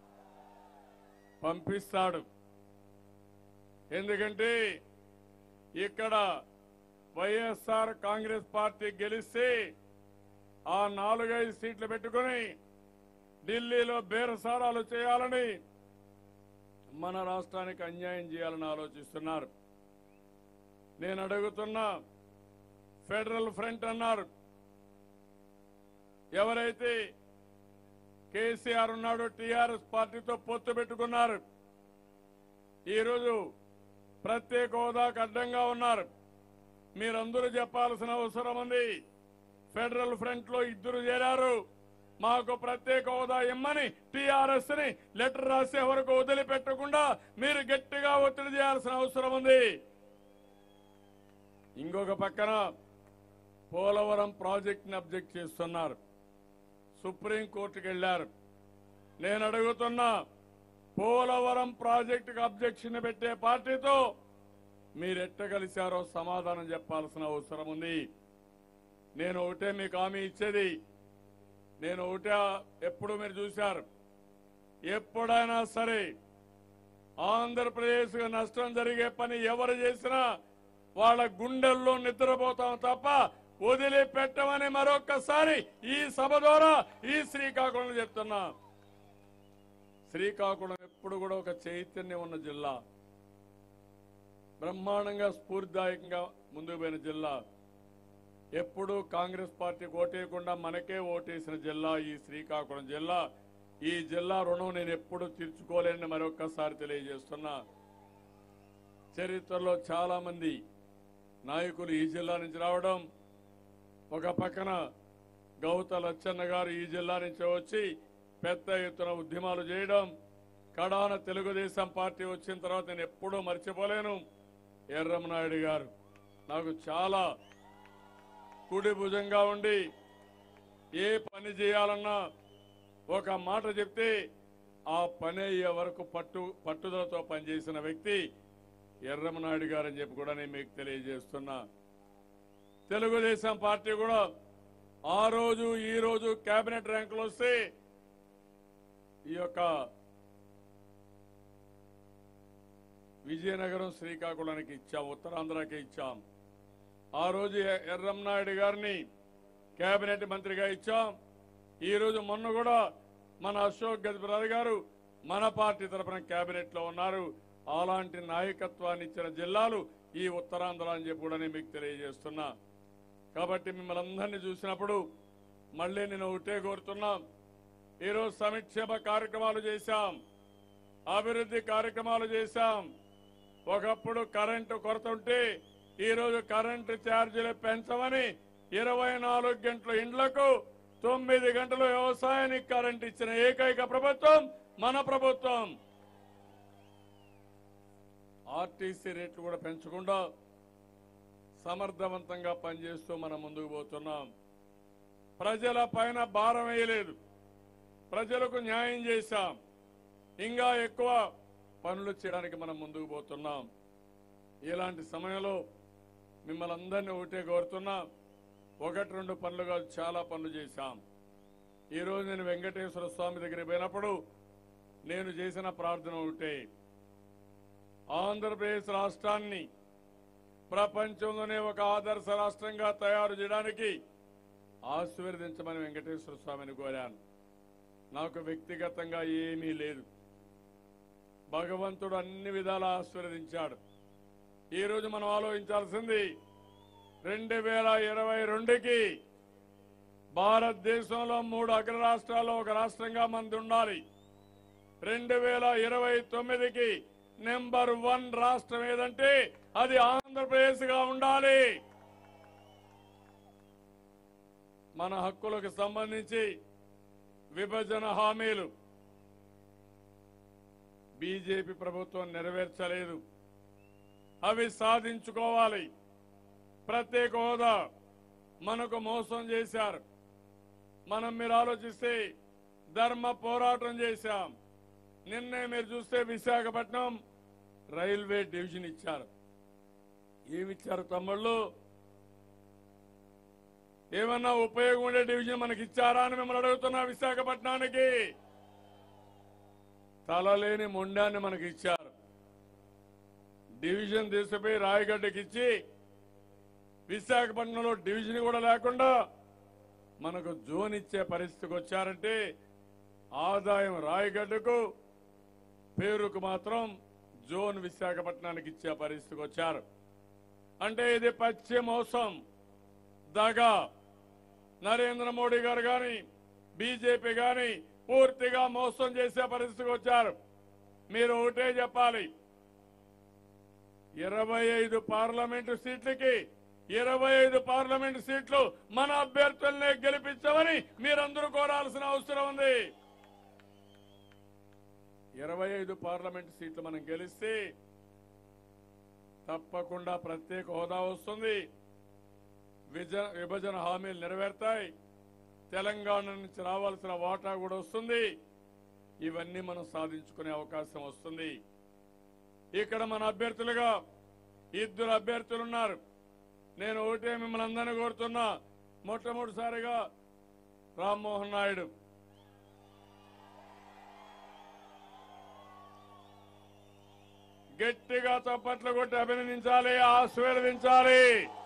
పంపిస్తాడు. ఎందుకంటే ఇక్కడ వైఎస్ఆర్ కాంగ్రెస్ పార్టీ గెలిస్తే ఆ నాలుగైదు సీట్లు పెట్టుకుని ఢిల్లీలో బేరసారాలు చేయాలని, మన రాష్ట్రానికి అన్యాయం చేయాలని ఆలోచిస్తున్నారు. నేను అడుగుతున్నా, ఫెడరల్ ఫ్రంట్ అన్నారు. ఎవరైతే కేసీఆర్ ఉన్నాడో టీఆర్ఎస్ పార్టీతో పొత్తు పెట్టుకున్నారు. ఈరోజు ప్రత్యేక హోదాకు అడ్డంగా ఉన్నారు. మీరందరూ చెప్పాల్సిన అవసరం ఉంది. ఫెడరల్ ఫ్రంట్ లో ఇద్దరు చేరారు. మాకు ప్రత్యేక హోదా ఇమ్మని టీఆర్ఎస్ ని లెటర్ రాసే వరకు వదిలిపెట్టకుండా మీరు గట్టిగా ఒత్తిడి చేయాల్సిన అవసరం ఉంది. ఇంకొక పక్కన పోలవరం ప్రాజెక్ట్ ని అబ్జెక్ట్ చేస్తున్నారు. సుప్రీంకోర్టుకు వెళ్లారు. నేను అడుగుతున్నా, పోలవరం ప్రాజెక్టుకు అబ్జెక్షన్ పెట్టే పార్టీతో మీరెట్ట కలిశారో సమాధానం చెప్పాల్సిన అవసరం ఉంది. నేను ఒకటే మీకు హామీ ఇచ్చేది, నేను ఒకటే ఎప్పుడు మీరు చూశారు, ఎప్పుడైనా సరే ఆంధ్రప్రదేశ్ నష్టం జరిగే పని ఎవరు చేసినా వాళ్ళ గుండెల్లో నిద్రపోతాం తప్ప వదిలిపెట్టమని మరొక్కసారి ఈ సభ ద్వారా ఈ శ్రీకాకుళం చెప్తున్నా. శ్రీకాకుళం ఎప్పుడు కూడా ఒక చైతన్యం ఉన్న జిల్లా, బ్రహ్మాండంగా స్ఫూర్తిదాయకంగా ముందుకు పోయిన జిల్లా. ఎప్పుడు కాంగ్రెస్ పార్టీకి ఓటేయకుండా మనకే ఓటేసిన జిల్లా ఈ శ్రీకాకుళం జిల్లా. ఈ జిల్లా రుణం నేను ఎప్పుడు తీర్చుకోలేని మరొక్కసారి తెలియజేస్తున్నా. చరిత్రలో చాలా మంది నాయకులు ఈ జిల్లా నుంచి రావడం, ఒక పక్కన గౌత లచ్చన్న గారు ఈ జిల్లా నుంచి వచ్చి పెద్ద ఎత్తున ఉద్యమాలు చేయడం, కడాన తెలుగుదేశం పార్టీ వచ్చిన తర్వాత నేను ఎప్పుడూ మర్చిపోలేను. ఎర్రమనాయుడు గారు నాకు చాలా కుడి భుజంగా ఉండి ఏ పని చేయాలన్నా ఒక మాట చెప్తే ఆ పని అయ్యే వరకు పట్టు పట్టుదలతో పనిచేసిన వ్యక్తి ఎర్రమనాయుడు గారని చెప్పి కూడా నేను మీకు తెలియజేస్తున్నా. తెలుగుదేశం పార్టీ కూడా ఆ రోజు ఈ రోజు కేబినెట్ ర్యాంకులు వస్తే ఈ యొక్క విజయనగరం శ్రీకాకుళానికి ఇచ్చాం, ఉత్తరాంధ్రకి ఇచ్చాం. ఆ రోజు ఎర్రమనాయుడు గారిని కేబినెట్ మంత్రిగా ఇచ్చాం. ఈ రోజు మొన్న కూడా మన అశోక్ గజపతిరాజు గారు మన పార్టీ తరఫున కేబినెట్ లో ఉన్నారు. అలాంటి నాయకత్వాన్ని ఇచ్చిన జిల్లాలు ఈ ఉత్తరాంధ్ర అని చెప్పి కూడా నేను మీకు తెలియజేస్తున్నా. కాబట్టి మిమ్మల్ని అందరినీ చూసినప్పుడు మళ్ళీ నేను ఒకటే కోరుతున్నా, ఈరోజు సంక్షేమ కార్యక్రమాలు చేశాం, అభివృద్ధి కార్యక్రమాలు చేశాం. ఒకప్పుడు కరెంటు కొరత ఉంటే ఈరోజు కరెంటు ఛార్జీలు పెంచమని ఇరవై నాలుగు గంటల ఇండ్లకు తొమ్మిది గంటలు వ్యవసాయానికి కరెంట్ ఇచ్చిన ఏకైక ప్రభుత్వం మన ప్రభుత్వం. ఆర్టీసీ రేట్లు కూడా పెంచకుండా సమర్థవంతంగా పనిచేస్తూ మనం ముందుకు పోతున్నాం. ప్రజల పైన భారం వేయలేదు, ప్రజలకు న్యాయం చేశాం. ఇంకా ఎక్కువ పనులు చేయడానికి మనం ముందుకు పోతున్నాం. ఇలాంటి సమయంలో మిమ్మల్ని అందరినీ ఒకటే కోరుతున్నా, ఒకటి రెండు పనులు కాదు, చాలా పనులు చేశాం. ఈరోజు నేను వెంకటేశ్వర స్వామి దగ్గర పోయినప్పుడు నేను చేసిన ప్రార్థన ఒకటే, ఆంధ్రప్రదేశ్ రాష్ట్రాన్ని ప్రపంచంలోనే ఒక ఆదర్శ రాష్ట్రంగా తయారు చేయడానికి ఆశీర్వదించమని వెంకటేశ్వర స్వామిని కోరాను. నాకు వ్యక్తిగతంగా ఏమీ లేదు, భగవంతుడు అన్ని విధాలా ఆశీర్వదించాడు. ఈరోజు మనం ఆలోచించాల్సింది, రెండు వేల ఇరవై రెండుకి భారతదేశంలో మూడు అగ్ర రాష్ట్రాల్లో ఒక రాష్ట్రంగా మనది ఉండాలి. రెండు వేల ఇరవై తొమ్మిదికి నెంబర్ వన్ రాష్ట్రం ఏదంటే అది ఆంధ్రప్రదేశ్ గా ఉండాలి. మన హక్కులకు సంబంధించి విభజన హామీలు బీజేపీ ప్రభుత్వం నెరవేర్చలేదు, అవి సాధించుకోవాలి. ప్రత్యేక హోదా మనకు మోసం చేశారు. మనం మీరు ఆలోచిస్తే ధర్మ పోరాటం చేశాం. నిన్నే మీరు చూస్తే విశాఖపట్నం రైల్వే డివిజన్ ఇచ్చారు. ఏమిచ్చారు తమ్ముళ్ళు? ఏమన్నా ఉపయోగం ఉండే డివిజన్ మనకి ఇచ్చారా అని మిమ్మల్ని అడుగుతున్నా. విశాఖపట్నానికి తలలేని మొండాన్ని మనకి ఇచ్చారు. డివిజన్ తీసుకుపోయి రాయగడ్డకి ఇచ్చి విశాఖపట్నంలో డివిజన్ కూడా లేకుండా మనకు జోన్ ఇచ్చే పరిస్థితికి వచ్చారంటే ఆదాయం రాయగడ్డకు, పేరుకు మాత్రం జోన్ విశాఖపట్నానికి ఇచ్చే పరిస్థితికి వచ్చారు. అంటే ఇది పచ్చి మోసం, దగా. నరేంద్ర మోడీ గారు గాని బీజేపీ గాని పూర్తిగా మోసం చేసే పరిస్థితికి వచ్చారు. మీరు ఒకటే చెప్పాలి, ఇరవై ఐదు పార్లమెంటు సీట్లకి ఇరవై ఐదు పార్లమెంటు సీట్లు మన అభ్యర్థులనే గెలిపించమని మీరందరూ కోరాల్సిన అవసరం ఉంది. ఇరవై ఐదు పార్లమెంటు సీట్లు మనం గెలిస్తే తప్పకుండా ప్రత్యేక హోదా వస్తుంది, విభజన హామీలు నెరవేరుతాయి, తెలంగాణ నుంచి రావాల్సిన వాటా కూడా వస్తుంది. ఇవన్నీ మనం సాధించుకునే అవకాశం వస్తుంది. ఇక్కడ మన అభ్యర్థులుగా ఇద్దరు అభ్యర్థులు ఉన్నారు. నేను ఒకటే మిమ్మల్ని అందరినీ కోరుతున్నా, మొట్టమొదటిసారిగా రామ్మోహన్ నాయుడు, గట్టిగా చప్పట్లు కొట్టి అభినందించాలి, ఆశీర్వదించాలి.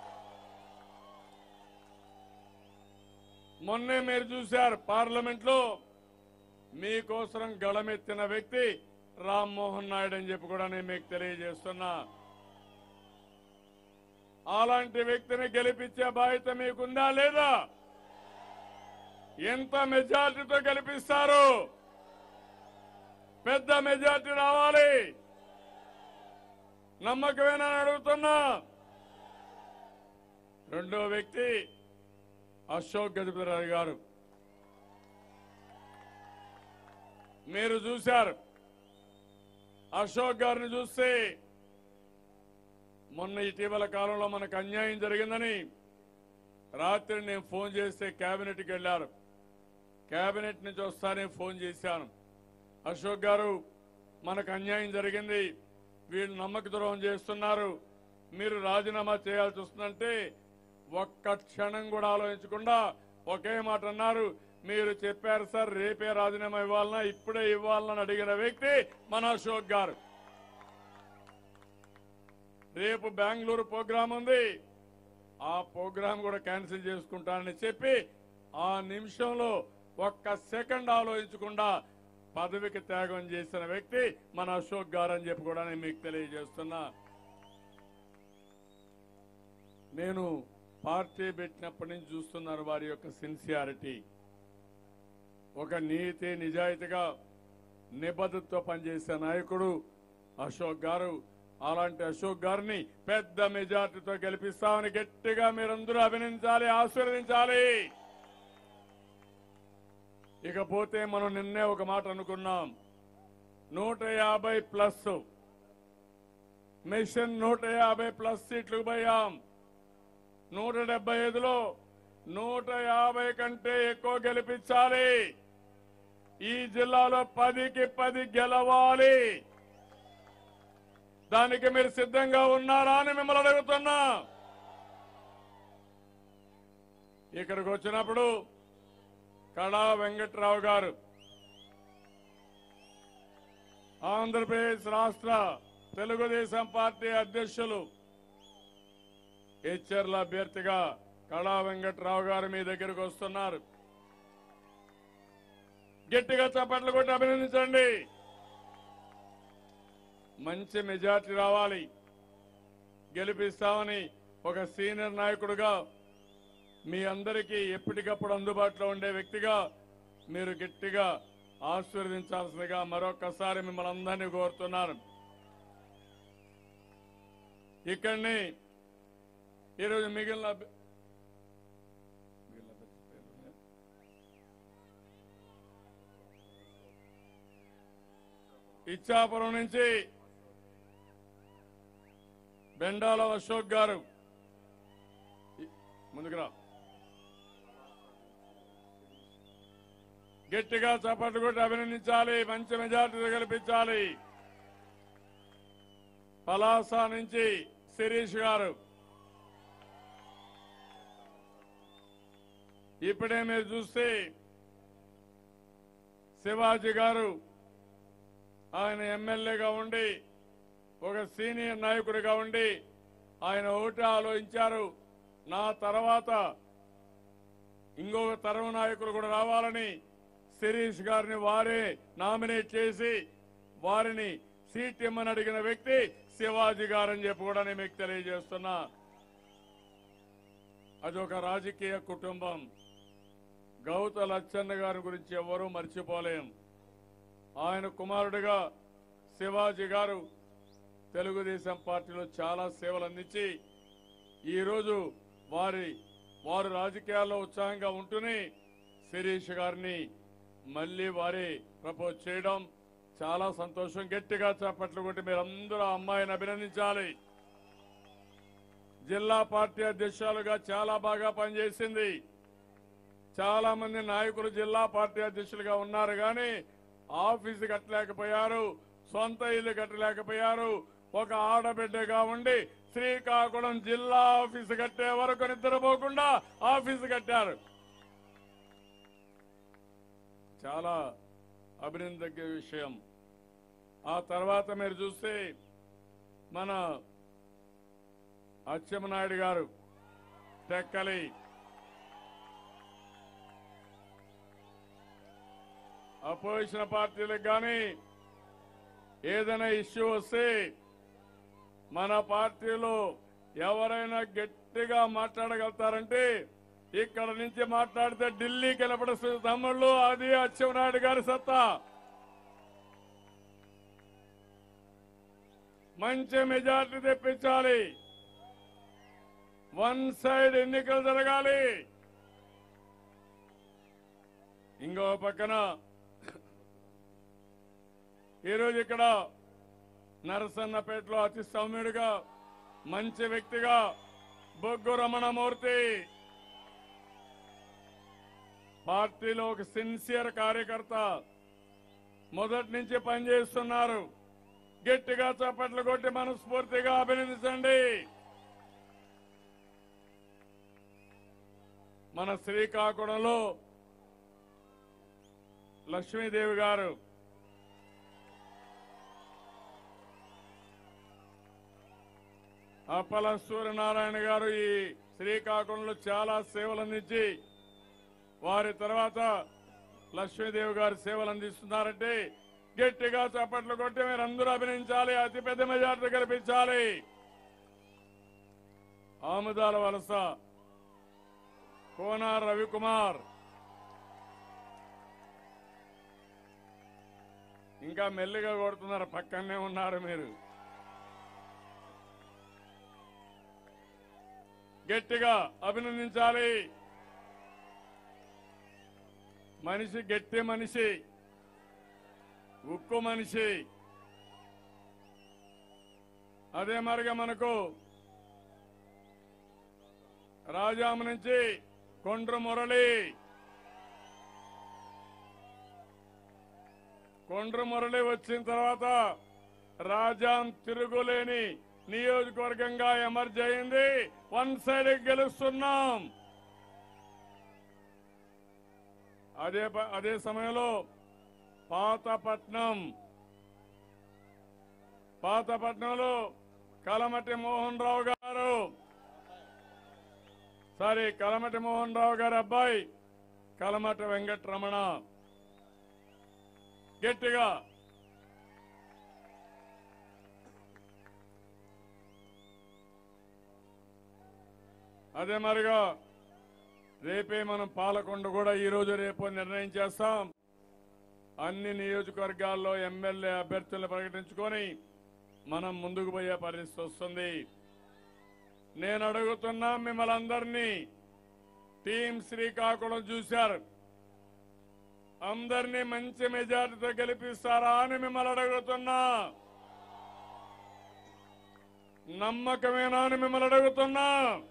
మొన్నే మీరు చూశారు పార్లమెంట్ లో మీకోసం గళమెత్తిన వ్యక్తి రామ్మోహన్ నాయుడు అని చెప్పి కూడా నేను మీకు తెలియజేస్తున్నా. అలాంటి వ్యక్తిని గెలిపించే బాధ్యత మీకుందా లేదా? ఎంత మెజార్టీతో గెలిపిస్తారు? పెద్ద మెజార్టీ రావాలి. నమ్మకమేనా అడుగుతున్నా. రెండో వ్యక్తి అశోక్ గజపతిరాజు గారు. మీరు చూశారు, అశోక్ గారిని చూస్తే మొన్న ఇటీవల కాలంలో మనకు అన్యాయం జరిగిందని రాత్రి నేను ఫోన్ చేస్తే కేబినెట్కి వెళ్లారు. కేబినెట్ నుంచి వస్తానే ఫోన్ చేశాను. అశోక్ గారు మనకు అన్యాయం జరిగింది, వీళ్ళు నమ్మక ద్రోహం చేస్తున్నారు, మీరు రాజీనామా చేయాల్సి వస్తుందంటే ఒక్క క్షణం కూడా ఆలోచించకుండా ఒకే మాట అన్నారు, మీరు చెప్పారు సార్ రేపే రాజీనామా ఇవ్వాలన్నా ఇప్పుడే ఇవ్వాలని అడిగిన వ్యక్తి మన అశోక్ గారు. రేపు బెంగళూరు ప్రోగ్రాం ఉంది, ఆ ప్రోగ్రాం కూడా క్యాన్సిల్ చేసుకుంటానని చెప్పి ఆ నిమిషంలో ఒక్క సెకండ్ ఆలోచించకుండా పదవికి త్యాగం చేసిన వ్యక్తి మన అశోక్ గారు అని చెప్పి కూడా నేను మీకు తెలియజేస్తున్నా. నేను పార్టీ పెట్టినప్పటి నుంచి చూస్తున్నారు వారి యొక్క సిన్సియారిటీ, ఒక నీతి నిజాయితీగా నిబద్ధతతో పనిచేసే నాయకుడు అశోక్ గారు. అలాంటి అశోక్ గారిని పెద్ద మెజార్టీతో గెలిపిస్తామని గట్టిగా మీరందరూ అభినందించాలి, ఆశీర్వదించాలి. ఇకపోతే మనం నిన్నే ఒక మాట అనుకున్నాం, నూట యాభై ప్లస్ మిషన్ నూట యాభై ప్లస్ సీట్లు పోయాం. నూట డెబ్బై ఐదులో నూట యాభై కంటే ఎక్కువ గెలిపించాలి. ఈ జిల్లాలో పదికి పది గెలవాలి. దానికి మీరు సిద్ధంగా ఉన్నారా అని మిమ్మల్ని అడుగుతున్నా. ఇక్కడికి వచ్చినప్పుడు కళా వెంకట్రావు గారు ఆంధ్రప్రదేశ్ రాష్ట్ర తెలుగుదేశం పార్టీ అధ్యక్షులు, హెచ్ఆర్ల అభ్యర్థిగా కళా వెంకట్రావు గారు మీ దగ్గరకు వస్తున్నారు. గట్టిగా చప్పట్లు కొట్టి అభినందించండి. మంచి మెజార్టీ రావాలి, గెలిపిస్తామని ఒక సీనియర్ నాయకుడుగా మీ అందరికీ ఎప్పటికప్పుడు అందుబాటులో ఉండే వ్యక్తిగా మీరు గట్టిగా ఆశీర్వదించాల్సిందిగా మరొకసారి మిమ్మల్ని అందరినీ కోరుతున్నాను. ఇక్కడిని ఈరోజు మిగిలిన ఇచ్చాపురం నుంచి బెండాల అశోక్ గారు ముందుకురా, గట్టిగా చప్పట్లు కొట్టి అభినందించాలి, మంచి మెజార్టీతో గెలిపించాలి. పలాస నుంచి శిరీష్ గారు, ఇప్పుడే మీరు చూస్తే శివాజీ గారు ఆయన ఎమ్మెల్యేగా ఉండి ఒక సీనియర్ నాయకుడిగా ఉండి ఆయన ఓటు ఆలోచించారు, నా తర్వాత ఇంకొక తరం నాయకులు కూడా రావాలని శిరీష్ గారిని వారే నామినేట్ చేసి వారిని సీట్ ఇమ్మని అడిగిన వ్యక్తి శివాజీ గారని చెప్పి కూడా నేను మీకు తెలియజేస్తున్నా. అదొక రాజకీయ కుటుంబం. గౌత లచ్చన్న గారి గురించి ఎవరూ మర్చిపోలేం. ఆయన కుమారుడిగా శివాజీ గారు తెలుగుదేశం పార్టీలో చాలా సేవలు అందించి ఈరోజు వారి వారు రాజకీయాల్లో ఉత్సాహంగా ఉంటూనే శిరీష్ గారిని మళ్లీ వారి ప్రపోజ్ చేయడం చాలా సంతోషం. గట్టిగా చప్పట్లు కొట్టి మీరందరూ ఆ అమ్మాయిని అభినందించాలి. జిల్లా పార్టీ అధ్యక్షులుగా చాలా బాగా పనిచేసింది. చాలా మంది నాయకులు జిల్లా పార్టీ అధ్యక్షులుగా ఉన్నారు కానీ ఆఫీసు కట్టలేకపోయారు, సొంత ఇల్లు కట్టలేకపోయారు. ఒక ఆడబిడ్డగా ఉండి శ్రీకాకుళం జిల్లా ఆఫీసు కట్టే వరకు నిద్రపోకుండా ఆఫీసు కట్టారు. చాలా అభినందన విషయం. ఆ తర్వాత మీరు చూస్తే మన అచ్చెన్నాయుడు గారు టెక్కలి అపోజిషన్ పార్టీలకు కానీ ఏదైనా ఇష్యూ వస్తే మన పార్టీలో ఎవరైనా గట్టిగా మాట్లాడగలుగుతారంటే ఇక్కడ నుంచి మాట్లాడితే ఢిల్లీకి వెళ్ళబడుతుంది తమ్ముళ్ళు, అది అచ్చెన్నాయుడు గారి సత్తా. మంచి మెజార్టీ తెప్పించాలి, వన్ సైడ్ ఎన్నికలు జరగాలి. ఇంకో పక్కన ఈరోజు ఇక్కడ నరసన్నపేటలో అతి సౌమ్యుడిగా మంచి వ్యక్తిగా బొగ్గు రమణమూర్తి, పార్టీలో ఒక సిన్సియర్ కార్యకర్త, మొదటి నుంచి పనిచేస్తున్నారు. గట్టిగా చప్పట్లు కొట్టి మనస్ఫూర్తిగా అభినందించండి. మన శ్రీకాకుళంలో లక్ష్మీదేవి గారు అప్పల సూర్యనారాయణ గారు ఈ శ్రీకాకుళంలో చాలా సేవలు అందించి వారి తర్వాత లక్ష్మీదేవి గారు సేవలు అందిస్తున్నారంటే గట్టిగా చప్పట్లు కొట్టి మీరు అందరూ అభినందించాలి. అతిపెద్ద మెజార్టీ కల్పించాలి. ఆముదాల వలస కోన రవికుమార్ ఇంకా మెల్లిగా కొడుతున్నారు, పక్కనే ఉన్నారు మీరు. గట్టిగా అభినందించాలి. మనిషి గట్టి మనిషి, ఉక్కు మనిషి. అదే మరిగా మనకు రాజాం నుంచి కొండ్రు మురళి కొండ్రు మురళి వచ్చిన తర్వాత రాజాం తిరుగులేని నియోజకవర్గంగా ఎమర్జ్ అయింది. వన్ సైడ్ గెలుస్తున్నాం. అదే అదే సమయంలో పాతపట్నం పాతపట్నంలో కలమటి మోహన్ రావు గారు సారీ కలమటి మోహన్ రావు గారి అబ్బాయి కలమటి వెంకటరమణ గట్టిగా అదే మరిగా రేపే మనం పాలకొండ కూడా ఈ రోజు రేపు నిర్ణయం చేస్తాం. అన్ని నియోజకవర్గాల్లో ఎమ్మెల్యే అభ్యర్థులను ప్రకటించుకొని మనం ముందుకు పోయే పరిస్థితి వస్తుంది. నేను అడుగుతున్నా మిమ్మల్ని అందరినీ, టీం శ్రీకాకుళం చూశారు, అందరినీ మంచి మెజార్టీతో గెలిపిస్తారా అని మిమ్మల్ని అడుగుతున్నా. నమ్మకమేనా అని మిమ్మల్ని అడుగుతున్నా.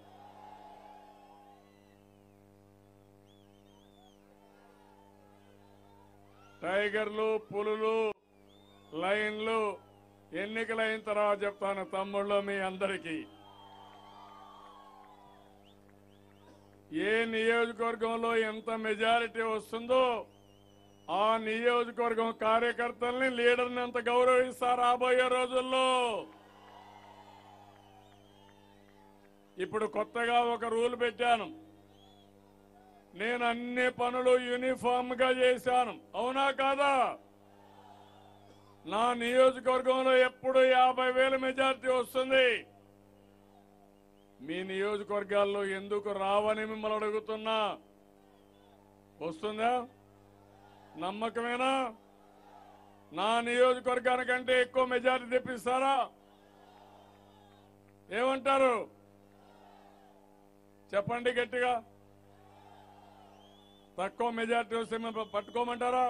టైగర్లు, పులులు, లైన్లు ఎన్నికలైన తర్వాత చెప్తాను తమ్ముళ్ళు మీ అందరికీ. ఏ నియోజకవర్గంలో ఎంత మెజారిటీ వస్తుందో ఆ నియోజకవర్గం కార్యకర్తల్ని, లీడర్ని ఎంత గౌరవిస్తారు రాబోయే రోజుల్లో. ఇప్పుడు కొత్తగా ఒక రూల్ పెట్టాను. నేను అన్ని పనులు యూనిఫామ్ గా చేశాను, అవునా కాదా? నా నియోజకవర్గంలో ఎప్పుడు యాభై వేల మెజార్టీ వస్తుంది. మీ నియోజకవర్గాల్లో ఎందుకు రావని మిమ్మల్ని అడుగుతున్నా. వస్తుందా? నమ్మకమేనా? నా నియోజకవర్గానికంటే ఎక్కువ మెజార్టీ తెప్పిస్తారా? ఏమంటారు చెప్పండి గట్టిగా. తక్కువ మెజార్టీ వస్తే మేము పట్టుకోమంటారా?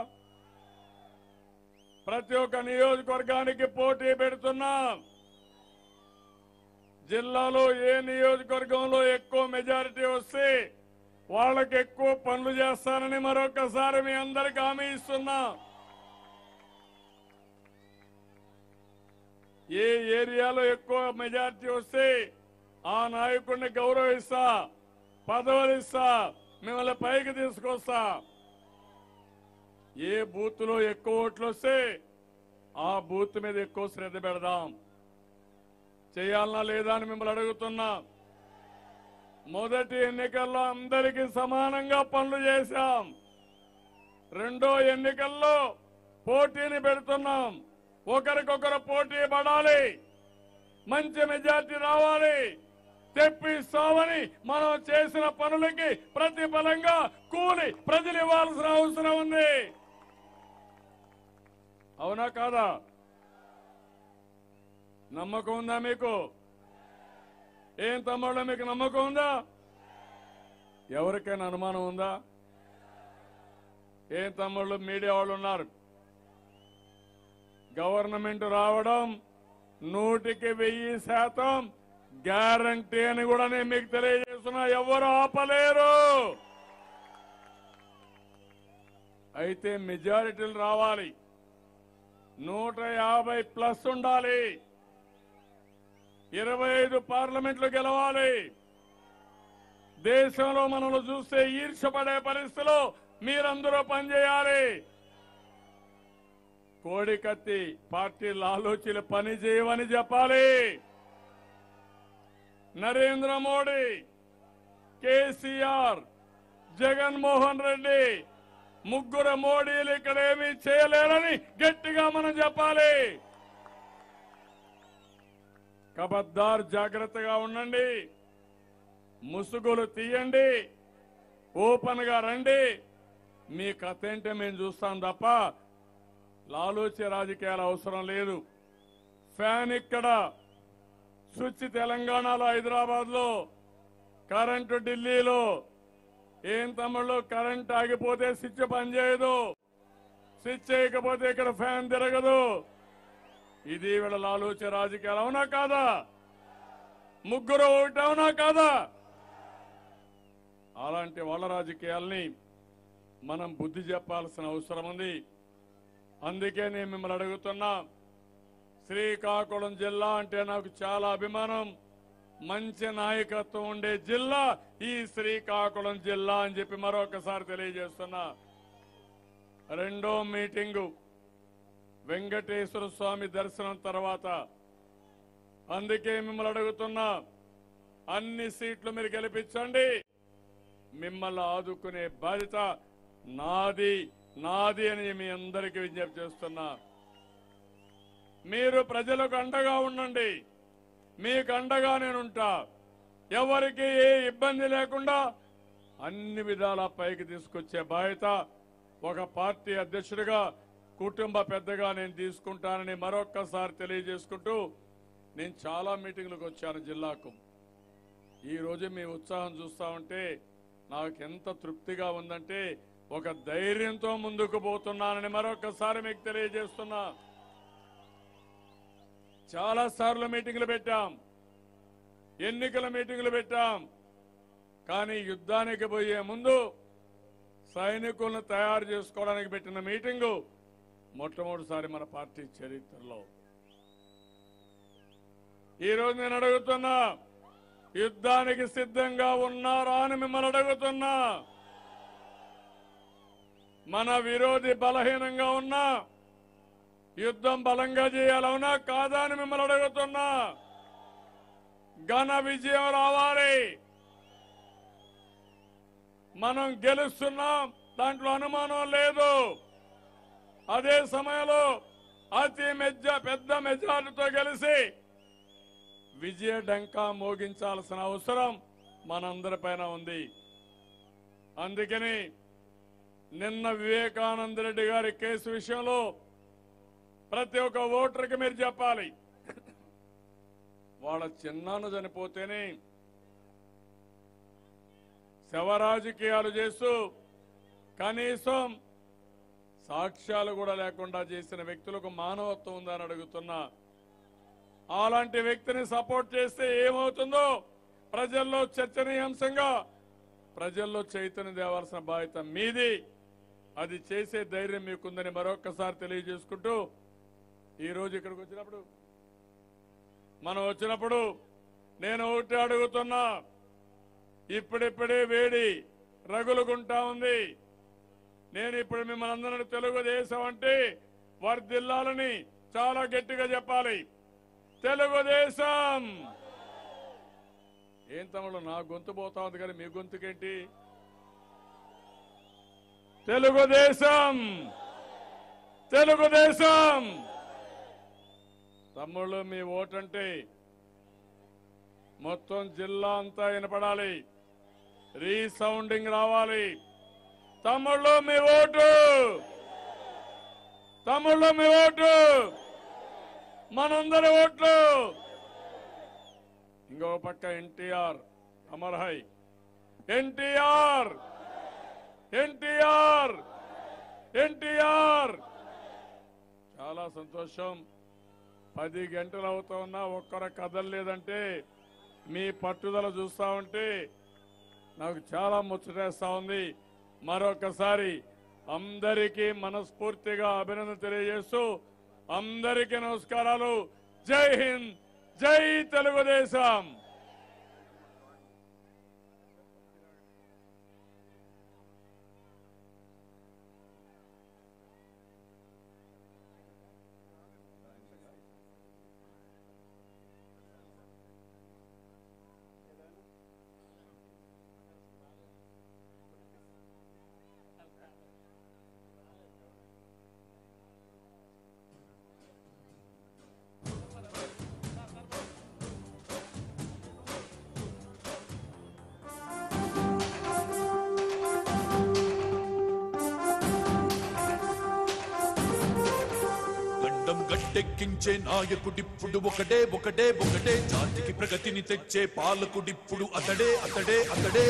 ప్రతి ఒక్క నియోజకవర్గానికి పోటీ పెడుతున్నాం. జిల్లాలో ఏ నియోజకవర్గంలో ఎక్కువ మెజారిటీ వస్తే వాళ్ళకి ఎక్కువ పనులు చేస్తానని మరొకసారి మీ అందరికి హామీ ఇస్తున్నా. ఏ ఏరియాలో ఎక్కువ మెజారిటీ వస్తే ఆ నాయకుడిని గౌరవిస్తా, పదవులు ఇస్తా, మిమ్మల్ని పైకి తీసుకొస్తా. ఏ బూత్ లో ఎక్కువ ఓట్లు వస్తే ఆ బూత్ మీద ఎక్కువ శ్రద్ధ పెడదాం. చేయాలనా లేదా అని మిమ్మల్ని అడుగుతున్నా. మొదటి ఎన్నికల్లో అందరికీ సమానంగా పనులు చేశాం. రెండో ఎన్నికల్లో పోటీని పెడుతున్నాం. ఒకరికొకరు పోటీ పడాలి, మంచి మెజార్టీ రావాలి, తెప్పిస్తామని మనం చేసిన పనులకి ప్రతిఫలంగా కూలి ప్రజలు ఇవ్వాల్సిన అవసరం ఉంది. అవునా కాదా? నమ్మకం ఉందా మీకు? ఏం తమ్ముళ్ళ మీకు నమ్మకం ఉందా? ఎవరికైనా అనుమానం ఉందా? ఏం తమ్ముళ్ళు మీడియా వాళ్ళు ఉన్నారు. గవర్నమెంట్ రావడం నూటికి వెయ్యి శాతం గ్యారంటీ అని కూడా నేను మీకు తెలియజేస్తున్నా. ఎవరు ఆపలేరు. అయితే మెజారిటీలు రావాలి. నూట యాభై ప్లస్ ఉండాలి. ఇరవై ఐదు పార్లమెంట్లు గెలవాలి. దేశంలో మనల్ని చూస్తే ఈర్ష్యపడే పరిస్థితిలో మీరందరూ పనిచేయాలి. కోడి కత్తి పార్టీల ఆలోచనలు పని చేయవని చెప్పాలి. నరేంద్ర మోడీ, కేసీఆర్, జగన్మోహన్ రెడ్డి ముగ్గురు మోడీలు ఇక్కడ ఏమీ చేయలేరని గట్టిగా మనం చెప్పాలి. కబద్దార్ జాగ్రత్తగా ఉండండి. ముసుగులు తీయండి. ఓపెన్ గా రండి. మీ కథ ఏంటో మేము చూస్తాం తప్ప లాలూచి రాజకీయాలు అవసరం లేదు. ఫ్యాన్ ఇక్కడ, స్విచ్ తెలంగాణలో, హైదరాబాద్ లో, కరెంటు ఢిల్లీలో. ఏం తమ్ముళ్ళు, కరెంట్ ఆగిపోతే స్విచ్ పనిచేయదు, స్విచ్ చేయకపోతే ఇక్కడ ఫ్యాన్ తిరగదు. ఇది వీళ్ళ లాలూచి రాజకీయాలు అవునా కాదా? ముగ్గురు ఒకటి అవునా కాదా? అలాంటి వాళ్ళ రాజకీయాల్ని మనం బుద్ధి చెప్పాల్సిన అవసరం ఉంది. అందుకే నేను మిమ్మల్ని అడుగుతున్నా, శ్రీకాకుళం జిల్లా అంటే నాకు చాలా అభిమానం. మంచి నాయకత్వం ఉండే జిల్లా ఈ శ్రీకాకుళం జిల్లా అని చెప్పి మరొకసారి తెలియజేస్తున్నా. రెండో మీటింగు వెంకటేశ్వర స్వామి దర్శనం తర్వాత. అందుకే మిమ్మల్ని అడుగుతున్నా, అన్ని సీట్లు మీరు గెలిపించండి. మిమ్మల్ని ఆదుకునే బాధ్యత నాది నాది అని మీ అందరికీ విజ్ఞప్తి చేస్తున్నా. మీరు ప్రజలకు అండగా ఉండండి. మీకు అండగా నేనుంటా. ఎవరికి ఏ ఇబ్బంది లేకుండా అన్ని విధాల పైకి తీసుకొచ్చే బాధ్యత ఒక పార్టీ అధ్యక్షుడిగా, కుటుంబ పెద్దగా నేను తీసుకుంటానని మరొక్కసారి తెలియజేసుకుంటూ, నేను చాలా మీటింగ్లకు వచ్చాను జిల్లాకు. ఈ రోజు మీ ఉత్సాహం చూస్తా ఉంటే నాకు ఎంత తృప్తిగా ఉందంటే ఒక ధైర్యంతో ముందుకు పోతున్నానని మరొకసారి మీకు తెలియజేస్తున్నా. చాలా సార్లు మీటింగులు పెట్టాం, ఎన్నికల మీటింగులు పెట్టాం. కానీ యుద్ధానికి పోయే ముందు సైనికులను తయారు చేసుకోవడానికి పెట్టిన మీటింగు మొట్టమొదటిసారి మన పార్టీ చరిత్రలో. ఈరోజు నేను అడుగుతున్నా, యుద్ధానికి సిద్ధంగా ఉన్నారా అని మిమ్మల్ని అడుగుతున్నా. మన విరోధి బలహీనంగా ఉన్నా యుద్ధం బలంగా చేయాలవునా కాదా అని మిమ్మల్ని అడుగుతున్నా. ఘన విజయం రావాలి. మనం గెలుస్తున్నాం, దాంట్లో అనుమానం లేదు. అదే సమయంలో అతి మెజ పెద్ద మెజార్టీతో గెలిచి విజయ డంకా మోగించాల్సిన అవసరం మనందరిపైన ఉంది. అందుకని నిన్న వివేకానంద రెడ్డి గారి కేసు విషయంలో ప్రతి ఒక్క ఓటర్కి మీరు చెప్పాలి, వాళ్ళ చిన్నాన్న చనిపోతేనే శవ రాజకీయాలు చేస్తూ కనీసం సాక్ష్యాలు కూడా లేకుండా చేసిన వ్యక్తులకు మానవత్వం ఉందని అడుగుతున్నా. అలాంటి వ్యక్తిని సపోర్ట్ చేస్తే ఏమవుతుందో ప్రజల్లో చర్చనీయాంశంగా ప్రజల్లో చైతన్యం తేవాల్సిన బాధ్యత మీది. అది చేసే ధైర్యం మీకుందని మరొక్కసారి తెలియజేసుకుంటూ, ఈరోజు ఇక్కడికి వచ్చినప్పుడు మనం వచ్చినప్పుడు నేను ఒకటి అడుగుతున్నా, ఇప్పుడిప్పుడే వేడి రగులుకుంటా ఉంది. నేను ఇప్పుడు మిమ్మల్ని అందరినీ తెలుగుదేశం అంటే వర్ధిల్లాలని చాలా గట్టిగా చెప్పాలి. తెలుగుదేశం. ఏం తమ్ముడు నా గొంతు పోతా ఉంది కానీ మీ గొంతుకేంటి? తెలుగుదేశం, తెలుగుదేశం. తమ్ముళ్ళు మీ ఓటంటే మొత్తం జిల్లా అంతా వినపడాలి, రీసౌండింగ్ రావాలి. తమ్ముళ్ళు మీ ఓటు, తమ్ముళ్ళు మీ ఓటు, మనందరి ఓట్లు. ఇంకో పక్క ఎన్టీఆర్ అమర్ హై. ఎన్టీఆర్, ఎన్టీఆర్, ఎన్టీఆర్. చాలా సంతోషం. పది గంటలు అవుతా ఉన్నా ఒక్కర కదలలేదంటే మీ పట్టుదల చూస్తా ఉంటే నాకు చాలా ముచ్చటేస్తా ఉంది. మరొకసారి అందరికీ మనస్ఫూర్తిగా అభినందన తెలియజేస్తూ అందరికీ నమస్కారాలు. జై హింద్, జై తెలుగుదేశం. గట్టెక్కించే నాయకుడిప్పుడు ఒకటే ఒకటే ఒకటే జాతికి ప్రగతిని తెచ్చే పాలకుడిప్పుడు అతడే అతడే అతడే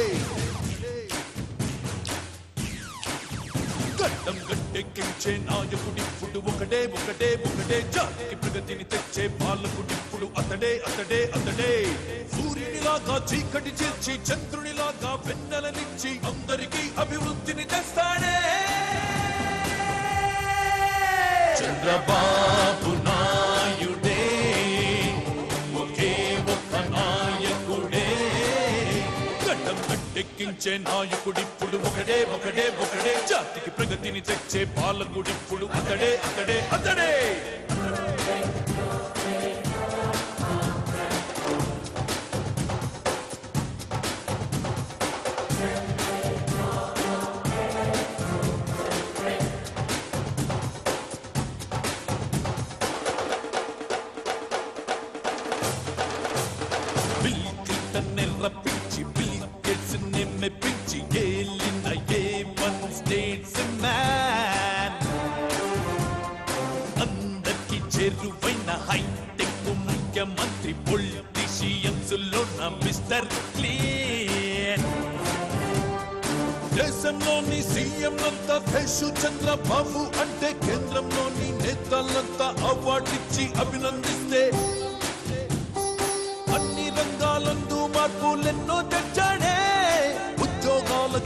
గడ్డం గట్టెక్కించే నాయకుడిప్పుడు ఒకటే ఒకటే ఒకటే జాతికి ప్రగతిని తెచ్చే పాలకుడిప్పుడు అతడే అతడే అతడే సూర్యునిలాగా చీకటి చేర్చి చంద్రునిలాగా వెన్నెలనిచ్చి అందరికీ అభివృద్ధిని తెస్తాడే చంద్రబాబు నాయుడే ఒకే ఒక్క నాయకుడే గడ్డం గట్టెక్కించే నాయకుడిప్పుడు ఒకడే ఒకడే ఒకడే జాతికి ప్రగతిని తెచ్చే పాలకుడిప్పుడు అతడే అతడే అతడే రప్పించి బిల్ గేట్స్ ని మెప్పించి ఏలిన ఏ వన్ స్టేట్స్ మ్యాన్ అందరికి చేరువైన హైటెక్ ముఖ్యమంత్రి పొలిటీషియన్స్ లోన మిస్టర్ క్లీన్ దేశంలోని సీఎంలంతా దేశు చంద్రబాబు అంటే కేంద్రంలోని నేతలంతా అవార్డిచ్చి అభినందిస్తే అన్ని రంగాలందు మార్పులెన్నో తెచ్చాడు